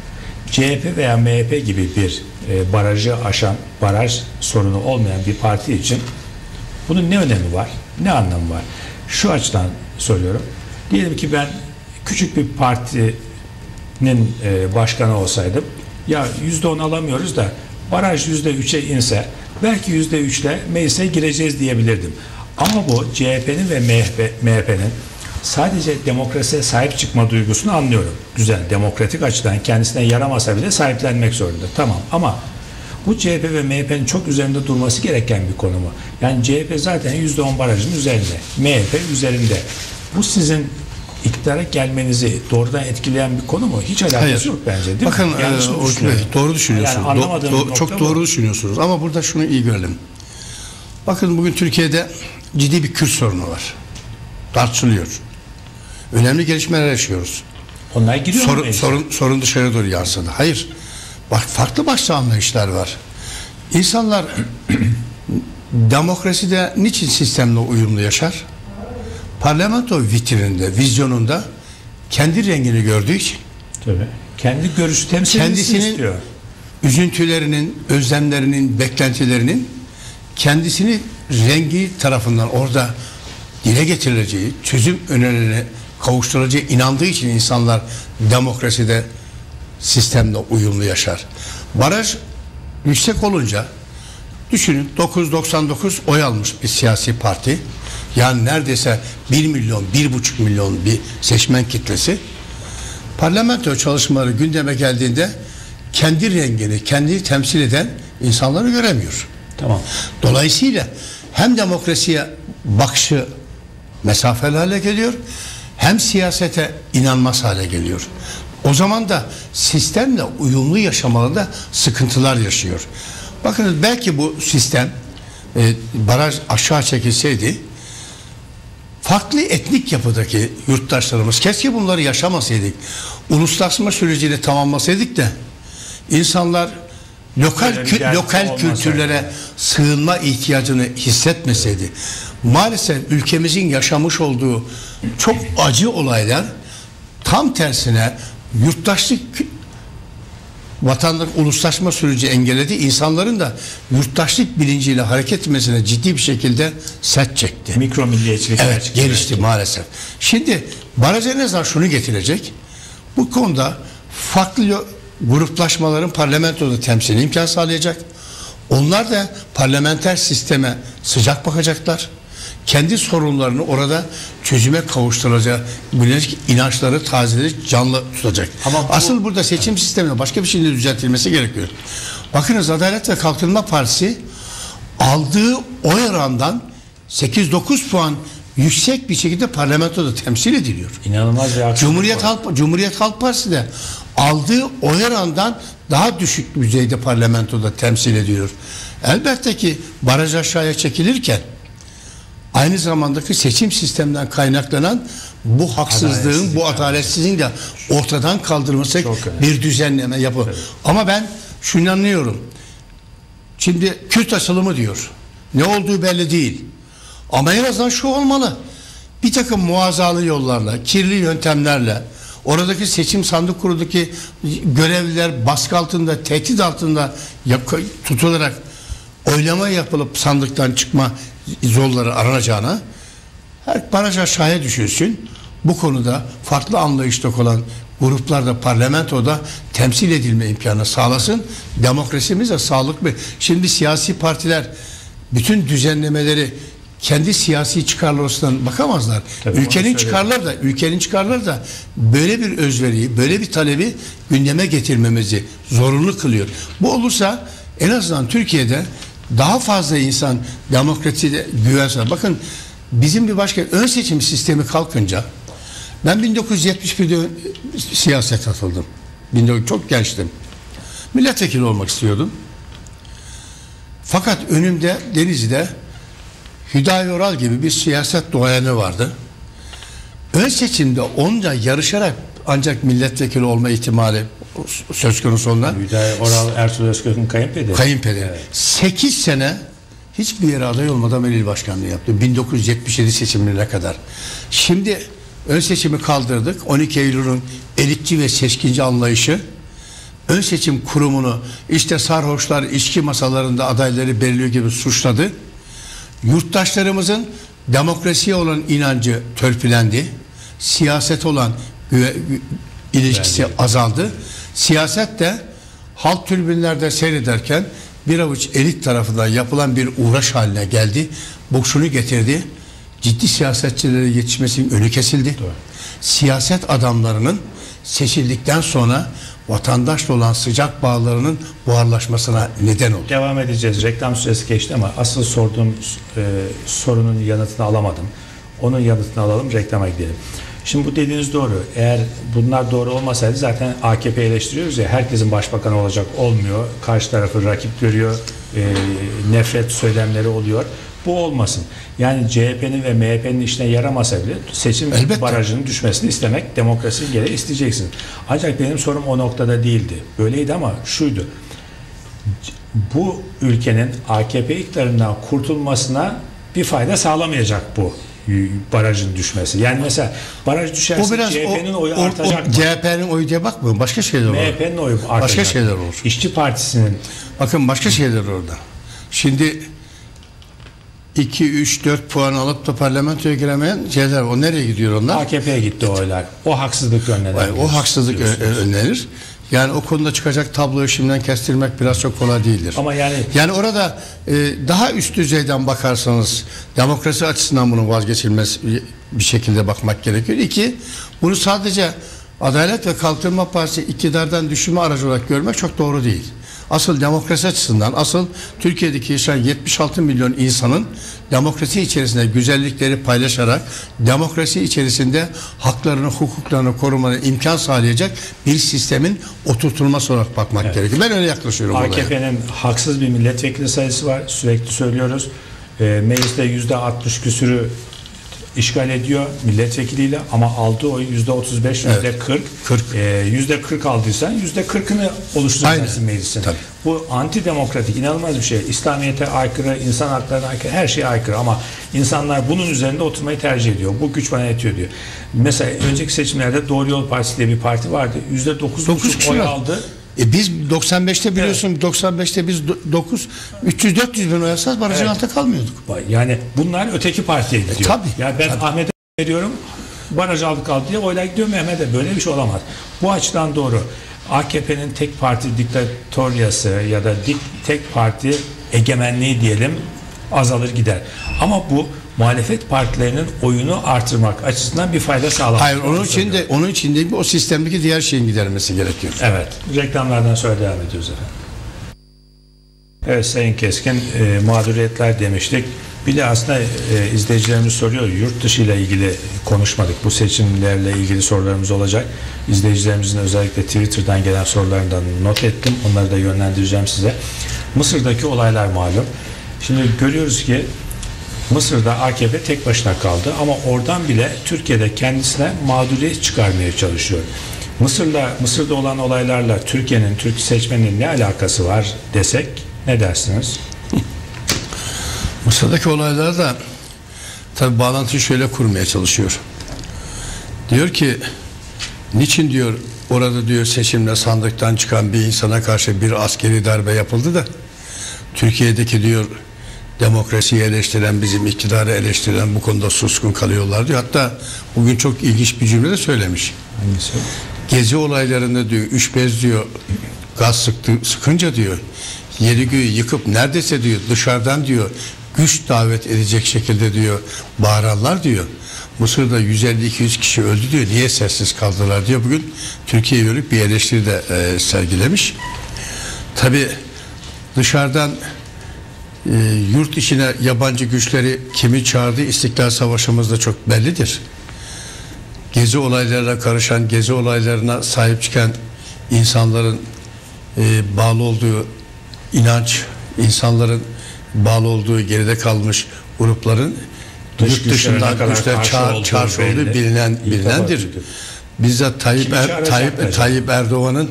Speaker 1: CHP veya MHP gibi bir barajı aşan, baraj sorunu olmayan bir parti için bunun ne önemi var, ne anlamı var? Şu açıdan soruyorum. Diyelim ki ben küçük bir partinin başkanı olsaydım, ya %10 alamıyoruz da baraj %3'e inse belki %3'le meclise gireceğiz diyebilirdim. Ama bu CHP'nin ve MHP'nin sadece demokrasiye sahip çıkma duygusunu anlıyorum. Güzel, demokratik açıdan kendisine yaramasa bile sahiplenmek zorunda. Tamam, ama bu CHP ve MHP'nin çok üzerinde durması gereken bir konu mu? Yani CHP zaten %10 barajın üzerinde, MHP üzerinde. Bu sizin iktidara gelmenizi doğrudan etkileyen bir konu mu? Hiç alakası yok bence, değil
Speaker 2: bakın,
Speaker 1: mi? Bakın,
Speaker 2: doğru düşünüyorsunuz.
Speaker 1: Yani
Speaker 2: çok doğru düşünüyorsunuz. Ama burada şunu iyi görelim. Bakın, bugün Türkiye'de ciddi bir Kürt sorunu var. Tartışılıyor. Önemli gelişmeler yaşıyoruz.
Speaker 1: Onlar gidiyor mu?
Speaker 2: Sorun dışarı doğru yansıdı. Hayır. Bak, farklı başlı anlayışlar var. İnsanlar demokraside niçin sistemle uyumlu yaşar? Parlamento vitrininde, vizyonunda kendi rengini gördüğü için,
Speaker 1: tabii, kendi görüşü temsilcisini istiyor.
Speaker 2: Üzüntülerinin, özlemlerinin, beklentilerinin kendisini rengi tarafından orada dile getirileceği, çözüm önerilerine kavuşturulacağı inandığı için insanlar demokraside sistemle uyumlu yaşar. Baraj yüksek olunca, düşünün, 999 oy almış bir siyasi parti. Yani neredeyse 1 milyon, 1,5 milyon bir seçmen kitlesi. Parlamento çalışmaları gündeme geldiğinde kendi rengini, kendini temsil eden insanları göremiyor.
Speaker 1: Tamam.
Speaker 2: Dolayısıyla hem demokrasiye bakışı mesafeli hale geliyor, hem siyasete inanmaz hale geliyor. O zaman da sistemle uyumlu yaşamalarda sıkıntılar yaşıyor. Bakınız, belki bu sistem baraj aşağı çekilseydi, farklı etnik yapıdaki yurttaşlarımız, keşke bunları yaşamasaydık, uluslaşma sürecini tamamlasaydık da insanlar lokal kültürlere sığınma ihtiyacını hissetmeseydi. Maalesef ülkemizin yaşamış olduğu çok acı olaylar tam tersine yurttaşlık, vatandaş uluslaşma süreci engelledi. İnsanların da yurttaşlık bilinciyle hareket etmesine ciddi bir şekilde set çekti.
Speaker 1: Mikro milliyetçilik.
Speaker 2: Evet, gelişti maalesef. Şimdi baraj en azından şunu getirecek. Bu konuda farklı gruplaşmaların parlamentoda temsili imkan sağlayacak. Onlar da parlamenter sisteme sıcak bakacaklar. Kendi sorunlarını orada çözüme kavuşturacak, inançları tazeleyecek, canlı tutacak. Ama asıl burada seçim sistemine başka bir şeyin düzeltilmesi gerekiyor. Bakınız, Adalet ve Kalkınma Partisi aldığı oy oranından 8-9 puan yüksek bir şekilde parlamentoda temsil ediliyor.
Speaker 1: İnanılmaz bir
Speaker 2: Cumhuriyet Halk Partisi de aldığı oy oranından daha düşük düzeyde parlamentoda temsil ediyor. Elbette ki baraj aşağıya çekilirken aynı zamandaki seçim sisteminden kaynaklanan bu haksızlığın, bu adaletsizliğin de ortadan kaldırılması bir düzenleme yapı. Evet. Ama ben şunu anlıyorum. Şimdi Kürt açılımı diyor. Ne olduğu belli değil. Ama en azından şu olmalı. Bir takım muazzalı yollarla, kirli yöntemlerle, oradaki seçim sandık kurulundaki görevliler baskı altında, tehdit altında tutularak oylama yapılıp sandıktan çıkma yolları aranacağına, her baraj aşağıya düşülsün. Bu konuda farklı anlayışta olan gruplar da parlamentoda temsil edilme imkanı sağlasın. Demokrasimiz de sağlıklı. Şimdi siyasi partiler bütün düzenlemeleri kendi siyasi çıkarlarından bakamazlar. Tabii, ülkenin çıkarları da böyle bir özveriyi, böyle bir talebi gündeme getirmemizi zorunlu kılıyor. Bu olursa en azından Türkiye'de daha fazla insan demokrasiye güvense. Bakın, bizim bir başka ön seçim sistemi kalkınca, ben 1971'de siyasete atıldım. Çok gençtim. Milletvekili olmak istiyordum. Fakat önümde Denizli'de Hüdayi Oral gibi bir siyaset duayeni vardı. Ön seçimde onunla yarışarak ancak milletvekili olma ihtimali söz konusu ondan.
Speaker 1: Hüdayi Oral, Ertuğrul Özkök'ün kayınpederi.
Speaker 2: Evet. 8 sene hiçbir yere aday olmadan il başkanlığı yaptı. 1977 seçimine kadar. Şimdi ön seçimi kaldırdık. 12 Eylül'ün elitçi ve seçkinci anlayışı ön seçim kurumunu işte sarhoşlar içki masalarında adayları belirliyor gibi suçladı. Yurttaşlarımızın Demokrasiye olan inancı törpülendi. Siyaset olan ilişkisi azaldı. Siyaset de halk tribünlerde seyrederken bir avuç elit tarafından yapılan bir uğraş haline geldi. Bu şunu getirdi. Ciddi siyasetçilere yetişmesinin önü kesildi.
Speaker 1: Doğru.
Speaker 2: Siyaset adamlarının seçildikten sonra vatandaşla olan sıcak bağlarının buharlaşmasına neden oldu.
Speaker 1: Devam edeceğiz. Reklam süresi geçti ama asıl sorduğum sorunun yanıtını alamadım. Onun yanıtını alalım, reklama gidelim. Şimdi bu dediğiniz doğru. Eğer bunlar doğru olmasaydı zaten AKP eleştiriyoruz ya, herkesin başbakanı olacak, olmuyor. Karşı tarafı rakip görüyor. Nefret söylemleri oluyor. Bu olmasın. Yani CHP'nin ve MHP'nin işine yaramasa bile seçim barajının düşmesini istemek demokrasinin gereği, isteyeceksin. Ancak benim sorum o noktada değildi. Böyleydi ama şuydu. Bu ülkenin AKP iktidarından kurtulmasına bir fayda sağlamayacak bu barajın düşmesi. Yani mesela baraj düşerse CHP'nin oyu artacak mı?
Speaker 2: CHP'nin oyu diye bakmıyor. Başka şeyler olur.
Speaker 1: MHP'nin oyu artacak.
Speaker 2: Başka şeyler olur.
Speaker 1: İşçi Partisi'nin.
Speaker 2: Bakın başka şeyler orada. Şimdi 2, 3, 4 puan alıp da parlamentoya giremeyen şeyler, o nereye gidiyor onlar?
Speaker 1: AKP'ye gitti oylar. O haksızlık önlenir.
Speaker 2: O haksızlık önlenir. Yani o konuda çıkacak tabloyu şimdiden kestirmek biraz çok kolay değildir.
Speaker 1: Ama yani
Speaker 2: orada daha üst düzeyden bakarsanız demokrasi açısından bunun vazgeçilmez bir şekilde bakmak gerekiyor. 2, bunu sadece Adalet ve Kalkınma Partisi iktidardan düşürme aracı olarak görmek çok doğru değil. Asıl demokrasi açısından, asıl Türkiye'deki yaşayan 76 milyon insanın demokrasi içerisinde güzellikleri paylaşarak demokrasi içerisinde haklarını, hukuklarını korumana imkan sağlayacak bir sistemin oturtulması olarak bakmak gerekiyor. Ben öyle yaklaşıyorum olaya.
Speaker 1: AKP'nin haksız bir milletvekili sayısı var. Sürekli söylüyoruz. Mecliste %60 küsürü işgal ediyor milletvekiliyle ama aldığı oy %35, %40. %40 aldıysan %40'ını oluşturacaksın meclisin.
Speaker 2: Tabii.
Speaker 1: Bu antidemokratik, inanılmaz bir şey. İslamiyet'e aykırı, insan haklarına aykırı, her şeye aykırı ama insanlar bunun üzerinde oturmayı tercih ediyor. Bu güç bana yetiyor diyor. Mesela önceki seçimlerde Doğru Yol Partisi diye bir parti vardı. %9,5 oy aldı.
Speaker 2: Biz 95'te biliyorsun, 95'te biz 300-400 bin oy alsak barajın altında kalmıyorduk.
Speaker 1: Yani bunlar öteki partiye gidiyor.
Speaker 2: Tabii.
Speaker 1: Yani ben Ahmet'e veriyorum, baraj aldık kaldı diye oylar gidiyor Mehmet'e. Böyle bir şey olamaz. Bu açıdan doğru. AKP'nin tek parti diktatoryası ya da tek parti egemenliği diyelim azalır gider. Ama bu muhalefet partilerinin oyunu artırmak açısından bir fayda sağlamaz.
Speaker 2: Hayır, onun için de o sistemdeki diğer şeyin giderilmesi gerekiyor.
Speaker 1: Evet. Reklamlardan sonra devam ediyoruz efendim. Evet Sayın Keskin, mağduriyetler demiştik. Bir de aslında izleyicilerimiz soruyor, yurt dışı ile ilgili konuşmadık. Bu seçimlerle ilgili sorularımız olacak. İzleyicilerimizin özellikle Twitter'dan gelen sorularından not ettim. Onları da yönlendireceğim size. Mısır'daki olaylar malum. Şimdi görüyoruz ki Mısır'da AKP tek başına kaldı ama oradan bile Türkiye'de kendisine mağduriyet çıkarmaya çalışıyor. Mısır'da olan olaylarla Türkiye'nin, Türk seçmenin ne alakası var desek ne dersiniz?
Speaker 2: Mısır'daki olaylar da tabi bağlantıyı şöyle kurmaya çalışıyor. Diyor ki niçin diyor orada diyor seçimle sandıktan çıkan bir insana karşı bir askeri darbe yapıldı da Türkiye'deki diyor demokrasiyi eleştiren, bizim iktidarı eleştiren bu konuda suskun kalıyorlar diyor. Hatta bugün çok ilginç bir cümle de söylemiş.
Speaker 1: Hangisi?
Speaker 2: Gezi olaylarında diyor 3-5 diyor gaz sıkınca diyor 7 göğü yıkıp neredeyse diyor dışarıdan diyor güç davet edecek şekilde diyor bağıranlar diyor. Mısır'da 150-200 kişi öldü diyor. Niye sessiz kaldılar diyor. Bugün Türkiye'ye yönelik bir eleştiri de sergilemiş. Tabi dışarıdan yurt içine yabancı güçleri kimi çağırdı, İstiklal Savaşımızda çok bellidir. Gezi olaylarına karışan, gezi olaylarına sahip çıkan insanların bağlı olduğu inanç, insanların bağlı olduğu geride kalmış grupların yurt dışından güçler çağrış olduğu bilinendir. Bizzat Tayyip Erdoğan'ın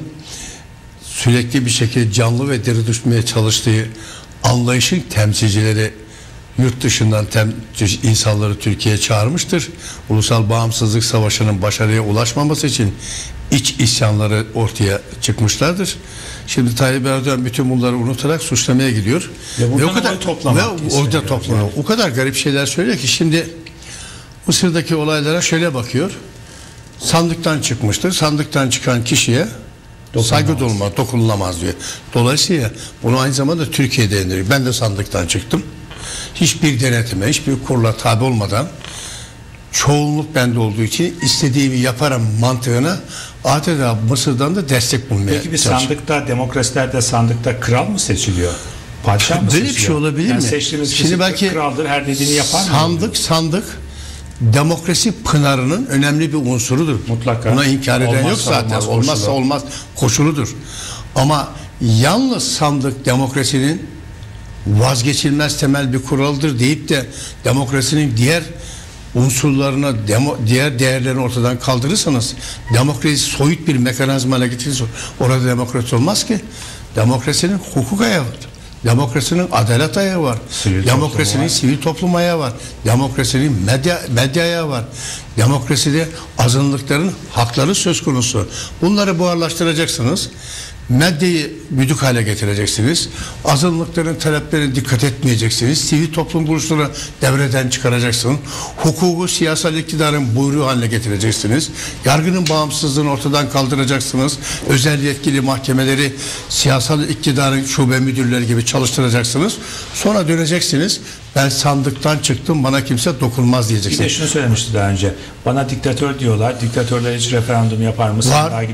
Speaker 2: sürekli bir şekilde canlı ve diri düşmeye çalıştığı anlayışın temsilcileri yurt dışından insanları Türkiye'ye çağırmıştır. Ulusal bağımsızlık savaşının başarıya ulaşmaması için iç isyanları ortaya çıkmışlardır. Şimdi Tayyip Erdoğan bütün bunları unutarak suçlamaya gidiyor.
Speaker 1: Ve o kadar
Speaker 2: orada toplanıyor. O kadar garip şeyler söylüyor ki şimdi Mısır'daki olaylara şöyle bakıyor. Sandıktan çıkmıştır. Sandıktan çıkan kişiye saygı dokunulamaz diyor. Dolayısıyla bunu aynı zamanda Türkiye'de indiriyor. Ben de sandıktan çıktım. Hiçbir denetime, hiçbir kurula tabi olmadan çoğunluk bende olduğu için istediğimi yaparım mantığına adeta Mısır'dan da destek bulmaya çalışıyor.
Speaker 1: Peki bir sandıkta, demokrasilerde sandıkta kral mı seçiliyor? Padişah mı seçiliyor?
Speaker 2: Böyle bir şey olabilir mi?
Speaker 1: Seçtiğimiz kişi belki kraldır, her dediğini yapar mı?
Speaker 2: Sandık demokrasi pınarının önemli bir unsurudur.
Speaker 1: Mutlaka.
Speaker 2: Buna inkar eden yok zaten. Olmazsa olmaz koşuludur. Ama yalnız sandık demokrasinin vazgeçilmez temel bir kuralıdır deyip de demokrasinin diğer unsurlarına, diğer değerlerini ortadan kaldırırsanız, demokrasi soyut bir mekanizmayla getirirse orada demokrasi olmaz ki. Demokrasinin hukuk ayağı var. Demokrasinin adalet ayağı var. Demokrasinin sivil toplum ayağı var. Demokrasinin medya ayağı var. Demokraside azınlıkların hakları söz konusu. Bunları buharlaştıracaksınız. Medyayı güdük hale getireceksiniz. Azınlıkların taleplerine dikkat etmeyeceksiniz. Sivil toplum kuruluşlarını devreden çıkaracaksınız. Hukuku siyasal iktidarın buyruğu haline getireceksiniz. Yargının bağımsızlığını ortadan kaldıracaksınız. Özel yetkili mahkemeleri siyasal iktidarın şube müdürleri gibi çalıştıracaksınız. Sonra döneceksiniz. Ben sandıktan çıktım, bana kimse dokunmaz diyeceksiniz.
Speaker 1: Bir de şunu söylemişti daha önce. Bana diktatör diyorlar. Diktatörler hiç referandum yapar mı?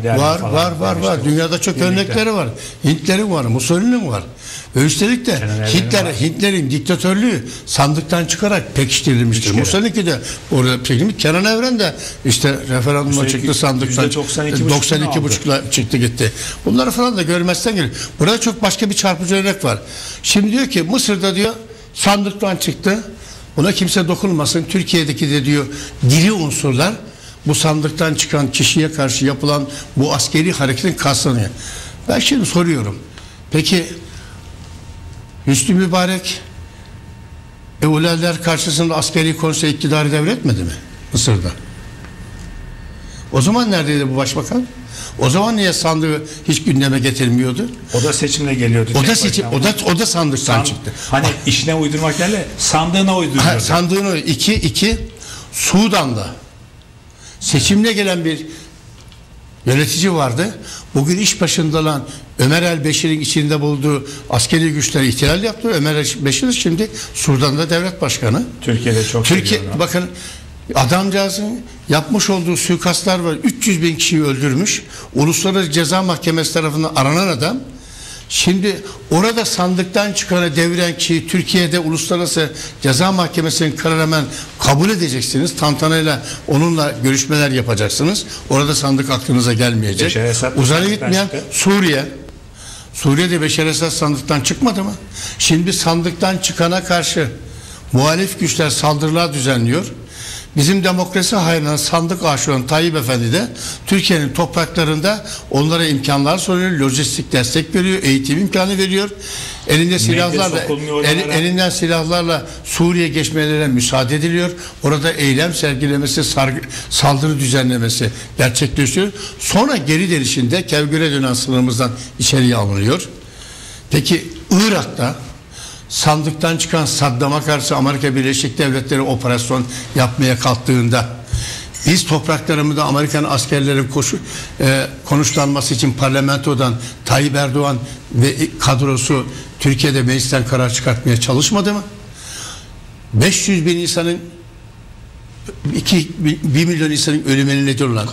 Speaker 2: Var. Dünyada çok örnekleri var. Hintlerin var, Mussolini'nin var. Ve üstelik de Hintlerin diktatörlüğü sandıktan çıkarak pekiştirilmiştir. Mussolini de orada pekiştirilmiş. Kenan Evren de işte referanduma çıktı, sandıktan 92,5'la çıktı gitti. Bunları falan da görmezden geliyor. Burada çok başka bir çarpıcı örnek var. Şimdi diyor ki Mısır'da diyor sandıktan çıktı. Buna kimse dokunmasın. Türkiye'deki de diyor diri unsurlar bu sandıktan çıkan kişiye karşı yapılan bu askeri hareketin karşılanıyor. Ben şimdi soruyorum. Peki Hüsnü Mübarek Evuliler karşısında askeri konsey iktidarı devretmedi mi Mısır'da? O zaman neredeydi bu başbakan? O zaman niye sandığı hiç gündeme getirmiyordu?
Speaker 1: O da seçimle geliyordu.
Speaker 2: O da sandıktan çıktı.
Speaker 1: Hani işine uydurmak yerine sandığına uyduruyordu.
Speaker 2: Sandığını iki Sudan'da seçimle gelen bir yönetici vardı. Bugün iş başında olan Ömer el-Beşir'in içinde bulduğu askeri güçler ihtilal yaptı. Ömer el-Beşir şimdi Sudan'da devlet başkanı.
Speaker 1: Türkiye'de çok
Speaker 2: bakın adamcağızın yapmış olduğu suikastlar var. 300 bin kişiyi öldürmüş. Uluslararası Ceza Mahkemesi tarafından aranan adam. Şimdi orada sandıktan çıkanı deviren kişiyi Türkiye'de Uluslararası Ceza Mahkemesi'nin kararı hemen kabul edeceksiniz. Tantanayla onunla görüşmeler yapacaksınız. Orada sandık aklınıza gelmeyecek. Uzaya gitmeyen Suriye. Suriye'de Beşar Esad sandıktan çıkmadı mı? Şimdi sandıktan çıkana karşı muhalif güçler saldırılar düzenliyor. Bizim demokrasi hayranı sandık aşığı Tayyip Efendi de Türkiye'nin topraklarında onlara imkanlar sunuyor, lojistik destek veriyor, eğitim imkanı veriyor. Elinden silahlarla Suriye geçmelerine müsaade ediliyor. Orada eylem sergilemesi, saldırı düzenlemesi gerçekleşiyor. Sonra geri dönüşünde Kevgür'e dönen sınırımızdan içeriye alınıyor. Peki Irak'ta sandıktan çıkan Saddam'a karşı Amerika Birleşik Devletleri operasyon yapmaya kalktığında biz topraklarımızda Amerikan askerlerin konuşlanması için parlamentodan Tayyip Erdoğan ve kadrosu Türkiye'de meclisten karar çıkartmaya çalışmadı mı? 500 bin insanın 1 milyon insanın ölümüne neden olan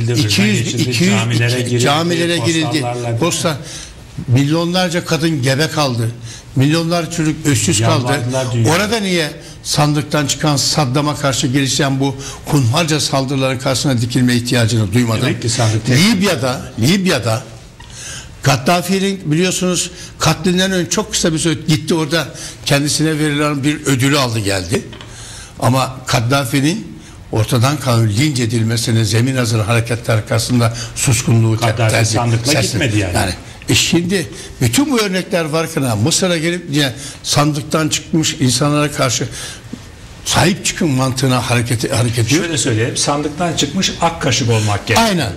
Speaker 2: 200 camilere girildi. Dostlar, milyonlarca kadın gebe kaldı. Milyonlarca çocuk öksüz kaldı. Orada niye sandıktan çıkan Saddam'a karşı gelişen bu hunharca saldırıların karşısına dikilme ihtiyacını duymadı? Libya'da Kaddafi'nin biliyorsunuz katlinden önce çok kısa bir süre gitti, orada kendisine verilen bir ödülü aldı geldi. Ama Kaddafi'nin ortadan kalan linç edilmesine zemin hazır hareketler karşısında suskunluğu
Speaker 1: Kaddafi sandıkla gitmedi yani.
Speaker 2: Şimdi bütün bu örnekler varken Mısır'a gelip sandıktan çıkmış insanlara karşı sahip çıkın mantığına hareket ediyor.
Speaker 1: Şöyle söyleyeyim, sandıktan çıkmış ak kaşık olmak gerekiyor.
Speaker 2: Aynen.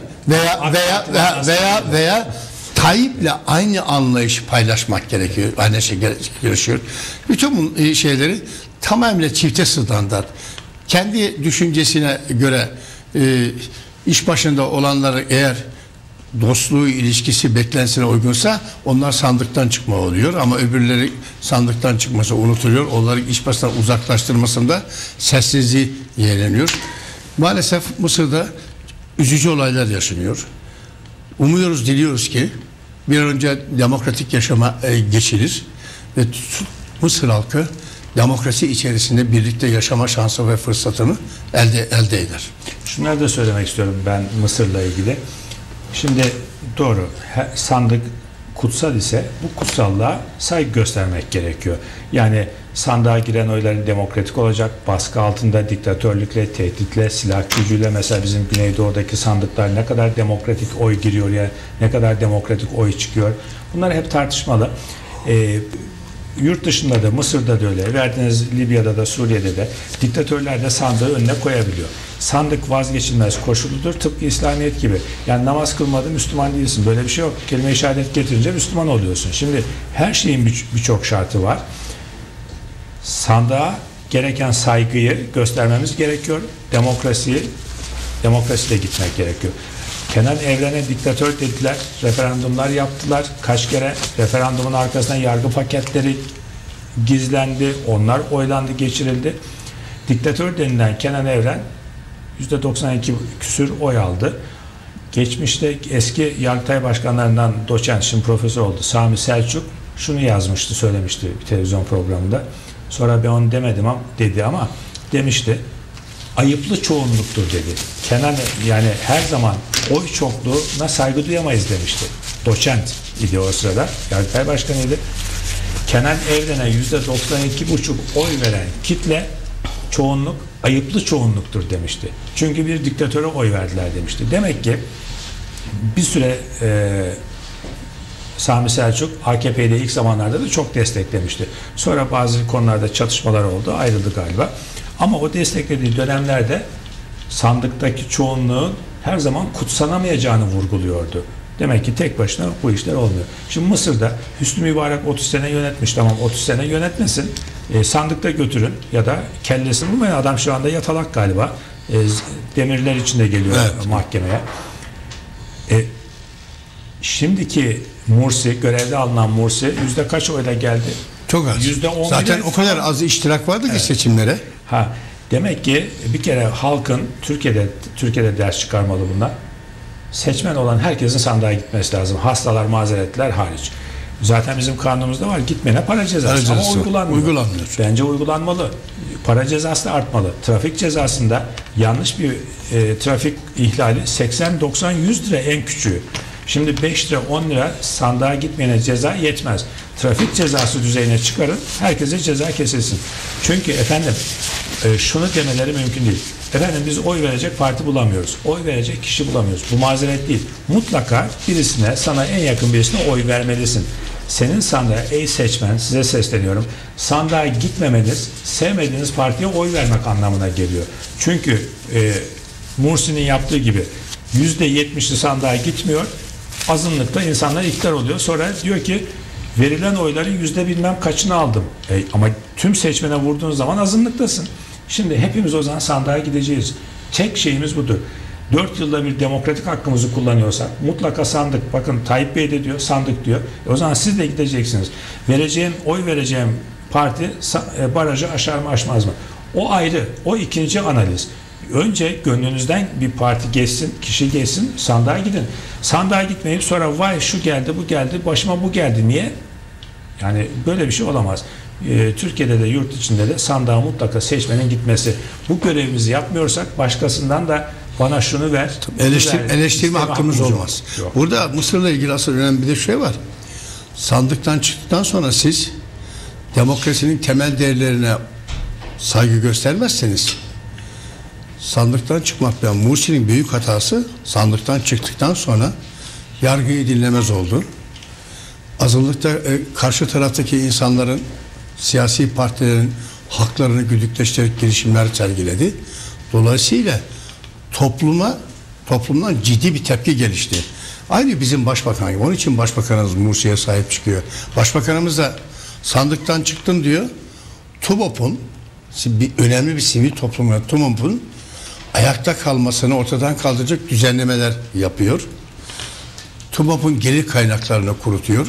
Speaker 2: Veya Tayyip'le aynı anlayışı paylaşmak gerekiyor. Aynı şey gerekiyor. Bütün bu şeyleri tamamıyla çifte standart. Kendi düşüncesine göre iş başında olanları eğer dostluğu, ilişkisi beklentisine uygunsa onlar sandıktan çıkma oluyor ama öbürleri sandıktan çıkması unutuluyor. Onları iş başından uzaklaştırmasında sessizliği yeğleniyor. Maalesef Mısır'da üzücü olaylar yaşanıyor. Umuyoruz, diliyoruz ki bir an önce demokratik yaşama geçilir ve Mısır halkı demokrasi içerisinde birlikte yaşama şansı ve fırsatını elde eder.
Speaker 1: Şunları da söylemek istiyorum ben Mısır'la ilgili. Şimdi doğru, sandık kutsal ise bu kutsallığa saygı göstermek gerekiyor. Yani sandığa giren oyların demokratik olacak, baskı altında diktatörlükle, tehditle, silah gücüyle, mesela bizim Güneydoğu'daki sandıklar ne kadar demokratik oy giriyor ya ne kadar demokratik oy çıkıyor. Bunlar hep tartışmalı. Yurt dışında da, Mısır'da da öyle, verdiğiniz Libya'da da, Suriye'de de diktatörler de sandığı önüne koyabiliyor. Sandık vazgeçilmez koşuludur, tıpkı İslamiyet gibi. Yani namaz kılmadın Müslüman değilsin, böyle bir şey yok. Kelime-i şehadet getirince Müslüman oluyorsun. Şimdi her şeyin birçok şartı var. Sandığa gereken saygıyı göstermemiz gerekiyor. Demokrasiyle gitmek gerekiyor. Kenan Evren'e diktatör dediler, referandumlar yaptılar. Kaç kere referandumun arkasından yargı paketleri gizlendi, onlar oylandı, geçirildi. Diktatör denilen Kenan Evren %92 küsür oy aldı. Geçmişte eski Yargıtay başkanlarından doçent, şimdi profesör oldu Sami Selçuk şunu yazmıştı, söylemişti bir televizyon programında. Sonra ben onu demedim ama demişti. Ayıplı çoğunluktur dedi. Kenan, yani her zaman oy çokluğuna saygı duyamayız demişti. Doçent idi o sırada. Yargıtay başkanıydı. Kenan Evren'e %92,5 oy veren kitle çoğunluk ayıplı çoğunluktur demişti. Çünkü bir diktatöre oy verdiler demişti. Demek ki bir süre Sami Selçuk AKP'yi de ilk zamanlarda da çok desteklemişti. Sonra bazı konularda çatışmalar oldu, ayrıldı galiba. Ama o desteklediği dönemlerde sandıktaki çoğunluğun her zaman kutsanamayacağını vurguluyordu. Demek ki tek başına bu işler olmuyor. Şimdi Mısır'da Hüsnü Mübarek 30 sene yönetmiş. Tamam, 30 sene yönetmesin. Sandıkta götürün ya da kellesini bulmayın. Adam şu anda yatalak galiba. Demirler içinde geliyor mahkemeye. Şimdiki Mursi, görevde alınan Mursi yüzde kaç oyla geldi?
Speaker 2: Çok az.
Speaker 1: %10
Speaker 2: zaten o kadar az iştirak vardı ki seçimlere.
Speaker 1: Demek ki bir kere halkın Türkiye'de ders çıkarmalı bundan. Seçmen olan herkesin sandığa gitmesi lazım. Hastalar, mazeretler hariç. Zaten bizim kanunumuzda var. Gitmeyene para cezası. Ama uygulanmıyor. Bence uygulanmalı. Para cezası da artmalı. Trafik cezasında yanlış bir trafik ihlali 80, 90, 100 lira en küçüğü. Şimdi 5 lira, 10 lira sandığa gitmeyene ceza yetmez. Trafik cezası düzeyine çıkarın, herkese ceza kesilsin. Çünkü efendim şunu demeleri mümkün değil. Efendim biz oy verecek parti bulamıyoruz. Oy verecek kişi bulamıyoruz. Bu mazeret değil. Mutlaka birisine, sana en yakın birisine oy vermelisin. Senin sandığa, ey seçmen, size sesleniyorum. Sandığa gitmemeniz, sevmediğiniz partiye oy vermek anlamına geliyor. Çünkü Mursi'nin yaptığı gibi %70'li sandığa gitmiyor. Azınlıkta insanlar iktidar oluyor. Sonra diyor ki verilen oyların yüzde bilmem kaçını aldım. Ama tüm seçmene vurduğun zaman azınlıktasın. Şimdi hepimiz o zaman sandığa gideceğiz. Tek şeyimiz budur. 4 yılda bir demokratik hakkımızı kullanıyorsak mutlaka sandık. Bakın Tayyip Bey de diyor sandık diyor. O zaman siz de gideceksiniz. Oy vereceğim parti barajı aşar mı aşmaz mı? O ayrı. O ikinci analiz. Önce gönlünüzden bir parti geçsin, kişi geçsin, sandığa gidin. Sandığa gitmeyip sonra vay şu geldi, bu geldi, başıma bu geldi. Niye? Yani böyle bir şey olamaz. Türkiye'de de yurt içinde de sandığa mutlaka seçmenin gitmesi. Bu görevimizi yapmıyorsak başkasından da bana şunu ver.
Speaker 2: Eleştirme hakkımız olmaz. Yok. Burada Mısır'la ilgili asıl önemli bir de şey var. Sandıktan çıktıktan sonra siz demokrasinin temel değerlerine saygı göstermezseniz sandıktan çıkmak, yani Mursi'nin büyük hatası sandıktan çıktıktan sonra yargıyı dinlemez oldu. azınlıkta karşı taraftaki insanların, siyasi partilerin haklarını güdükleştirerek girişimler sergiledi. Dolayısıyla toplumdan ciddi bir tepki gelişti. Aynı bizim başbakan gibi. Onun için başbakanımız Mursi'ye sahip çıkıyor. Başbakanımız da sandıktan çıktım diyor. TUMOP'un önemli bir sivil toplum, TUMOP'un ayakta kalmasını ortadan kaldıracak düzenlemeler yapıyor. TUMOP'un gelir kaynaklarını kurutuyor.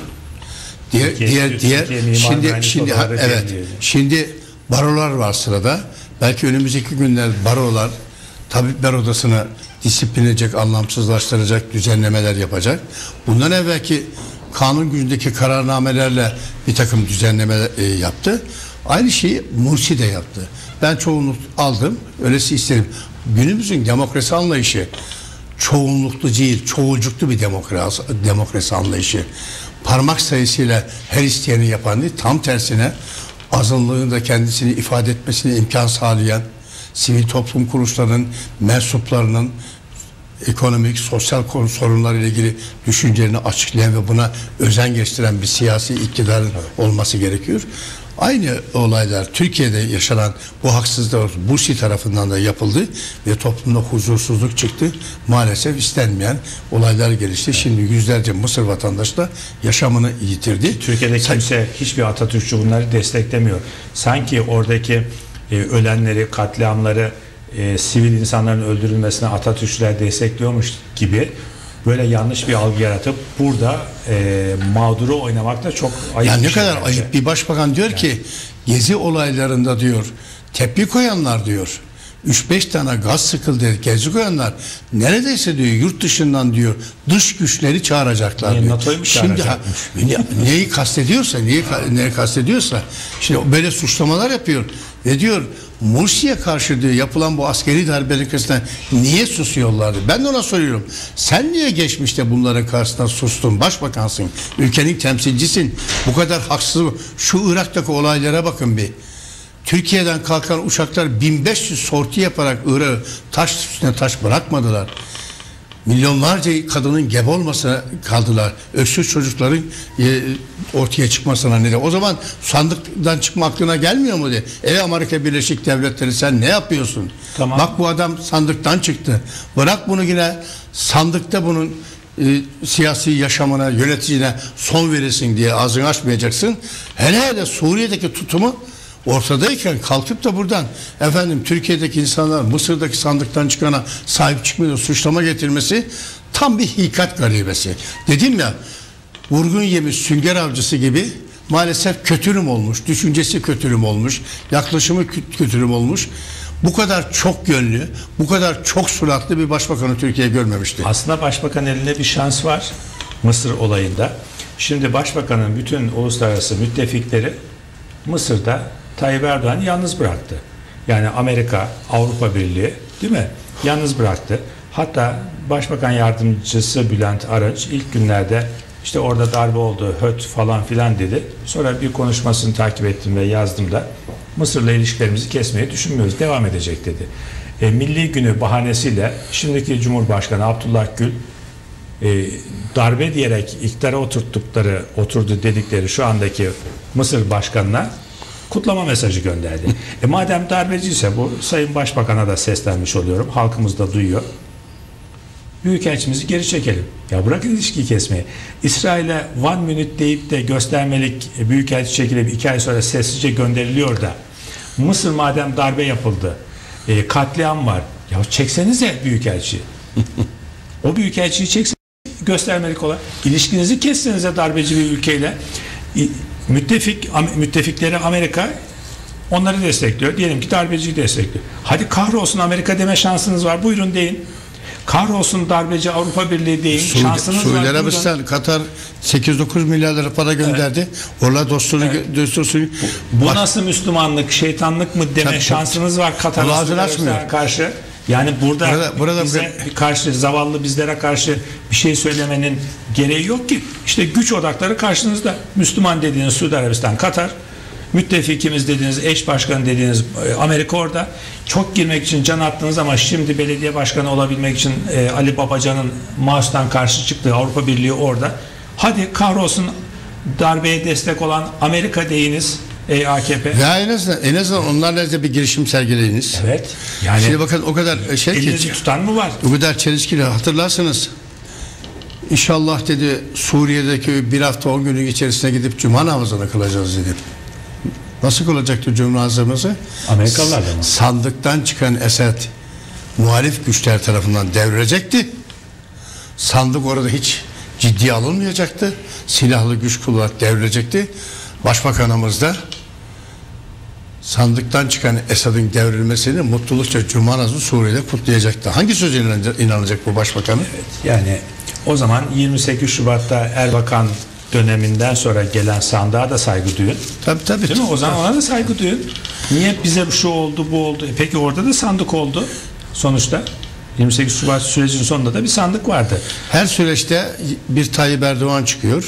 Speaker 2: Şimdi barolar var sırada. Belki önümüzdeki günler barolar Tabipler Odası'nı disiplin edecek, anlamsızlaştıracak düzenlemeler yapacak. Bundan evvelki kanun gücündeki kararnamelerle bir takım düzenlemeler yaptı. Aynı şeyi Mursi de yaptı. Ben çoğunluk aldım, öylesi isterim. Günümüzün demokrasi anlayışı çoğunluklu değil, çoğulcuklu bir demokrasi anlayışı. Parmak sayısıyla her isteyeni yapan değil, tam tersine azınlığın da kendisini ifade etmesine imkan sağlayan, sivil toplum kuruluşlarının mensuplarının ekonomik, sosyal sorunlar ile ilgili düşüncelerini açıklayan ve buna özen gösteren bir siyasi iktidarın olması gerekiyor. Aynı olaylar Türkiye'de yaşanan bu haksızlıklar Mursi tarafından da yapıldı ve toplumda huzursuzluk çıktı. Maalesef istenmeyen olaylar gelişti. Şimdi yüzlerce Mısır vatandaşı da yaşamını yitirdi.
Speaker 1: Türkiye'de kimse, hiçbir Atatürkçü bunları desteklemiyor. Sanki oradaki ölenleri, katliamları, sivil insanların öldürülmesine Atatürkçüler destekliyormuş gibi böyle yanlış bir algı yaratıp burada mağduru oynamak da çok ayıp.
Speaker 2: Yani ne kadar
Speaker 1: bence.
Speaker 2: ayıp. Bir başbakan diyor ki gezi olaylarında diyor tepki koyanlar diyor 3-5 tane gaz sıkıldı gezi koyanlar neredeyse diyor yurt dışından diyor dış güçleri çağıracaklar diyor. Şimdi neyi kastediyorsa şimdi böyle suçlamalar yapıyor ve diyor Mursi'ye karşı diyor yapılan bu askeri darbeliklerine niye susuyorlardı? Ben de ona soruyorum. Sen niye geçmişte bunların karşısında sustun? Başbakansın. Ülkenin temsilcisin. Bu kadar haksız. Şu Irak'taki olaylara bakın bir. Türkiye'den kalkan uçaklar 1500 sorti yaparak Irak'ı taş üstüne taş bırakmadılar. Milyonlarca kadının gebe olmasına kaldılar. Öksüz çocukların ortaya çıkmasına neden. O zaman sandıktan çıkma aklına gelmiyor mu diye. Amerika Birleşik Devletleri sen ne yapıyorsun? Tamam. Bak bu adam sandıktan çıktı. Bırak bunu yine sandıkta bunun siyasi yaşamına, yöneticine son verirsin diye ağzını açmayacaksın. Hele Suriye'deki tutumu ortadayken kalkıp da buradan Türkiye'deki insanlar Mısır'daki sandıktan çıkana sahip çıkmıyor, suçlama getirmesi tam bir hikat garibesi. Dedim ya vurgun yemiş sünger avcısı gibi maalesef kötürüm olmuş, düşüncesi kötürüm olmuş, yaklaşımı kötürüm olmuş. Bu kadar çok yönlü, bu kadar çok suratlı bir başbakanı Türkiye görmemişti.
Speaker 1: Aslında başbakan elinde bir şans var Mısır olayında. Şimdi başbakanın bütün uluslararası müttefikleri Mısır'da Tayyip Erdoğan'ı yalnız bıraktı. Yani Amerika, Avrupa Birliği değil mi? Yalnız bıraktı. Hatta Başbakan Yardımcısı Bülent Arınç ilk günlerde işte orada darbe oldu, höt falan filan dedi. Sonra bir konuşmasını takip ettim ve yazdım da Mısır'la ilişkilerimizi kesmeyi düşünmüyoruz, devam edecek dedi. Milli Günü bahanesiyle şimdiki Cumhurbaşkanı Abdullah Gül darbe diyerek iktidara oturdu dedikleri şu andaki Mısır Başkanı'na kutlama mesajı gönderdi. Madem darbeciyse bu Sayın Başbakan'a da seslenmiş oluyorum. Halkımız da duyuyor. Büyükelçimizi geri çekelim. Ya bırakın ilişkiyi kesmeyi. İsrail'e one minute deyip de göstermelik büyükelçi çekilip 2 ay sonra sessizce gönderiliyor da Mısır madem darbe yapıldı, katliam var. Ya çeksenize büyükelçi. O büyükelçiyi çeksenize göstermelik olarak. İlişkinizi kessenize darbeci bir ülkeyle. Müttefikleri Amerika onları destekliyor. Diyelim ki darbeciyi destekliyor. Hadi kahrolsun Amerika deme şansınız var. Buyurun deyin. Kahrolsun darbeci Avrupa Birliği deyin. Şansınız var.
Speaker 2: Suudi Arabistan, Katar 8-9 milyar lira para gönderdi. Evet. Orada dostluğunu
Speaker 1: bu nasıl Müslümanlık, şeytanlık mı deme şansınız var Katar'a karşı. Yani burada bize karşı, zavallı bizlere karşı bir şey söylemenin gereği yok ki. İşte güç odakları karşınızda. Müslüman dediğiniz Suudi Arabistan, Katar, müttefikimiz dediğiniz, eş başkanı dediğiniz Amerika orada. Çok girmek için can attınız ama şimdi belediye başkanı olabilmek için Ali Babacan'ın Maus'tan karşı çıktığı Avrupa Birliği orada. Hadi kahrolsun darbeye destek olan Amerika deyiniz, ey AKP.
Speaker 2: Ya en azından onlarla da bir girişim sergileyiniz.
Speaker 1: Evet. Yani
Speaker 2: şimdi bakın o kadar
Speaker 1: elinizi tutan mı var?
Speaker 2: O kadar çelişkili, hatırlarsınız. İnşallah dedi Suriye'deki bir hafta 10 günün içerisine gidip cuma namazını kılacağız dedi. Nasıl kılacaktı cuma namazımızı?
Speaker 1: Amerikalılarla mı?
Speaker 2: Sandıktan çıkan Esed muhalif güçler tarafından devrilecekti. Sandık orada hiç ciddiye alınmayacaktı. Silahlı güç kullanarak devrilecekti. Başbakanımız da sandıktan çıkan Esad'ın devrilmesini mutlulukça cuma namazı Suriye'de kutlayacaktı. Hangi söze inanacak bu başbakanı?
Speaker 1: Evet, yani o zaman 28 Şubat'ta Erbakan döneminden sonra gelen sandığa da saygı duyun.
Speaker 2: Tabii.
Speaker 1: Değil mi? O zaman ona da saygı duyun. Niye bize şu oldu, bu oldu? Peki orada da sandık oldu sonuçta. 28 Şubat sürecinin sonunda da bir sandık vardı.
Speaker 2: Her süreçte bir Tayyip Erdoğan çıkıyor.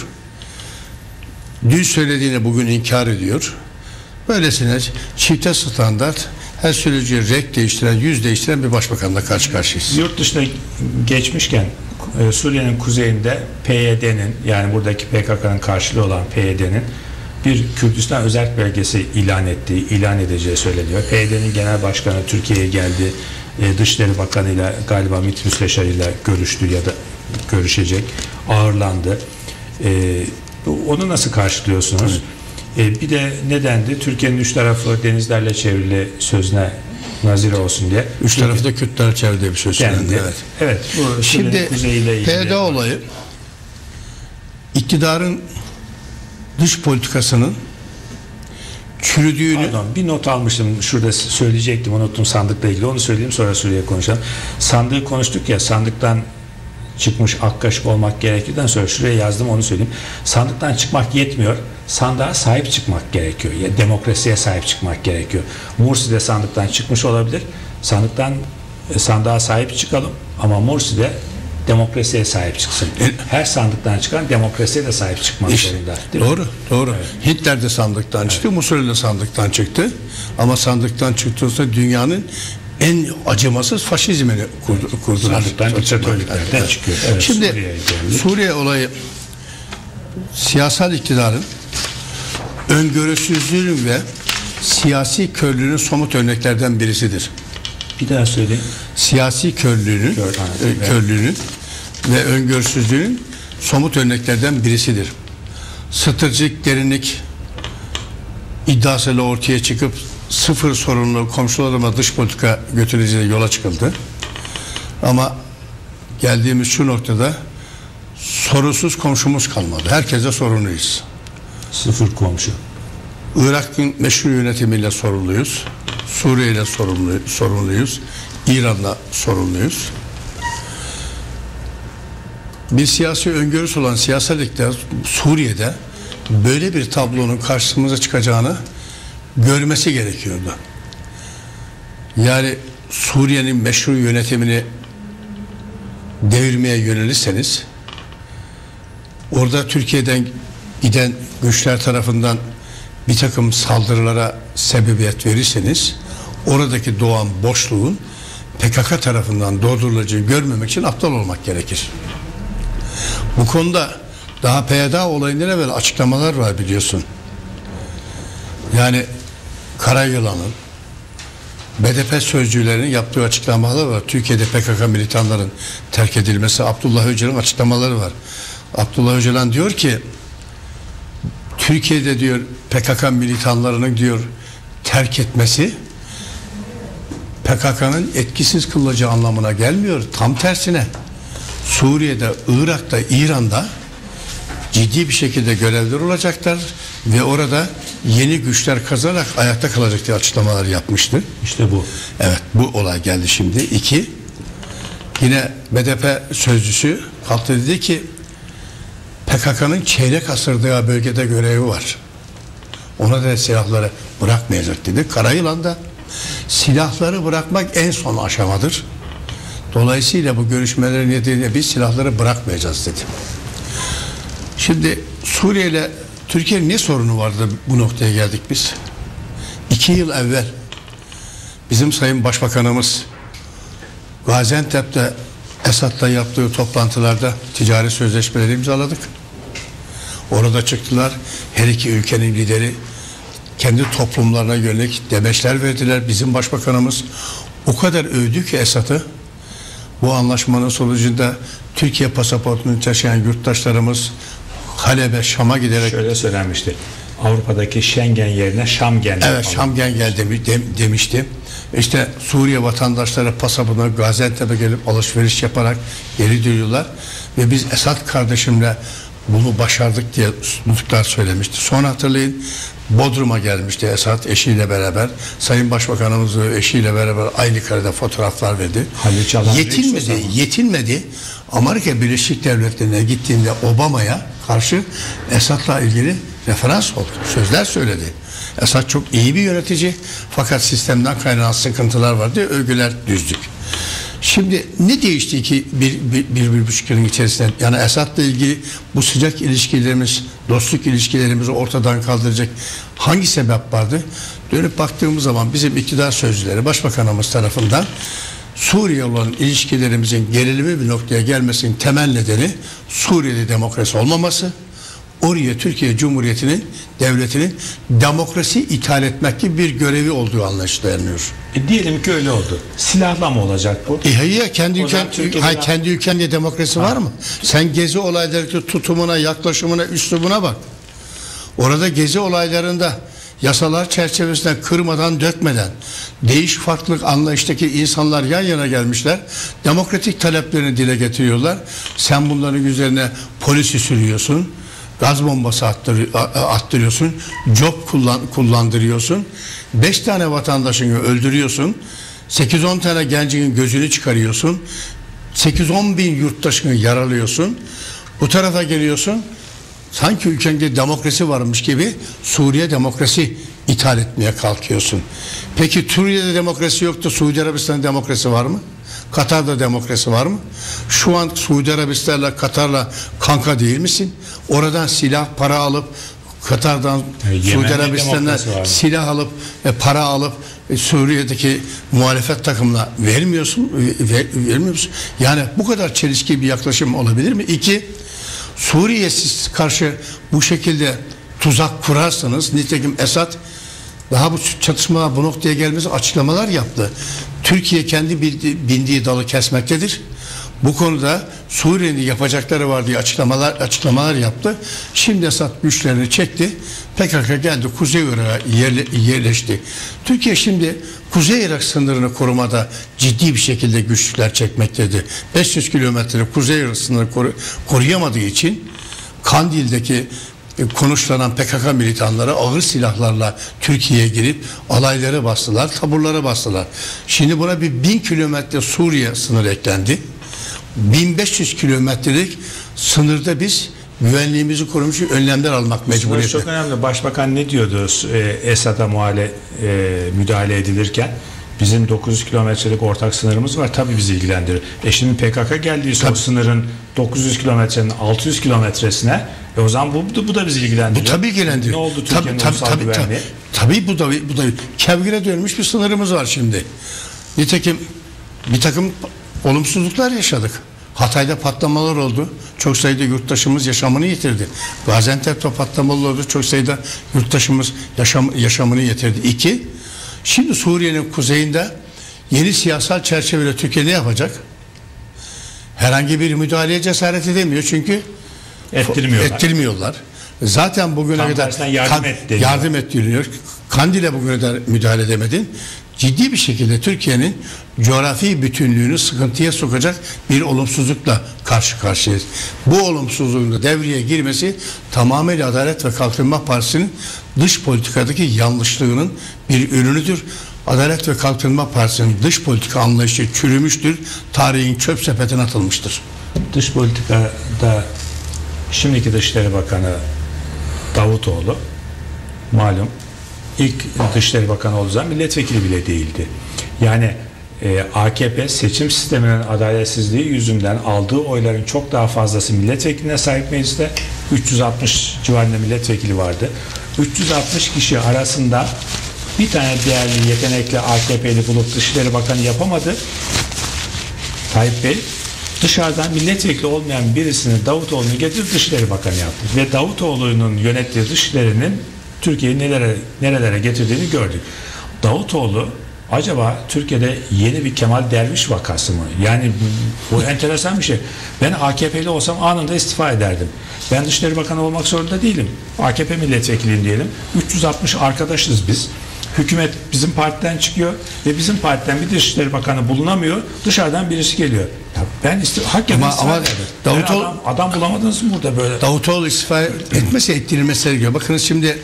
Speaker 2: Dün söylediğini bugün inkar ediyor. Böylesine çifte standart, her süreci renk değiştiren, yüz değiştiren bir başbakanla karşı karşıyayız.
Speaker 1: Yurt dışına geçmişken Suriye'nin kuzeyinde PYD'nin, yani buradaki PKK'nın karşılığı olan PYD'nin bir Kürdistan özerk bölgesi ilan edeceği söyleniyor. PYD'nin genel başkanı Türkiye'ye geldi. Dışişleri Bakanı ile galiba MİT Müsteşarı ile görüştü ya da görüşecek. Ağırlandı. Onu nasıl karşılıyorsunuz? Bir de nedendi? Türkiye'nin üç tarafı denizlerle çevrili sözüne nazire olsun diye.
Speaker 2: Üç tarafı da Kürtler çevrili bir söz söylendi.
Speaker 1: Evet. Bu
Speaker 2: şimdi PYD olayı iktidarın dış politikasının çürüdüğünü...
Speaker 1: Pardon, bir not almıştım. Şurada söyleyecektim. Unuttum sandıkla ilgili. Onu söyleyeyim, sonra Suriye konuşalım. Sandığı konuştuk ya, sandıktan çıkmış ak kaşık olmak gerekirden sonra şuraya yazdım, onu söyleyeyim. Sandıktan çıkmak yetmiyor. Sandığa sahip çıkmak gerekiyor. Ya demokrasiye sahip çıkmak gerekiyor. Mursi de sandıktan çıkmış olabilir. Sandığa sahip çıkalım ama Mursi de demokrasiye sahip çıksın. Her sandıktan çıkan demokrasiye de sahip çıkmak zorunda.
Speaker 2: Doğru. Evet. Hitler de sandıktan çıktı, Mussolini de sandıktan çıktı. Ama sandıktan çıktığında dünyanın en acımasız faşizmini kurdular.
Speaker 1: Sandıktan diktatörlüklerden çıkıyor. Evet,
Speaker 2: şimdi Suriye olayı siyasal iktidarın öngörüsüzlüğün ve siyasi körlüğünün somut örneklerden birisidir.
Speaker 1: Bir daha söyleyeyim.
Speaker 2: Siyasi körlüğünün ve öngörüsüzlüğün somut örneklerden birisidir. Stratejik derinlik iddiasıyla ortaya çıkıp sıfır sorunlu komşularıma dış politika götüreceğine yola çıkıldı. Ama geldiğimiz şu noktada sorunsuz komşumuz kalmadı. Herkese sorumluyuz.
Speaker 1: Sıfır komşu.
Speaker 2: Irak'ın meşru yönetimiyle sorumluyuz. Suriye ile sorumluyuz. İran'la sorumluyuz. Bir siyasi öngörüsü olan siyasal iktidar Suriye'de böyle bir tablonun karşımıza çıkacağını görmesi gerekiyordu. Yani Suriye'nin meşru yönetimini devirmeye yönelirseniz, orada Türkiye'den giden güçler tarafından bir takım saldırılara sebebiyet verirseniz, oradaki doğan boşluğun PKK tarafından doldurulacağını görmemek için aptal olmak gerekir. Bu konuda daha PYD olayından evvel açıklamalar var, biliyorsun. Yani Karayılan'ın, BDP sözcülerinin yaptığı açıklamalar var. Türkiye'de PKK militanların terk edilmesi, Abdullah Öcalan'ın açıklamaları var. Abdullah Öcalan diyor ki, Türkiye'de diyor PKK militanlarının diyor terk etmesi PKK'nın etkisiz kılacağı anlamına gelmiyor. Tam tersine Suriye'de, Irak'ta, İran'da ciddi bir şekilde görevler olacaklar ve orada yeni güçler kazanarak ayakta kalacak diye açıklamalar yapmıştı.
Speaker 1: İşte bu.
Speaker 2: Evet, bu olay geldi şimdi. 2. Yine BDP sözcüsü kalktı, dedi ki PKK'nın çeyrek asırdığı bölgede görevi var. Ona da silahları bırakmayacak dedi. Karayılan'da silahları bırakmak en son aşamadır. Dolayısıyla bu görüşmelerin nedeniyle biz silahları bırakmayacağız dedi. Şimdi Suriye ile Türkiye'nin ne sorunu vardı, bu noktaya geldik biz? 2 yıl evvel bizim Sayın Başbakanımız Gaziantep'te Esad'la yaptığı toplantılarda ticari sözleşmeleri imzaladık. Orada çıktılar. Her iki ülkenin lideri kendi toplumlarına yönelik demeçler verdiler. Bizim başbakanımız o kadar övdü ki Esad'ı. Bu anlaşmanın sonucunda Türkiye pasaportunu taşıyan yurttaşlarımız Halep'e, Şam'a giderek...
Speaker 1: Şöyle söylenmişti. Avrupa'daki Schengen yerine Şamgen.
Speaker 2: Evet, Şamgen geldi demişti. İşte Suriye vatandaşları pasaportuna Gaziantep'e gelip alışveriş yaparak geri dönüyorlar. Ve biz Esad kardeşimle bunu başardık diye nutuklar söylemişti. Sonra hatırlayın, Bodrum'a gelmişti Esad eşiyle beraber. Sayın Başbakanımız eşiyle beraber aynı karede fotoğraflar verdi. Yetinmedi. Amerika Birleşik Devletleri'ne gittiğinde Obama'ya karşı Esad'la ilgili referans oldu. Sözler söyledi. Esad çok iyi bir yönetici, fakat sistemden kaynanan sıkıntılar vardı. Övgüler düzdük. Şimdi ne değişti ki bir buçuk yılın içerisinde? Yani Esad'la ilgili bu sıcak ilişkilerimiz, dostluk ilişkilerimizi ortadan kaldıracak hangi sebep vardı? Dönüp baktığımız zaman bizim iktidar sözcüleri Başbakanımız tarafından Suriye olan ilişkilerimizin gerilimi bir noktaya gelmesinin temel nedeni Suriye'de demokrasi olmaması, oraya Türkiye Cumhuriyeti'nin, devletinin demokrasi ithal etmek gibi bir görevi olduğu anlaşılıyor.
Speaker 1: Diyelim ki öyle oldu. Silahla mı olacak bu?
Speaker 2: Hayır, kendi ülkende demokrasi var mı? Sen gezi olaylarındaki tutumuna, yaklaşımına, üslubuna bak. Orada gezi olaylarında yasalar çerçevesinde kırmadan, dökmeden, değiş farklı anlayıştaki insanlar yan yana gelmişler. Demokratik taleplerini dile getiriyorlar. Sen bunların üzerine polisi sürüyorsun. Gaz bombası attırıyorsun. Job kullandırıyorsun. 5 tane vatandaşını öldürüyorsun. 8-10 tane gencinin gözünü çıkarıyorsun. 8-10 bin yurttaşını yaralıyorsun. Bu tarafa geliyorsun. Sanki ülkende demokrasi varmış gibi Suriye demokrasi ithal etmeye kalkıyorsun. Peki Suriye'de demokrasi yoktu. Suudi Arabistan'da demokrasi var mı? Katar'da demokrasi var mı? Şu an Suudi Arabistan'la Katar'la kanka değil misin? Oradan silah, para alıp Katar'dan, Suudi Arabistan'dan silah alıp para alıp Suriye'deki muhalefet takımına vermiyor musun? Yani bu kadar çelişki bir yaklaşım olabilir mi? 2, Suriye'ye siz karşı bu şekilde tuzak kurarsanız, nitekim Esad daha bu çatışma bu noktaya gelmesi açıklamalar yaptı. Türkiye kendi bindiği dalı kesmektedir. Bu konuda Suriye'nin yapacakları var diye açıklamalar yaptı. Şimdi Esad güçlerini çekti. PKK geldi, Kuzey Irak'a yerleşti. Türkiye şimdi Kuzey Irak sınırını korumada ciddi bir şekilde güçlükler çekmektedir. 500 kilometre Kuzey Irak sınırını koruyamadığı için Kandil'deki konuşlanan PKK militanları ağır silahlarla Türkiye'ye girip alayları bastılar, taburları bastılar. Şimdi buna bir 1000 kilometre Suriye sınırı eklendi. 1500 kilometrelik sınırda biz güvenliğimizi korumuş önlemler almak mecburiyeti.
Speaker 1: Çok önemli. Başbakan ne diyordu Esad'a müdahale edilirken? Bizim 900 kilometrelik ortak sınırımız var. Tabii bizi ilgilendiriyor. Şimdi PKK geldiyse o sınırın 900 kilometrenin 600 kilometresine o zaman bu da bizi ilgilendiriyor.
Speaker 2: Bu tabii ilgilendiriyor.
Speaker 1: Ne oldu Türkiye'nin ulusal güvenliği?
Speaker 2: Tabii bu da kevgire dönmüş bir sınırımız var şimdi. Nitekim bir takım olumsuzluklar yaşadık. Hatay'da patlamalar oldu. Çok sayıda yurttaşımız yaşamını yitirdi. Gaziantep'te patlamalar oldu. Çok sayıda yurttaşımız yaşamını yitirdi. 2, şimdi Suriye'nin kuzeyinde yeni siyasal çerçevede Türkiye ne yapacak? Herhangi bir müdahaleye cesaret edemiyor çünkü ettirmiyorlar. Zaten bugüne kadar yardım et deniliyor. Kandil'e bugüne kadar müdahale edemedin. Ciddi bir şekilde Türkiye'nin coğrafi bütünlüğünü sıkıntıya sokacak bir olumsuzlukla karşı karşıyayız. Bu olumsuzluğun da devreye girmesi tamamıyla Adalet ve Kalkınma Partisi'nin dış politikadaki yanlışlığının bir ürünüdür. Adalet ve Kalkınma Partisi'nin dış politika anlayışı çürümüştür. Tarihin çöp sepetine atılmıştır.
Speaker 1: Dış politikada şimdiki Dışişleri Bakanı Davutoğlu malum ilk Dışişleri Bakanı olduğu zaman milletvekili bile değildi. Yani AKP seçim sisteminin adaletsizliği yüzünden aldığı oyların çok daha fazlası milletvekiline sahip mecliste. 360 civarında milletvekili vardı. 360 kişi arasında bir tane değerli, yetenekli AKP'li bulup Dışişleri Bakanı yapamadı Tayyip Bey. Dışarıdan milletvekili olmayan birisini Davutoğlu'nu getirip Dışişleri Bakanı yaptı. Ve Davutoğlu'nun yönettiği dışişlerinin Türkiye'yi nerelere getirdiğini gördük. Davutoğlu acaba Türkiye'de yeni bir Kemal Derviş vakası mı? Yani bu enteresan bir şey. Ben AKP'li olsam anında istifa ederdim. Ben Dışişleri Bakanı olmak zorunda değilim. AKP milletvekiliyim diyelim. 360 arkadaşız biz. Hükümet bizim partiden çıkıyor ve bizim partiden bir Dışişleri Bakanı bulunamıyor. Dışarıdan birisi geliyor. Ya ben hakikaten istifa ederdim.
Speaker 2: Davutoğlu,
Speaker 1: adam bulamadınız mı burada böyle?
Speaker 2: Davutoğlu istifa etmese ettirilmesi gerekiyor. Bakınız şimdi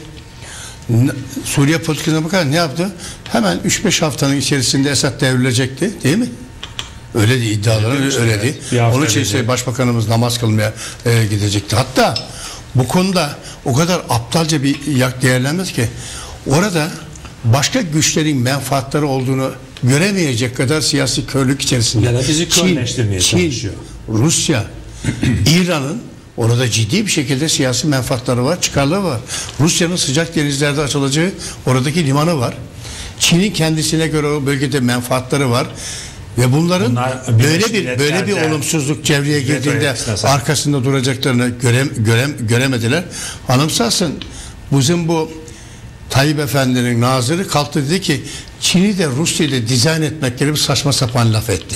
Speaker 2: Suriye politikasına bakar ne yaptı? Hemen 3-5 haftanın içerisinde Esad devrilecekti, değil mi? Öyle de iddiaları öyleydi. Onun için Başbakanımız namaz kılmaya gidecekti. Hatta bu konuda o kadar aptalca bir değerlenmez ki orada başka güçlerin menfaatleri olduğunu göremeyecek kadar siyasi körlük içerisinde.
Speaker 1: Ya da bizi körleştirmeye çalışıyor.
Speaker 2: Rusya, İran'ın orada ciddi bir şekilde siyasi menfaatları var, çıkarları var. Rusya'nın sıcak denizlerde açılacağı oradaki limanı var. Çin'in kendisine göre o bölgede menfaatleri var. Ve bunların böyle bir olumsuzluk çevreye girdiğinde arkasında duracaklarını göremediler. Anımsarsın bizim bu Tayyip Efendi'nin nazırı kalktı dedi ki Çin'i de Rusya'yı da dizayn etmek gibi saçma sapan laf etti.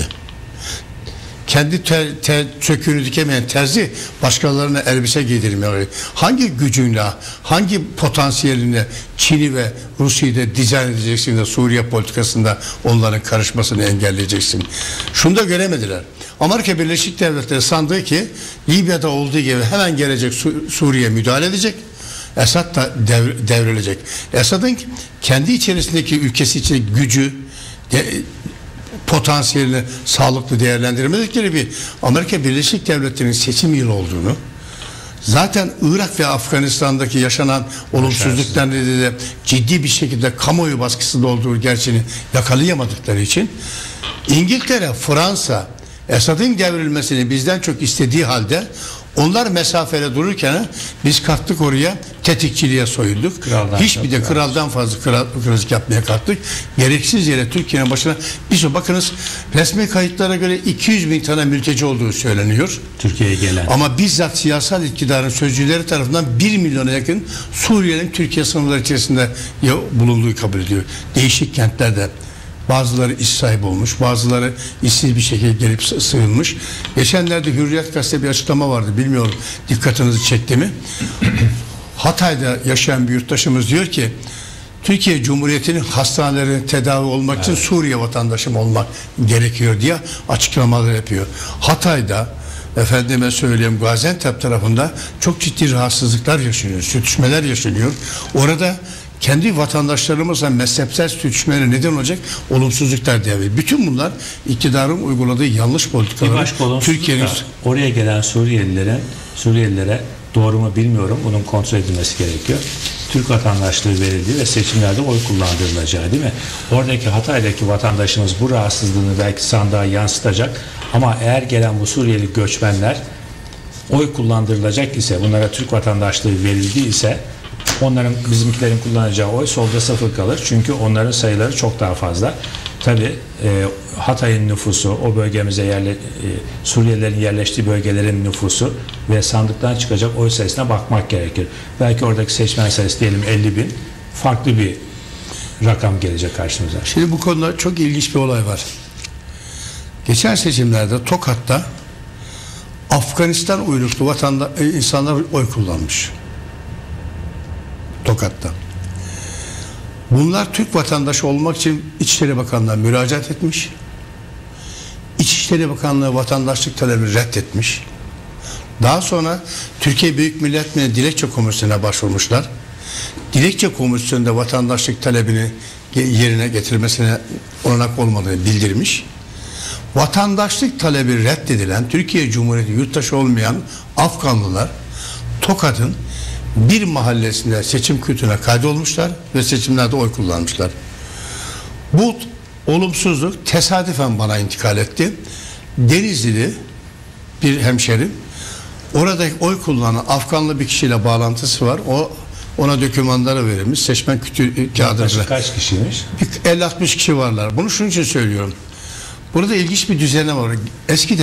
Speaker 2: Kendi söküğünü dikemeyen terzi başkalarına elbise giydirmiyor. Hangi gücünle, hangi potansiyelinle Çin'i ve Rusya'yı da dizayn edeceksin de Suriye politikasında onların karışmasını engelleyeceksin? Şunu da göremediler. Amerika Birleşik Devletleri sandığı ki Libya'da olduğu gibi hemen gelecek Suriye müdahale edecek. Esad da devrilecek. Esad'ın kendi içerisindeki ülkesi için gücü, potansiyelini sağlıklı değerlendirmedikleri bir Amerika Birleşik Devletleri'nin seçim yılı olduğunu, zaten Irak ve Afganistan'daki yaşanan olumsuzluklar nedeniyle ciddi bir şekilde kamuoyu baskısında olduğu gerçeğini yakalayamadıkları için İngiltere, Fransa Esad'ın devrilmesini bizden çok istediği halde onlar mesafede dururken biz kalktık oraya tetikçiliğe soyunduk. Hiçbir de kraldan fazla krallık yapmaya kalktık. Gereksiz yere Türkiye'nin başına bakınız resmi kayıtlara göre 200 bin tane mülteci olduğu söyleniyor.
Speaker 1: Türkiye'ye gelen.
Speaker 2: Ama bizzat siyasal iktidarın sözcüleri tarafından 1 milyona yakın Suriye'nin Türkiye sınırları içerisinde bulunduğu kabul ediyor. Değişik kentlerde. Bazıları iş sahibi olmuş, bazıları işsiz bir şekilde gelip sığınmış. Geçenlerde Hürriyet Gazetesi'nde bir açıklama vardı. Bilmiyorum dikkatinizi çekti mi? Hatay'da yaşayan bir yurttaşımız diyor ki Türkiye Cumhuriyeti'nin hastanelerine tedavi olmak için Suriye vatandaşım olmak gerekiyor diye açıklamalar yapıyor. Hatay'da efendime söyleyeyim Gaziantep tarafında çok ciddi rahatsızlıklar yaşanıyor, sürtüşmeler yaşanıyor. Orada kendi vatandaşlarımızla mezhepsel sürtüşmeleri neden olacak olumsuzluklar devri. Bütün bunlar iktidarın uyguladığı yanlış politikalar. Türkiye'nin
Speaker 1: oraya gelen Suriyelilere doğru mu bilmiyorum. Bunun kontrol edilmesi gerekiyor. Türk vatandaşlığı verildi ve seçimlerde oy kullandırılacağı, değil mi? Oradaki Hatay'daki vatandaşımız bu rahatsızlığını belki sandığa yansıtacak ama eğer gelen bu Suriyeli göçmenler oy kullandırılacak ise, bunlara Türk vatandaşlığı verildi ise onların, bizimkilerin kullanacağı oy solda sıfır kalır. Çünkü onların sayıları çok daha fazla. Tabi Hatay'ın nüfusu, o bölgemize Suriyelilerin yerleştiği bölgelerin nüfusu ve sandıktan çıkacak oy sayısına bakmak gerekir. Belki oradaki seçmen sayısı diyelim 50 bin, farklı bir rakam gelecek karşımıza.
Speaker 2: Şimdi bu konuda çok ilginç bir olay var. Geçen seçimlerde Tokat'ta Afganistan uyruklu insanlar oy kullanmış. Tokat'ta. Bunlar Türk vatandaşı olmak için İçişleri Bakanlığı'na müracaat etmiş. İçişleri Bakanlığı vatandaşlık talebini reddetmiş. Daha sonra Türkiye Büyük Millet Meclisi Dilekçe Komisyonu'na başvurmuşlar. Dilekçe Komisyonu'nda vatandaşlık talebini yerine getirmesine olanak olmadığını bildirmiş. Vatandaşlık talebi reddedilen, Türkiye Cumhuriyeti yurttaşı olmayan Afganlılar Tokat'ın bir mahallesinde seçim kütüğüne kaydolmuşlar ve seçimlerde oy kullanmışlar. Bu olumsuzluk tesadüfen bana intikal etti. Denizli'li bir hemşerim, oradaki oy kullanan Afganlı bir kişiyle bağlantısı var. Ona dokümanları verilmiş. Seçmen kütüğü kağıdıyla.
Speaker 1: Kaç kişiymiş?
Speaker 2: 50-60 kişi varlar. Bunu şunun için söylüyorum. Burada ilginç bir düzenleme var. Eskiden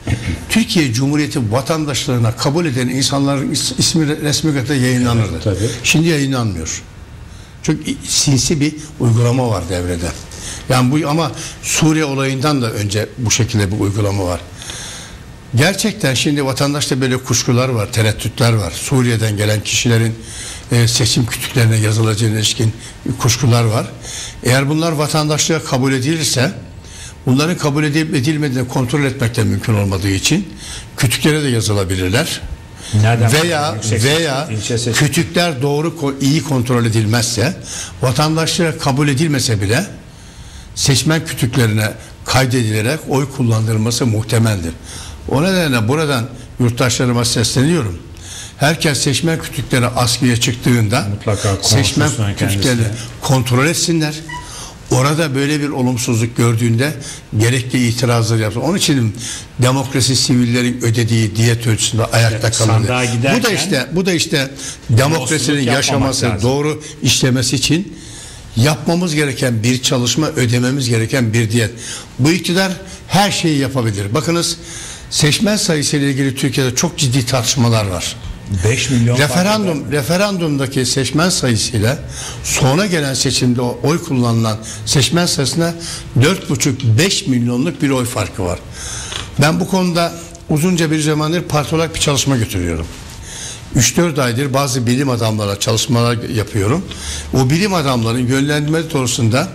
Speaker 2: Türkiye Cumhuriyeti vatandaşlarına kabul eden insanların ismi resmi gazetede yayınlanırdı.
Speaker 1: Tabii.
Speaker 2: Şimdi yayınlanmıyor. Çok sinsi bir uygulama var devrede. Yani bu, ama Suriye olayından da önce bu şekilde bir uygulama var. Gerçekten şimdi vatandaşta böyle kuşkular var, tereddütler var. Suriye'den gelen kişilerin seçim kütüklerine yazılacağına ilişkin kuşkular var. Eğer bunlar vatandaşlığa kabul edilirse, bunların kabul edilip edilmediğini kontrol etmek de mümkün olmadığı için kütüklere de yazılabilirler.
Speaker 1: Nereden
Speaker 2: veya kütükler doğru, iyi kontrol edilmezse, vatandaşlığa kabul edilmese bile seçmen kütüklerine kaydedilerek oy kullandırılması muhtemeldir. O nedenle buradan yurttaşlarıma sesleniyorum. Herkes seçmen kütükleri askıya çıktığında seçmen kütüklerini kontrol etsinler. Orada böyle bir olumsuzluk gördüğünde gerekli itirazları yapsın. Onun için demokrasi sivillerin ödediği diyet ölçüsünde ayakta kalır. Bu da işte demokrasinin yaşaması, doğru işlemesi için yapmamız gereken bir çalışma, ödememiz gereken bir diyet. Bu iktidar her şeyi yapabilir. Bakınız, seçmen sayısı ile ilgili Türkiye'de çok ciddi tartışmalar var.
Speaker 1: 5 milyon
Speaker 2: referandumdaki seçmen sayısıyla sonra gelen seçimde oy kullanılan seçmen sayısına 4,5-5 milyonluk bir oy farkı var. Ben bu konuda uzunca bir zamandır parti olarak bir çalışma götürüyorum. 3-4 aydır bazı bilim adamlarla çalışmalar yapıyorum. O bilim adamların yönlendirme doğrusunda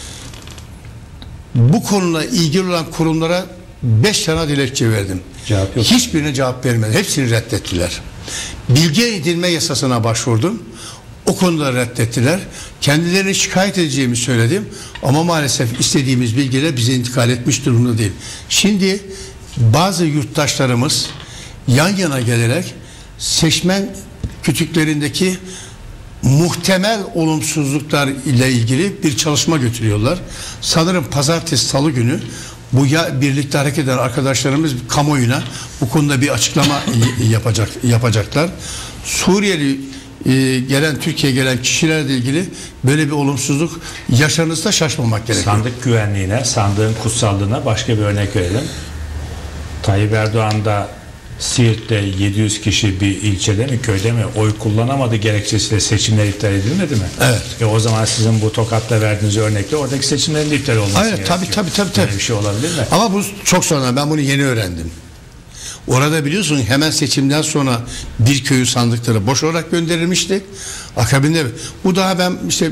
Speaker 2: bu konuyla ilgili olan kurumlara 5 tane dilekçe verdim. Hiçbirine cevap vermedi. Hepsini reddettiler. Bilgi edinme yasasına başvurdum. O konuda reddettiler. Kendilerini şikayet edeceğimi söyledim. Ama maalesef istediğimiz bilgiler bize intikal etmiş durumda değil. Şimdi bazı yurttaşlarımız yan yana gelerek seçmen kütüklerindeki muhtemel olumsuzluklar ile ilgili bir çalışma götürüyorlar. Sanırım pazartesi, salı günü bu birlikte hareket eden arkadaşlarımız kamuoyuna bu konuda bir açıklama yapacaklar. Suriyeli Türkiye'ye gelen kişilerle ilgili böyle bir olumsuzluk yaşanırsa şaşmamak gerekiyor.
Speaker 1: Sandık güvenliğine, sandığın kutsallığına başka bir örnek verelim. Tayyip Erdoğan da Siirt'te 700 kişi bir ilçede mi, köyde mi oy kullanamadı gerekçesiyle seçimler iptal edilmedi mi?
Speaker 2: Evet.
Speaker 1: O zaman sizin bu Tokat'ta verdiğiniz örnekle oradaki seçimlerin de iptal olması gerekiyor.
Speaker 2: Tabii.
Speaker 1: Böyle bir şey olabilir mi?
Speaker 2: Ama bu çok sonra, ben bunu yeni öğrendim. Orada biliyorsun hemen seçimden sonra bir köyü sandıkları boş olarak gönderilmişti. Akabinde bu daha ben işte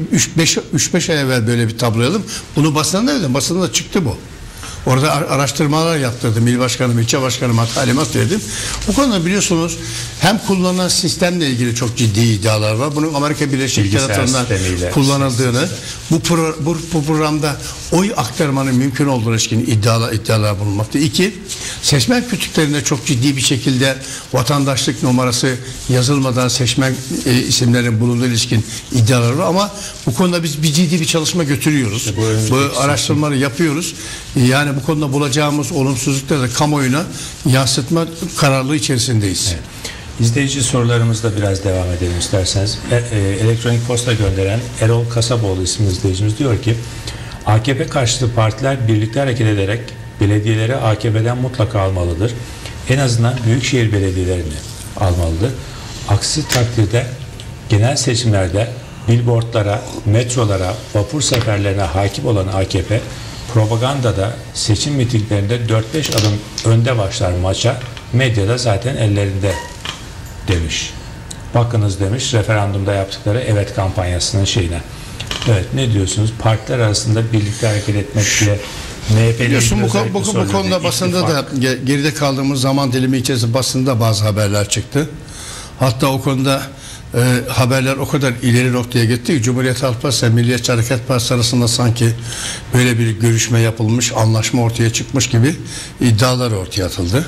Speaker 2: 3-5 ay evvel böyle bir tablo yazdım. Bunu basında dedim. Basında da çıktı bu. Orada araştırmalar yaptırdım. İl başkanım, ilçe başkanıma talimat verdim. Bu konuda biliyorsunuz hem kullanılan sistemle ilgili çok ciddi iddialar var. Bunun Amerika Birleşik Devletleri'nden kullanıldığını, bu programda oy aktarmanın mümkün olduğuna ilişkin iddialar bulunmakta. 2, seçmen kütüklerinde çok ciddi bir şekilde vatandaşlık numarası yazılmadan seçmen isimlerin bulunduğu ilişkin iddialar var. Ama bu konuda biz ciddi bir çalışma götürüyoruz. Bu araştırmaları yapıyoruz. Yani bu konuda bulacağımız olumsuzlukları da kamuoyuna yansıtma kararlılığı içerisindeyiz.
Speaker 1: Evet. İzleyici sorularımızla biraz devam edelim isterseniz. Elektronik posta gönderen Erol Kasaboğlu isimli izleyicimiz diyor ki, AKP karşıtı partiler birlikte hareket ederek belediyeleri AKP'den mutlaka almalıdır. En azından büyükşehir belediyelerini almalıdır. Aksi takdirde genel seçimlerde billboardlara, metrolara, vapur seferlerine hakim olan AKP propagandada, seçim mitinglerinde 4-5 adım önde başlar maça, medyada zaten ellerinde demiş. Bakınız demiş referandumda yaptıkları evet kampanyasının şeyine. Evet, ne diyorsunuz? Partiler arasında birlikte hareket etmekle
Speaker 2: biliyorsun bu konuda basında da geride kaldığımız zaman dilimi içerisinde basında bazı haberler çıktı. Hatta o konuda haberler o kadar ileri noktaya gitti ki Cumhuriyet Halk Partisi ve Milliyetçi Hareket Partisi arasında sanki böyle bir görüşme yapılmış, anlaşma ortaya çıkmış gibi iddialar ortaya atıldı.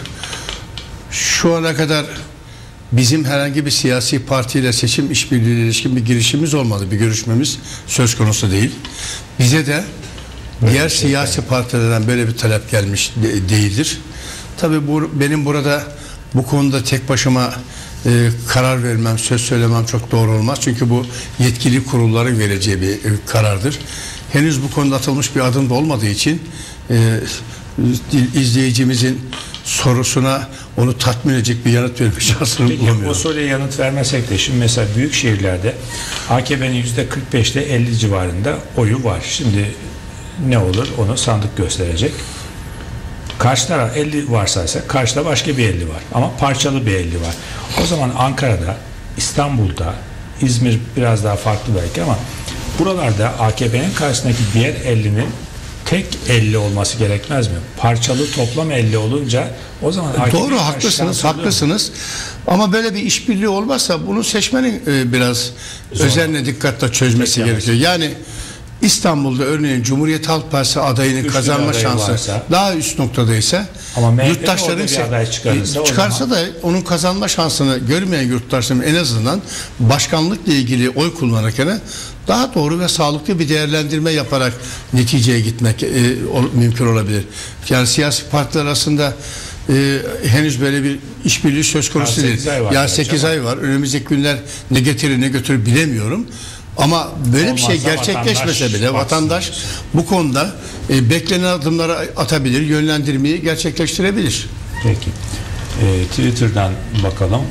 Speaker 2: Şu ana kadar bizim herhangi bir siyasi partiyle seçim işbirliğiyle ilişkin bir girişimimiz olmadı. Bir görüşmemiz söz konusu değil. Bize de diğer siyasi partilerden böyle bir talep gelmiş değildir. Tabii benim burada bu konuda tek başıma karar vermem, söz söylemem çok doğru olmaz. Çünkü bu yetkili kurulların vereceği bir karardır. Henüz bu konuda atılmış bir adım da olmadığı için izleyicimizin sorusuna onu tatmin edecek bir yanıt verme şansını
Speaker 1: Peki,
Speaker 2: bulamıyorum.
Speaker 1: o soruya yanıt vermesek de şimdi mesela büyük şehirlerde AKP'nin %45'te 50 civarında oyu var. Şimdi ne olur onu sandık gösterecek. Karşı taraf 50 varsaysa karşıda başka bir 50 var. Ama parçalı bir 50 var. O zaman Ankara'da, İstanbul'da, İzmir biraz daha farklı belki ama buralarda AKP'nin karşısındaki diğer 50'nin tek 50 olması gerekmez mi? Parçalı toplam 50 olunca o zaman
Speaker 2: Doğru, haklısınız. Ama böyle bir işbirliği olmazsa bunu seçmenin biraz özenle dikkatle çözmesi gerekiyor. Yani İstanbul'da örneğin Cumhuriyet Halk Partisi adayının kazanma şansı daha üst noktadaysa, yurttaşların çıkarsa da onun kazanma şansını görmeyen yurttaşların en azından başkanlıkla ilgili oy kullanırken daha doğru ve sağlıklı bir değerlendirme yaparak neticeye gitmek mümkün olabilir. Yani siyasi partiler arasında henüz böyle bir işbirliği söz konusu değil. Yani 8 ay var. Önümüzdeki günler ne getirir ne götürür bilemiyorum. Ama böyle bir şey gerçekleşmese bile vatandaş bu konuda beklenen adımları atabilir, yönlendirmeyi gerçekleştirebilir.
Speaker 1: Peki. Twitter'dan bakalım.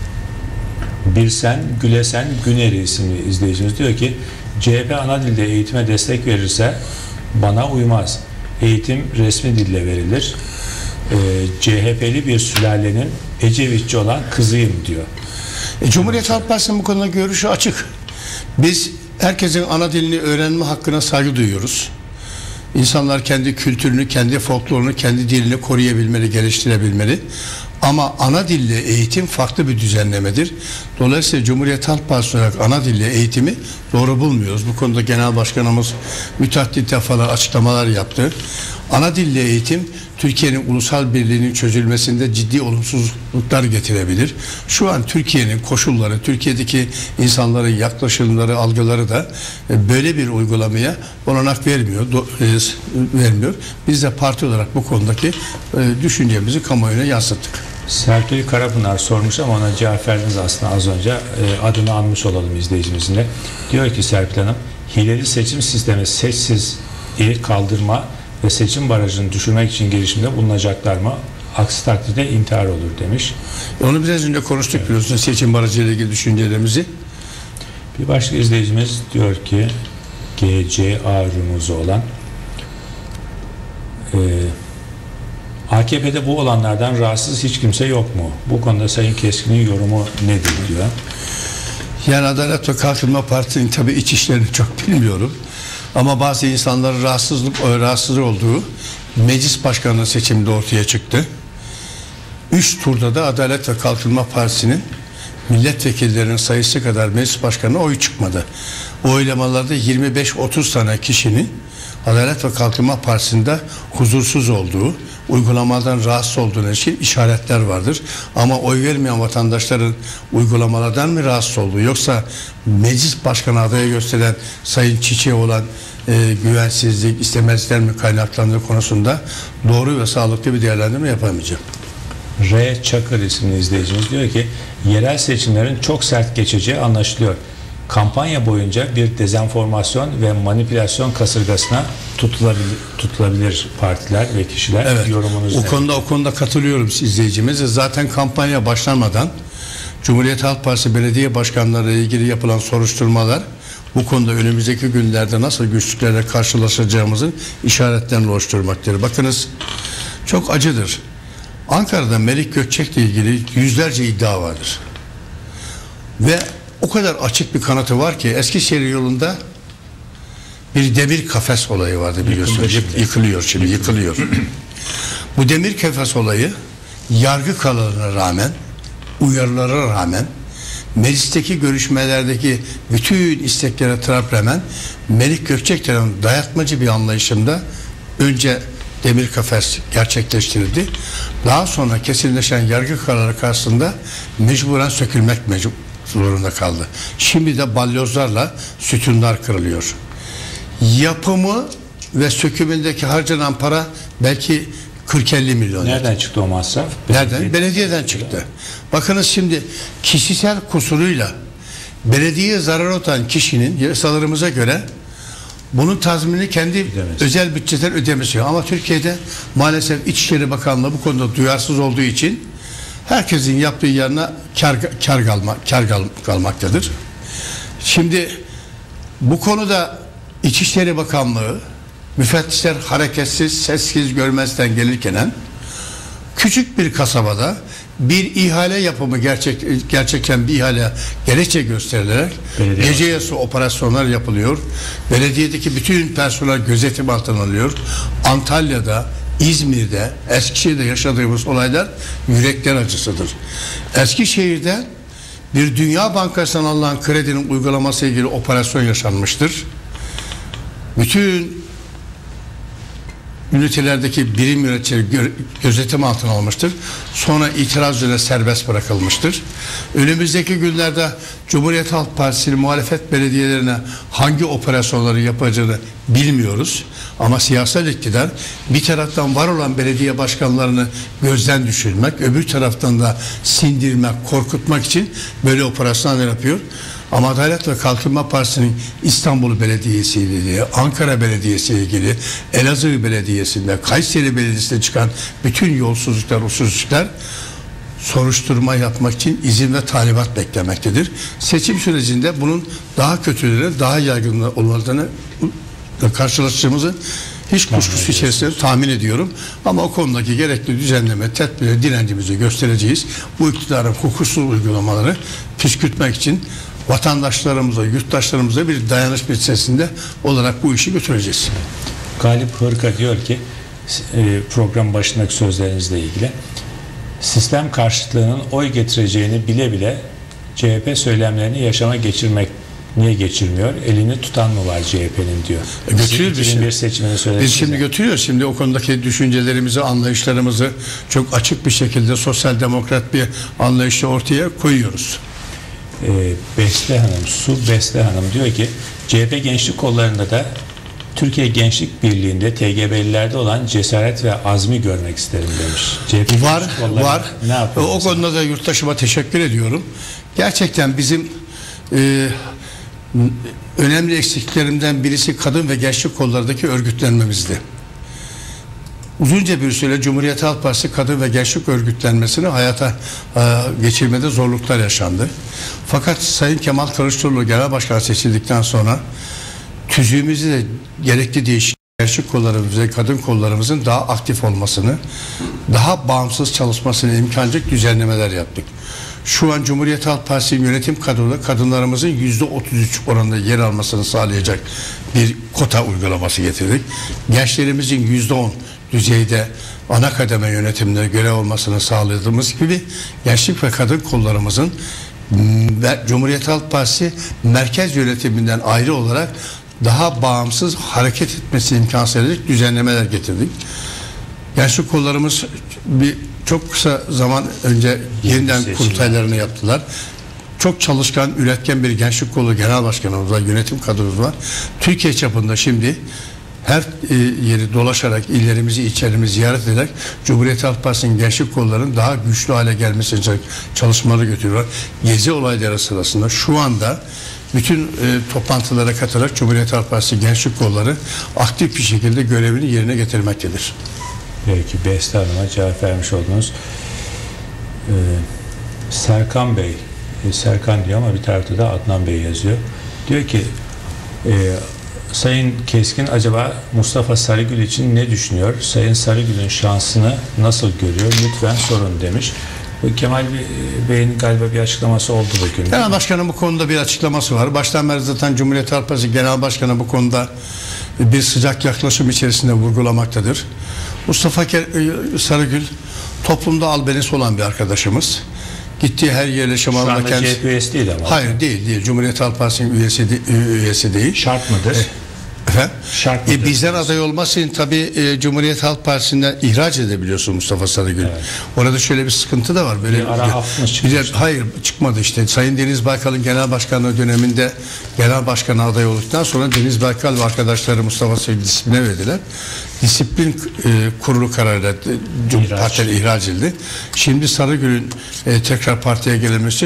Speaker 1: Birsen Gülesen Güneri isimli izleyicimiz diyor ki CHP ana dilde eğitime destek verirse bana uymaz. Eğitim resmi dille verilir. CHP'li bir sülalenin Ecevitçi olan kızıyım diyor.
Speaker 2: Cumhuriyet Halk Partisi'nin bu konuda görüşü açık. Biz herkesin ana dilini öğrenme hakkına saygı duyuyoruz. İnsanlar kendi kültürünü, kendi folklorunu, kendi dilini koruyabilmeli, geliştirebilmeli. Ama ana dille eğitim farklı bir düzenlemedir. Dolayısıyla Cumhuriyet Halk Partisi olarak ana dille eğitimi doğru bulmuyoruz. Bu konuda Genel Başkanımız müteaddit defalar açıklamalar yaptı. Ana dille eğitim Türkiye'nin ulusal birliğinin çözülmesinde ciddi olumsuzluklar getirebilir. Şu an Türkiye'nin koşulları, Türkiye'deki insanların yaklaşımları, algıları da böyle bir uygulamaya olanak vermiyor. Biz de parti olarak bu konudaki düşüncemizi kamuoyuna yansıttık.
Speaker 1: Serpil Karapınar sormuş ama ona cevap verdiniz aslında az önce. Adını anmış olalım izleyicimizin de. Diyor ki Serpil Hanım, hileli seçim sistemi sessizliği kaldırma ve seçim barajını düşürmek için girişimde bulunacaklar mı? Aksi takdirde intihar olur demiş.
Speaker 2: Onu biraz önce konuştuk biliyorsunuz, seçim barajı ile ilgili düşüncelerimizi.
Speaker 1: Bir başka izleyicimiz diyor ki GCA rumuzu olan AKP'de bu olanlardan rahatsız hiç kimse yok mu? Bu konuda Sayın Keskin'in yorumu nedir diyor.
Speaker 2: Yani Adalet ve Kalkınma Partisi'nin tabii iç işlerini çok bilmiyorum. Ama bazı insanların rahatsız olduğu meclis başkanlığı seçiminde ortaya çıktı. 3 turda da Adalet ve Kalkınma Partisi'nin milletvekillerinin sayısı kadar meclis başkanına oy çıkmadı. O oylamalarda 25-30 tane kişinin Adalet ve Kalkınma Partisi'nde huzursuz olduğu, uygulamadan rahatsız olduğuna ilişkin işaretler vardır. Ama oy vermeyen vatandaşların uygulamalardan mı rahatsız olduğu, yoksa meclis başkanı adayı gösteren Sayın Çiçek'e olan güvensizlik, istemezlikler mi kaynaklandığı konusunda doğru ve sağlıklı bir değerlendirme yapamayacağım.
Speaker 1: R. Çakır isimli izleyicimiz diyor ki yerel seçimlerin çok sert geçeceği anlaşılıyor. Kampanya boyunca bir dezenformasyon ve manipülasyon kasırgasına tutulabilir partiler ve kişiler.
Speaker 2: Evet.
Speaker 1: Yorumunuz
Speaker 2: o konuda katılıyorum izleyicimize. Zaten kampanya başlamadan Cumhuriyet Halk Partisi belediye başkanları ile ilgili yapılan soruşturmalar bu konuda önümüzdeki günlerde nasıl güçlüklerle karşılaşacağımızın işaretlerini oluşturmaktadır. Bakınız, çok acıdır. Ankara'da Melik Gökçek'le ilgili yüzlerce iddia vardır. Ve o kadar açık bir kanıtı var ki Eskişehir yolunda bir demir kafes olayı vardı biliyorsunuz. Yıkılıyor. Bu demir kafes olayı yargı kararına rağmen, uyarılara rağmen, meclisteki görüşmelerdeki bütün isteklere rağmen Melik Gökçek tarafından dayatmacı bir anlayışında önce demir kafes gerçekleştirildi. Daha sonra kesinleşen yargı kararı karşısında mecburen sökülmek zorunda kaldı. Şimdi de balyozlarla sütunlar kırılıyor. Yapımı ve sökümündeki harcanan para belki 40-50 milyon.
Speaker 1: Nereden çıktı o masraf?
Speaker 2: Nereden? Belediyeden çıktı. Bakınız şimdi kişisel kusuruyla belediyeye zarar atan kişinin yasalarımıza göre bunun tazminini kendi özel bütçeden ödemesi. Ama Türkiye'de maalesef İçişleri Bakanlığı bu konuda duyarsız olduğu için herkesin yaptığı yerine kar kalmaktadır. Şimdi bu konuda İçişleri Bakanlığı müfettişler hareketsiz, sessiz, görmezden gelirken küçük bir kasabada bir ihale yapımı gerçekten bir ihale gerekçe gösterilerek gece yarısı operasyonlar yapılıyor. Belediyedeki bütün personel gözetim altına alınıyor. Antalya'da, İzmir'de, Eskişehir'de yaşadığımız olaylar yürekler acısıdır. Eskişehir'de bir Dünya Bankası'ndan alınan kredinin uygulaması ilgili operasyon yaşanmıştır. Bütün ünitelerdeki birim yöneticileri gözetim altına almıştır. Sonra itiraz üzerine serbest bırakılmıştır. Önümüzdeki günlerde Cumhuriyet Halk Partisi'nin muhalefet belediyelerine hangi operasyonları yapacağını bilmiyoruz. Ama siyasal iktidar bir taraftan var olan belediye başkanlarını gözden düşürmek, öbür taraftan da sindirmek, korkutmak için böyle operasyonlar yapıyor. Ama Adalet ve Kalkınma Partisi'nin İstanbul Belediyesi ile ilgili, Ankara Belediyesi ile ilgili, Elazığ Belediyesi'nde, Kayseri Belediyesi'nde çıkan bütün yolsuzluklar, usulsüzlükler soruşturma yapmak için izin ve talimat beklemektedir. Seçim sürecinde bunun daha kötüleri, daha yaygın olanlarını karşılaştığımızı hiç kuşkusuz içerisinde tahmin ediyorum. Ama o konudaki gerekli düzenleme, tedbirleri, direncimizi göstereceğiz. Bu iktidarın hukuksuz uygulamaları püskürtmek için vatandaşlarımıza, yurttaşlarımıza bir dayanışma içerisinde olarak bu işi götüreceğiz.
Speaker 1: Galip Hırka diyor ki program başındaki sözlerinizle ilgili sistem karşıtlığının oy getireceğini bile bile CHP söylemlerini yaşama geçirmek niye geçirmiyor? Elini tutan mı var CHP'nin diyor.
Speaker 2: Götürüyoruz. Biz şimdi götürüyoruz. Şimdi o konudaki düşüncelerimizi, anlayışlarımızı çok açık bir şekilde sosyal demokrat bir anlayışla ortaya koyuyoruz.
Speaker 1: Besle Hanım, Su Besle Hanım diyor ki CHP gençlik kollarında da Türkiye Gençlik Birliği'nde TGB'lilerde olan cesaret ve azmi görmek isterim demiş. CHP
Speaker 2: var. O konuda da yurttaşıma teşekkür ediyorum. Gerçekten bizim önemli eksiklerimden birisi kadın ve gençlik kollarındaki örgütlenmemizdi. Uzunca bir süre Cumhuriyet Halk Partisi kadın ve gençlik örgütlenmesini hayata geçirmede zorluklar yaşandı. Fakat Sayın Kemal Kılıçdaroğlu Genel Başkan seçildikten sonra tüzüğümüzü de gerekli değişik gençlik kollarımız ve kadın kollarımızın daha aktif olmasını, daha bağımsız çalışmasını imkancık düzenlemeler yaptık. Şu an Cumhuriyet Halk Partisi'nin yönetim kadroda kadınlarımızın %33 oranında yer almasını sağlayacak bir kota uygulaması getirdik. Gençlerimizin %10 düzeyde ana kademe yönetimde görev olmasını sağladığımız gibi gençlik ve kadın kollarımızın ve Cumhuriyet Halk Partisi merkez yönetiminden ayrı olarak daha bağımsız hareket etmesi imkan sağlayacak düzenlemeler getirdik. Gençlik kollarımız çok kısa zaman önce yeniden kurultaylarını yaptılar. Çok çalışkan, üretken bir gençlik kolu genel başkanımız var, yönetim kadromuz var. Türkiye çapında şimdi her yeri dolaşarak, illerimizi, ilçelerimizi ziyaret ederek Cumhuriyet Halk Partisi'nin gençlik kollarının daha güçlü hale gelmesi için çalışmaları götürüyorlar. Gezi olayları sırasında şu anda bütün toplantılara katılarak Cumhuriyet Halk Partisi gençlik kolları aktif bir şekilde görevini yerine getirmektedir.
Speaker 1: Peki, Beste Hanım'a cevap vermiş oldunuz. Serkan Bey, Serkan diyor ama bir tarafta da Adnan Bey yazıyor. Diyor ki Sayın Keskin acaba Mustafa Sarıgül için ne düşünüyor? Sayın Sarıgül'ün şansını nasıl görüyor? Lütfen sorun demiş. Kemal Bey'in galiba bir açıklaması oldu bugün.
Speaker 2: Genel Başkan'ın bu konuda bir açıklaması var. Baştan beri zaten Cumhuriyet Halk Partisi Genel Başkanı bu konuda bir sıcak yaklaşım içerisinde vurgulamaktadır. Mustafa Sarıgül toplumda albenisi olan bir arkadaşımız. Gittiği her yerleşim alanında kendisi...
Speaker 1: CHP üyesi değil ama.
Speaker 2: Hayır, değil. Cumhuriyet Halk Partisi'nin üyesi değil.
Speaker 1: Şart mıdır?
Speaker 2: Şart mıdır? Bizden aday olması için tabii Cumhuriyet Halk Partisi'nden ihraç edebiliyorsun Mustafa Sarıgül. Evet. Orada şöyle bir sıkıntı da var. Böyle
Speaker 1: bir ara hafta çıkmıştı.
Speaker 2: Hayır, çıkmadı işte. Sayın Deniz Baykal'ın genel başkanlığı döneminde genel başkan aday olduktan sonra Deniz Baykal ve arkadaşları Mustafa Sarıgül disipline verdiler. Disiplin kurulu kararıyla partiden ihraç edildi. Şimdi Sarıgül'ün tekrar partiye gelmesi için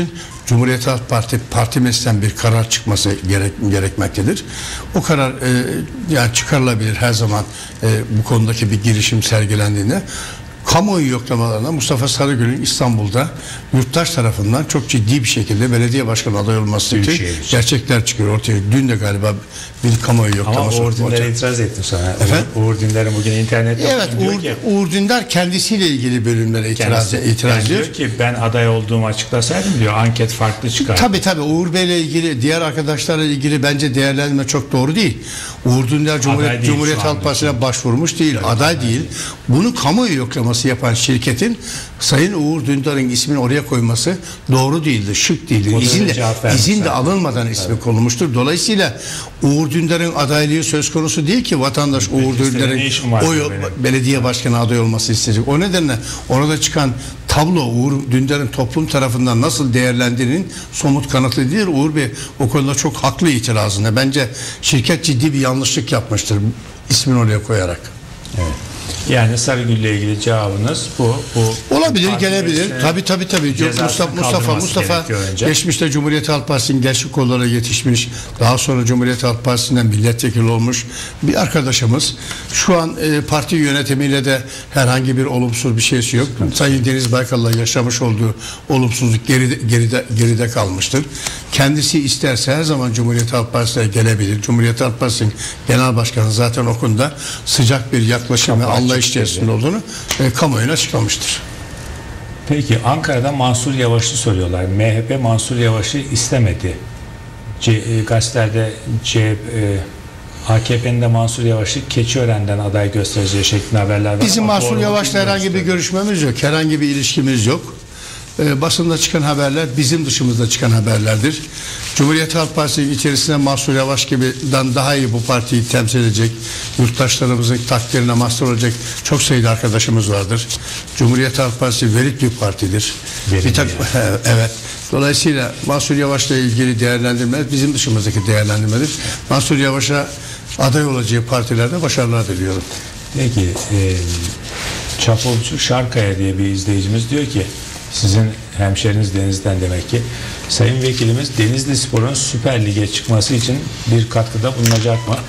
Speaker 2: Cumhuriyet Halk Parti meclisinden bir karar çıkması gerekmektedir. O karar yani çıkarılabilir her zaman bu konudaki bir girişim sergilendiğinde. Kamuoyu yoklamalarına Mustafa Sarıgül'ün İstanbul'da yurttaş tarafından çok ciddi bir şekilde belediye başkanı adayı olması için gerçekler çıkıyor ortaya. Dün de galiba bir kamuoyu yoklaması.
Speaker 1: Ama Uğur Dündar'a itiraz ettim sana.
Speaker 2: Efendim?
Speaker 1: Uğur Dündar'ın bugün internette
Speaker 2: evet, Uğur Dündar kendisiyle ilgili bölümlere itiraz ediyor.
Speaker 1: Diyor ki ben aday olduğumu açıklasaydım diyor, anket farklı çıkar.
Speaker 2: Tabii Uğur Bey'le ilgili, diğer arkadaşlarla ilgili bence değerlendirme çok doğru değil. Uğur Dündar Cumhuriyet Halk Partisi'ne başvurmuş değil, evet, aday değil. Bunu kamuoyu yoklaması yapan şirketin Sayın Uğur Dündar'ın ismini oraya koyması doğru değildir, şık değildir. İzin de alınmadan ismi konulmuştur. Dolayısıyla Uğur Dündar'ın adaylığı söz konusu değil ki vatandaş Uğur Dündar'ın belediye başkanı aday olması isteyecek. O nedenle orada çıkan tablo Uğur Dündar'ın toplum tarafından nasıl değerlendiğinin somut kanıtı değil. Uğur Bey o konuda çok haklı itirazında. Bence şirket ciddi bir yanlışlık yapmıştır ismini oraya koyarak.
Speaker 1: Evet. Yani Sarıgül'le ilgili cevabınız bu
Speaker 2: olabilir, gelebilir. Tabii. Mustafa geçmişte Cumhuriyet Halk Partisi'nin gençlik kollarına yetişmiş, daha sonra Cumhuriyet Halk Partisi'nden milletvekili olmuş bir arkadaşımız. Şu an parti yönetimiyle de herhangi bir olumsuz bir şeysi yok. Sayın Deniz Baykal'la yaşamış olduğu olumsuzluk geride kalmıştır. Kendisi isterse her zaman Cumhuriyet Halk Partisi'ne gelebilir. Cumhuriyet Halk Partisi'nin genel başkanı zaten o konuda sıcak bir yaklaşım ve anlayış içerisinde olduğunu kamuoyuna açıklamıştır.
Speaker 1: Peki Ankara'da Mansur Yavaş'ı soruyorlar. MHP Mansur Yavaş'ı istemedi. Gazetelerde AKP'nin de Mansur Yavaş'ı Keçiören'den aday göstereceği şeklinde haberler var.
Speaker 2: Bizim Mansur Yavaş'la herhangi bir görüşmemiz yok. Herhangi bir ilişkimiz yok. Basında çıkan haberler bizim dışımızda çıkan haberlerdir. Cumhuriyet Halk Partisi'nin içerisinde Mansur Yavaş gibi'den daha iyi bu partiyi temsil edecek, yurttaşlarımızın takdirine mazhar olacak çok sayıda arkadaşımız vardır. Cumhuriyet Halk Partisi verik bir partidir. Evet. Dolayısıyla Mansur Yavaş'la ilgili değerlendirmeler bizim dışımızdaki değerlendirmedir. Mansur Yavaş'a aday olacağı partilerde başarılar diliyorum.
Speaker 1: Peki Çapulcu Şarkaya diye bir izleyicimiz diyor ki, sizin hemşeriniz Denizli'den demek ki, Sayın Vekilimiz Denizli Spor'un Süper Lig'e çıkması için bir katkıda bulunacak mı?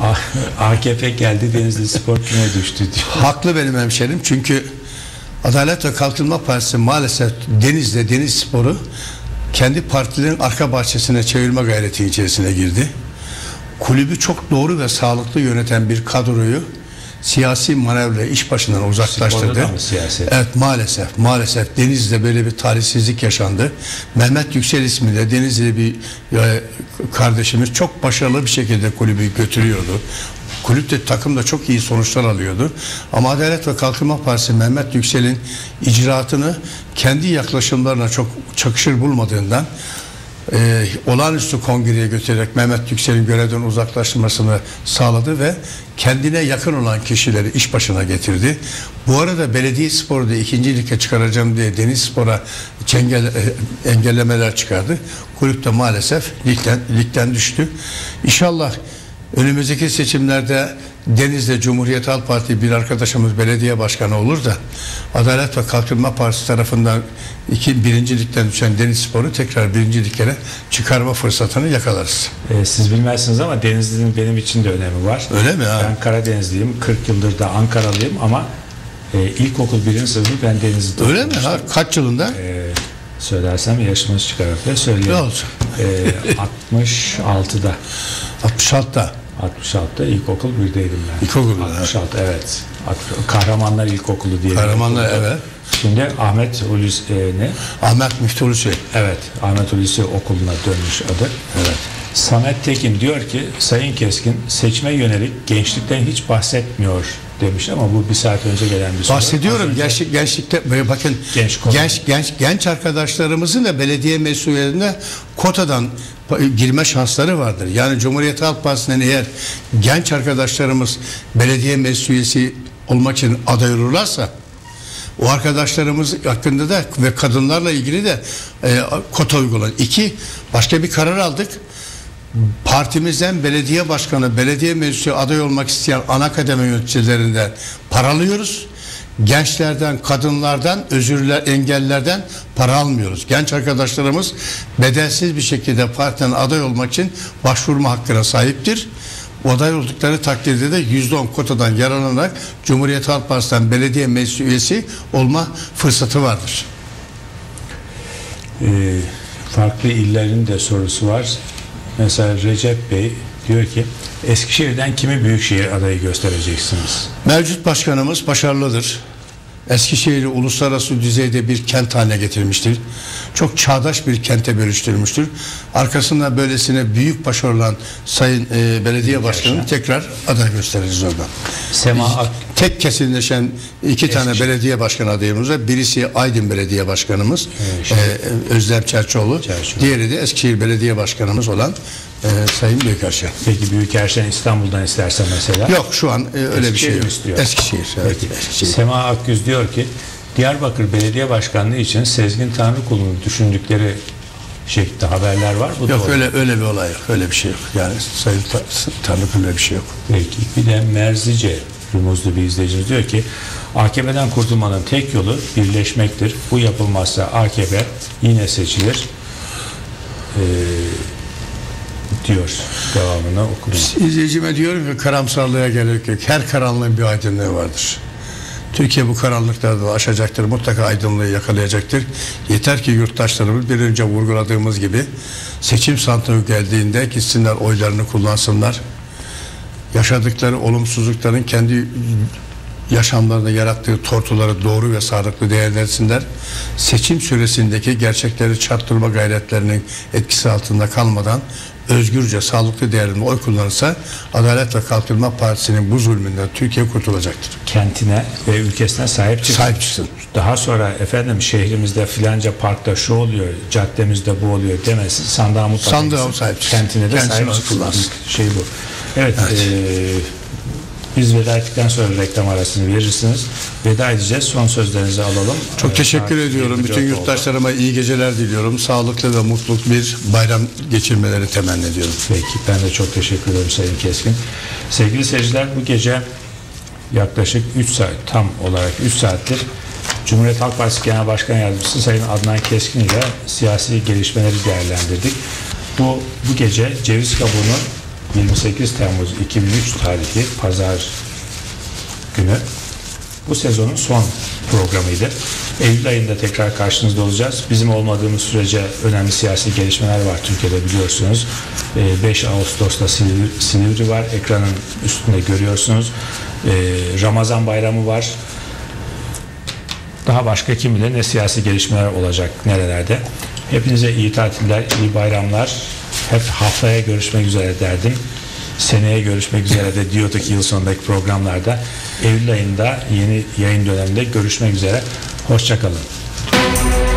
Speaker 1: AKP geldi, Denizli Spor küme düştü diyor.
Speaker 2: Haklı benim hemşerim, çünkü Adalet ve Kalkınma Partisi maalesef Deniz Spor'u kendi partilerin arka bahçesine çevirme gayreti içerisine girdi. Kulübü çok doğru ve sağlıklı yöneten bir kadroyu siyasi manevra iş başından uzaklaştırdı. Evet, maalesef Denizli'de böyle bir talihsizlik yaşandı. Mehmet Yüksel isminde Denizli'de bir kardeşimiz çok başarılı bir şekilde kulübü götürüyordu. Kulüpte, takımda çok iyi sonuçlar alıyordu. Ama Adalet ve Kalkınma Partisi Mehmet Yüksel'in icraatını kendi yaklaşımlarına çok çakışır bulmadığından olağanüstü kongreye götürerek Mehmet Yüksel'in görevden uzaklaştırmasını sağladı ve kendine yakın olan kişileri iş başına getirdi. Bu arada belediye sporu da 2. lige çıkaracağım diye Deniz Spor'a engellemeler çıkardı. Kulüp de maalesef ligden düştü. İnşallah önümüzdeki seçimlerde Deniz'de Cumhuriyet Halk Partisi bir arkadaşımız belediye başkanı olur da Adalet ve Kalkınma Partisi tarafından 1. ligden düşen Deniz Spor'u tekrar 1. liglere çıkarma fırsatını yakalarız.
Speaker 1: Siz bilmezsiniz ama Denizli'nin benim için de önemi var.
Speaker 2: Öyle mi?
Speaker 1: Ben Karadenizliyim, 40 yıldır da Ankaralıyım ama ilkokul 1. sınıfı ben Denizli'de.
Speaker 2: Öyle mi? Kaç yılında?
Speaker 1: Söylersem yaşımız çıkar. Söyleyeyim.
Speaker 2: Ne olacak?
Speaker 1: 66'da.
Speaker 2: 66'da
Speaker 1: ilkokul 1'deydim ben.
Speaker 2: İlkokul
Speaker 1: 66 evet. Kahramanlar İlkokulu diye.
Speaker 2: Kahramanlar evet.
Speaker 1: Şimdi Ahmet
Speaker 2: Müftü Hulusi.
Speaker 1: Evet, Ahmet Hulusi Okulu'na dönmüş adı.
Speaker 2: Evet.
Speaker 1: Samet Tekin diyor ki, Sayın Keskin seçime yönelik gençlikten hiç bahsetmiyor demiş ama bu bir saat önce gelen bir soru.
Speaker 2: Bahsediyorum gençlikte bakın genç arkadaşlarımızın da belediye mesuliyetinde kotadan girme şansları vardır. Yani Cumhuriyet Halk Partisi'nden eğer genç arkadaşlarımız belediye mesuliyeti olmak için aday olurlarsa o arkadaşlarımız hakkında da ve kadınlarla ilgili de kota uygulanır. 2, başka bir karar aldık. partimizden belediye başkanı, belediye meclisi aday olmak isteyen ana kademe yöneticilerinden paralıyoruz. Gençlerden, kadınlardan, engellilerden para almıyoruz. Genç arkadaşlarımız bedelsiz bir şekilde partiden aday olmak için başvurma hakkına sahiptir. Aday oldukları takdirde de %10 kotadan yararlanarak Cumhuriyet Halk Partisi'nden belediye meclisi üyesi olma fırsatı vardır.
Speaker 1: Farklı illerin de sorusu var. Mesela Recep Bey diyor ki Eskişehir'den kimi büyükşehir adayı göstereceksiniz?
Speaker 2: Mevcut başkanımız başarılıdır. Eskişehir'i uluslararası düzeyde bir kent haline getirmiştir. Çok çağdaş bir kente bölüştürmüştür. Arkasında böylesine büyük başarılan Sayın Belediye Başkanı tekrar aday gösteririz oradan. Tek kesinleşen iki tane belediye başkanı adayımız var. Birisi Aydın Belediye Başkanımız Özlem Çerçoğlu. Diğeri de Eskişehir Belediye Başkanımız olan Sayın Büyükerşen.
Speaker 1: Peki Büyükerşen İstanbul'dan isterse mesela?
Speaker 2: Yok, şu an öyle bir şey yok. Eskişehir. Evet, Eskişehir.
Speaker 1: Sema Akgüz diyor ki Diyarbakır Belediye Başkanlığı için Sezgin Tanrıkulu'nu düşündükleri şeklinde haberler var. Bu
Speaker 2: yok, öyle bir olay yok. Öyle bir şey yok. Yani Sayın Tanrıkulu'yla bir şey yok.
Speaker 1: Peki. Bir de Merzice rumuzlu bir izleyicimiz diyor ki AKP'den kurtulmanın tek yolu birleşmektir. Bu yapılmazsa AKP yine seçilir. Diyor. Devamını okudum.
Speaker 2: İzleyicime diyorum ki karamsarlığa gerek yok. Her karanlığın bir aydınlığı vardır. Türkiye bu karanlıkları da aşacaktır. Mutlaka aydınlığı yakalayacaktır. Yeter ki yurttaşlarımız bir önce vurguladığımız gibi seçim sandığı geldiğinde gitsinler, oylarını kullansınlar. Yaşadıkları olumsuzlukların kendi yaşamlarında yarattığı tortuları doğru ve sağlıklı değerlendirsinler. Seçim süresindeki gerçekleri çarptırma gayretlerinin etkisi altında kalmadan özgürce, sağlıklı değerlerine oy kullanırsa Adalet ve Kalkınma Partisi'nin bu zulmünden Türkiye kurtulacaktır.
Speaker 1: Kentine ve ülkesine sahip çıksın. Daha sonra efendim şehrimizde filanca parkta şu oluyor, caddemizde bu oluyor demesin. Sandığa mutlaka
Speaker 2: sahip çıksın.
Speaker 1: Kentine de sahip çıksın. Şey bu. Evet. Biz veda ettikten sonra reklam arasını verirsiniz. Veda edeceğiz. Son sözlerinizi alalım.
Speaker 2: Çok teşekkür ediyorum. Bütün yurttaşlarıma iyi geceler diliyorum. Sağlıklı ve mutlu bir bayram geçirmeleri temenni ediyorum.
Speaker 1: Peki. Ben de çok teşekkür ederim Sayın Keskin. Sevgili seyirciler, bu gece yaklaşık 3 saat, tam olarak 3 saattir Cumhuriyet Halk Partisi Genel Başkan Yardımcısı Sayın Adnan Keskin ile siyasi gelişmeleri değerlendirdik. Bu gece ceviz kabuğunu 28 Temmuz 2003 tarihi Pazar günü bu sezonun son programıydı. Eylül ayında tekrar karşınızda olacağız. Bizim olmadığımız sürece önemli siyasi gelişmeler var Türkiye'de, biliyorsunuz. 5 Ağustos'ta Silivri var. Ekranın üstünde görüyorsunuz. Ramazan bayramı var. Daha başka kim bilir ne siyasi gelişmeler olacak nerelerde. Hepinize iyi tatiller, iyi bayramlar. Hep haftaya görüşmek üzere derdim. Seneye görüşmek üzere de diyorduk yıl sonundaki programlarda. Eylül ayında yeni yayın döneminde görüşmek üzere. Hoşça kalın.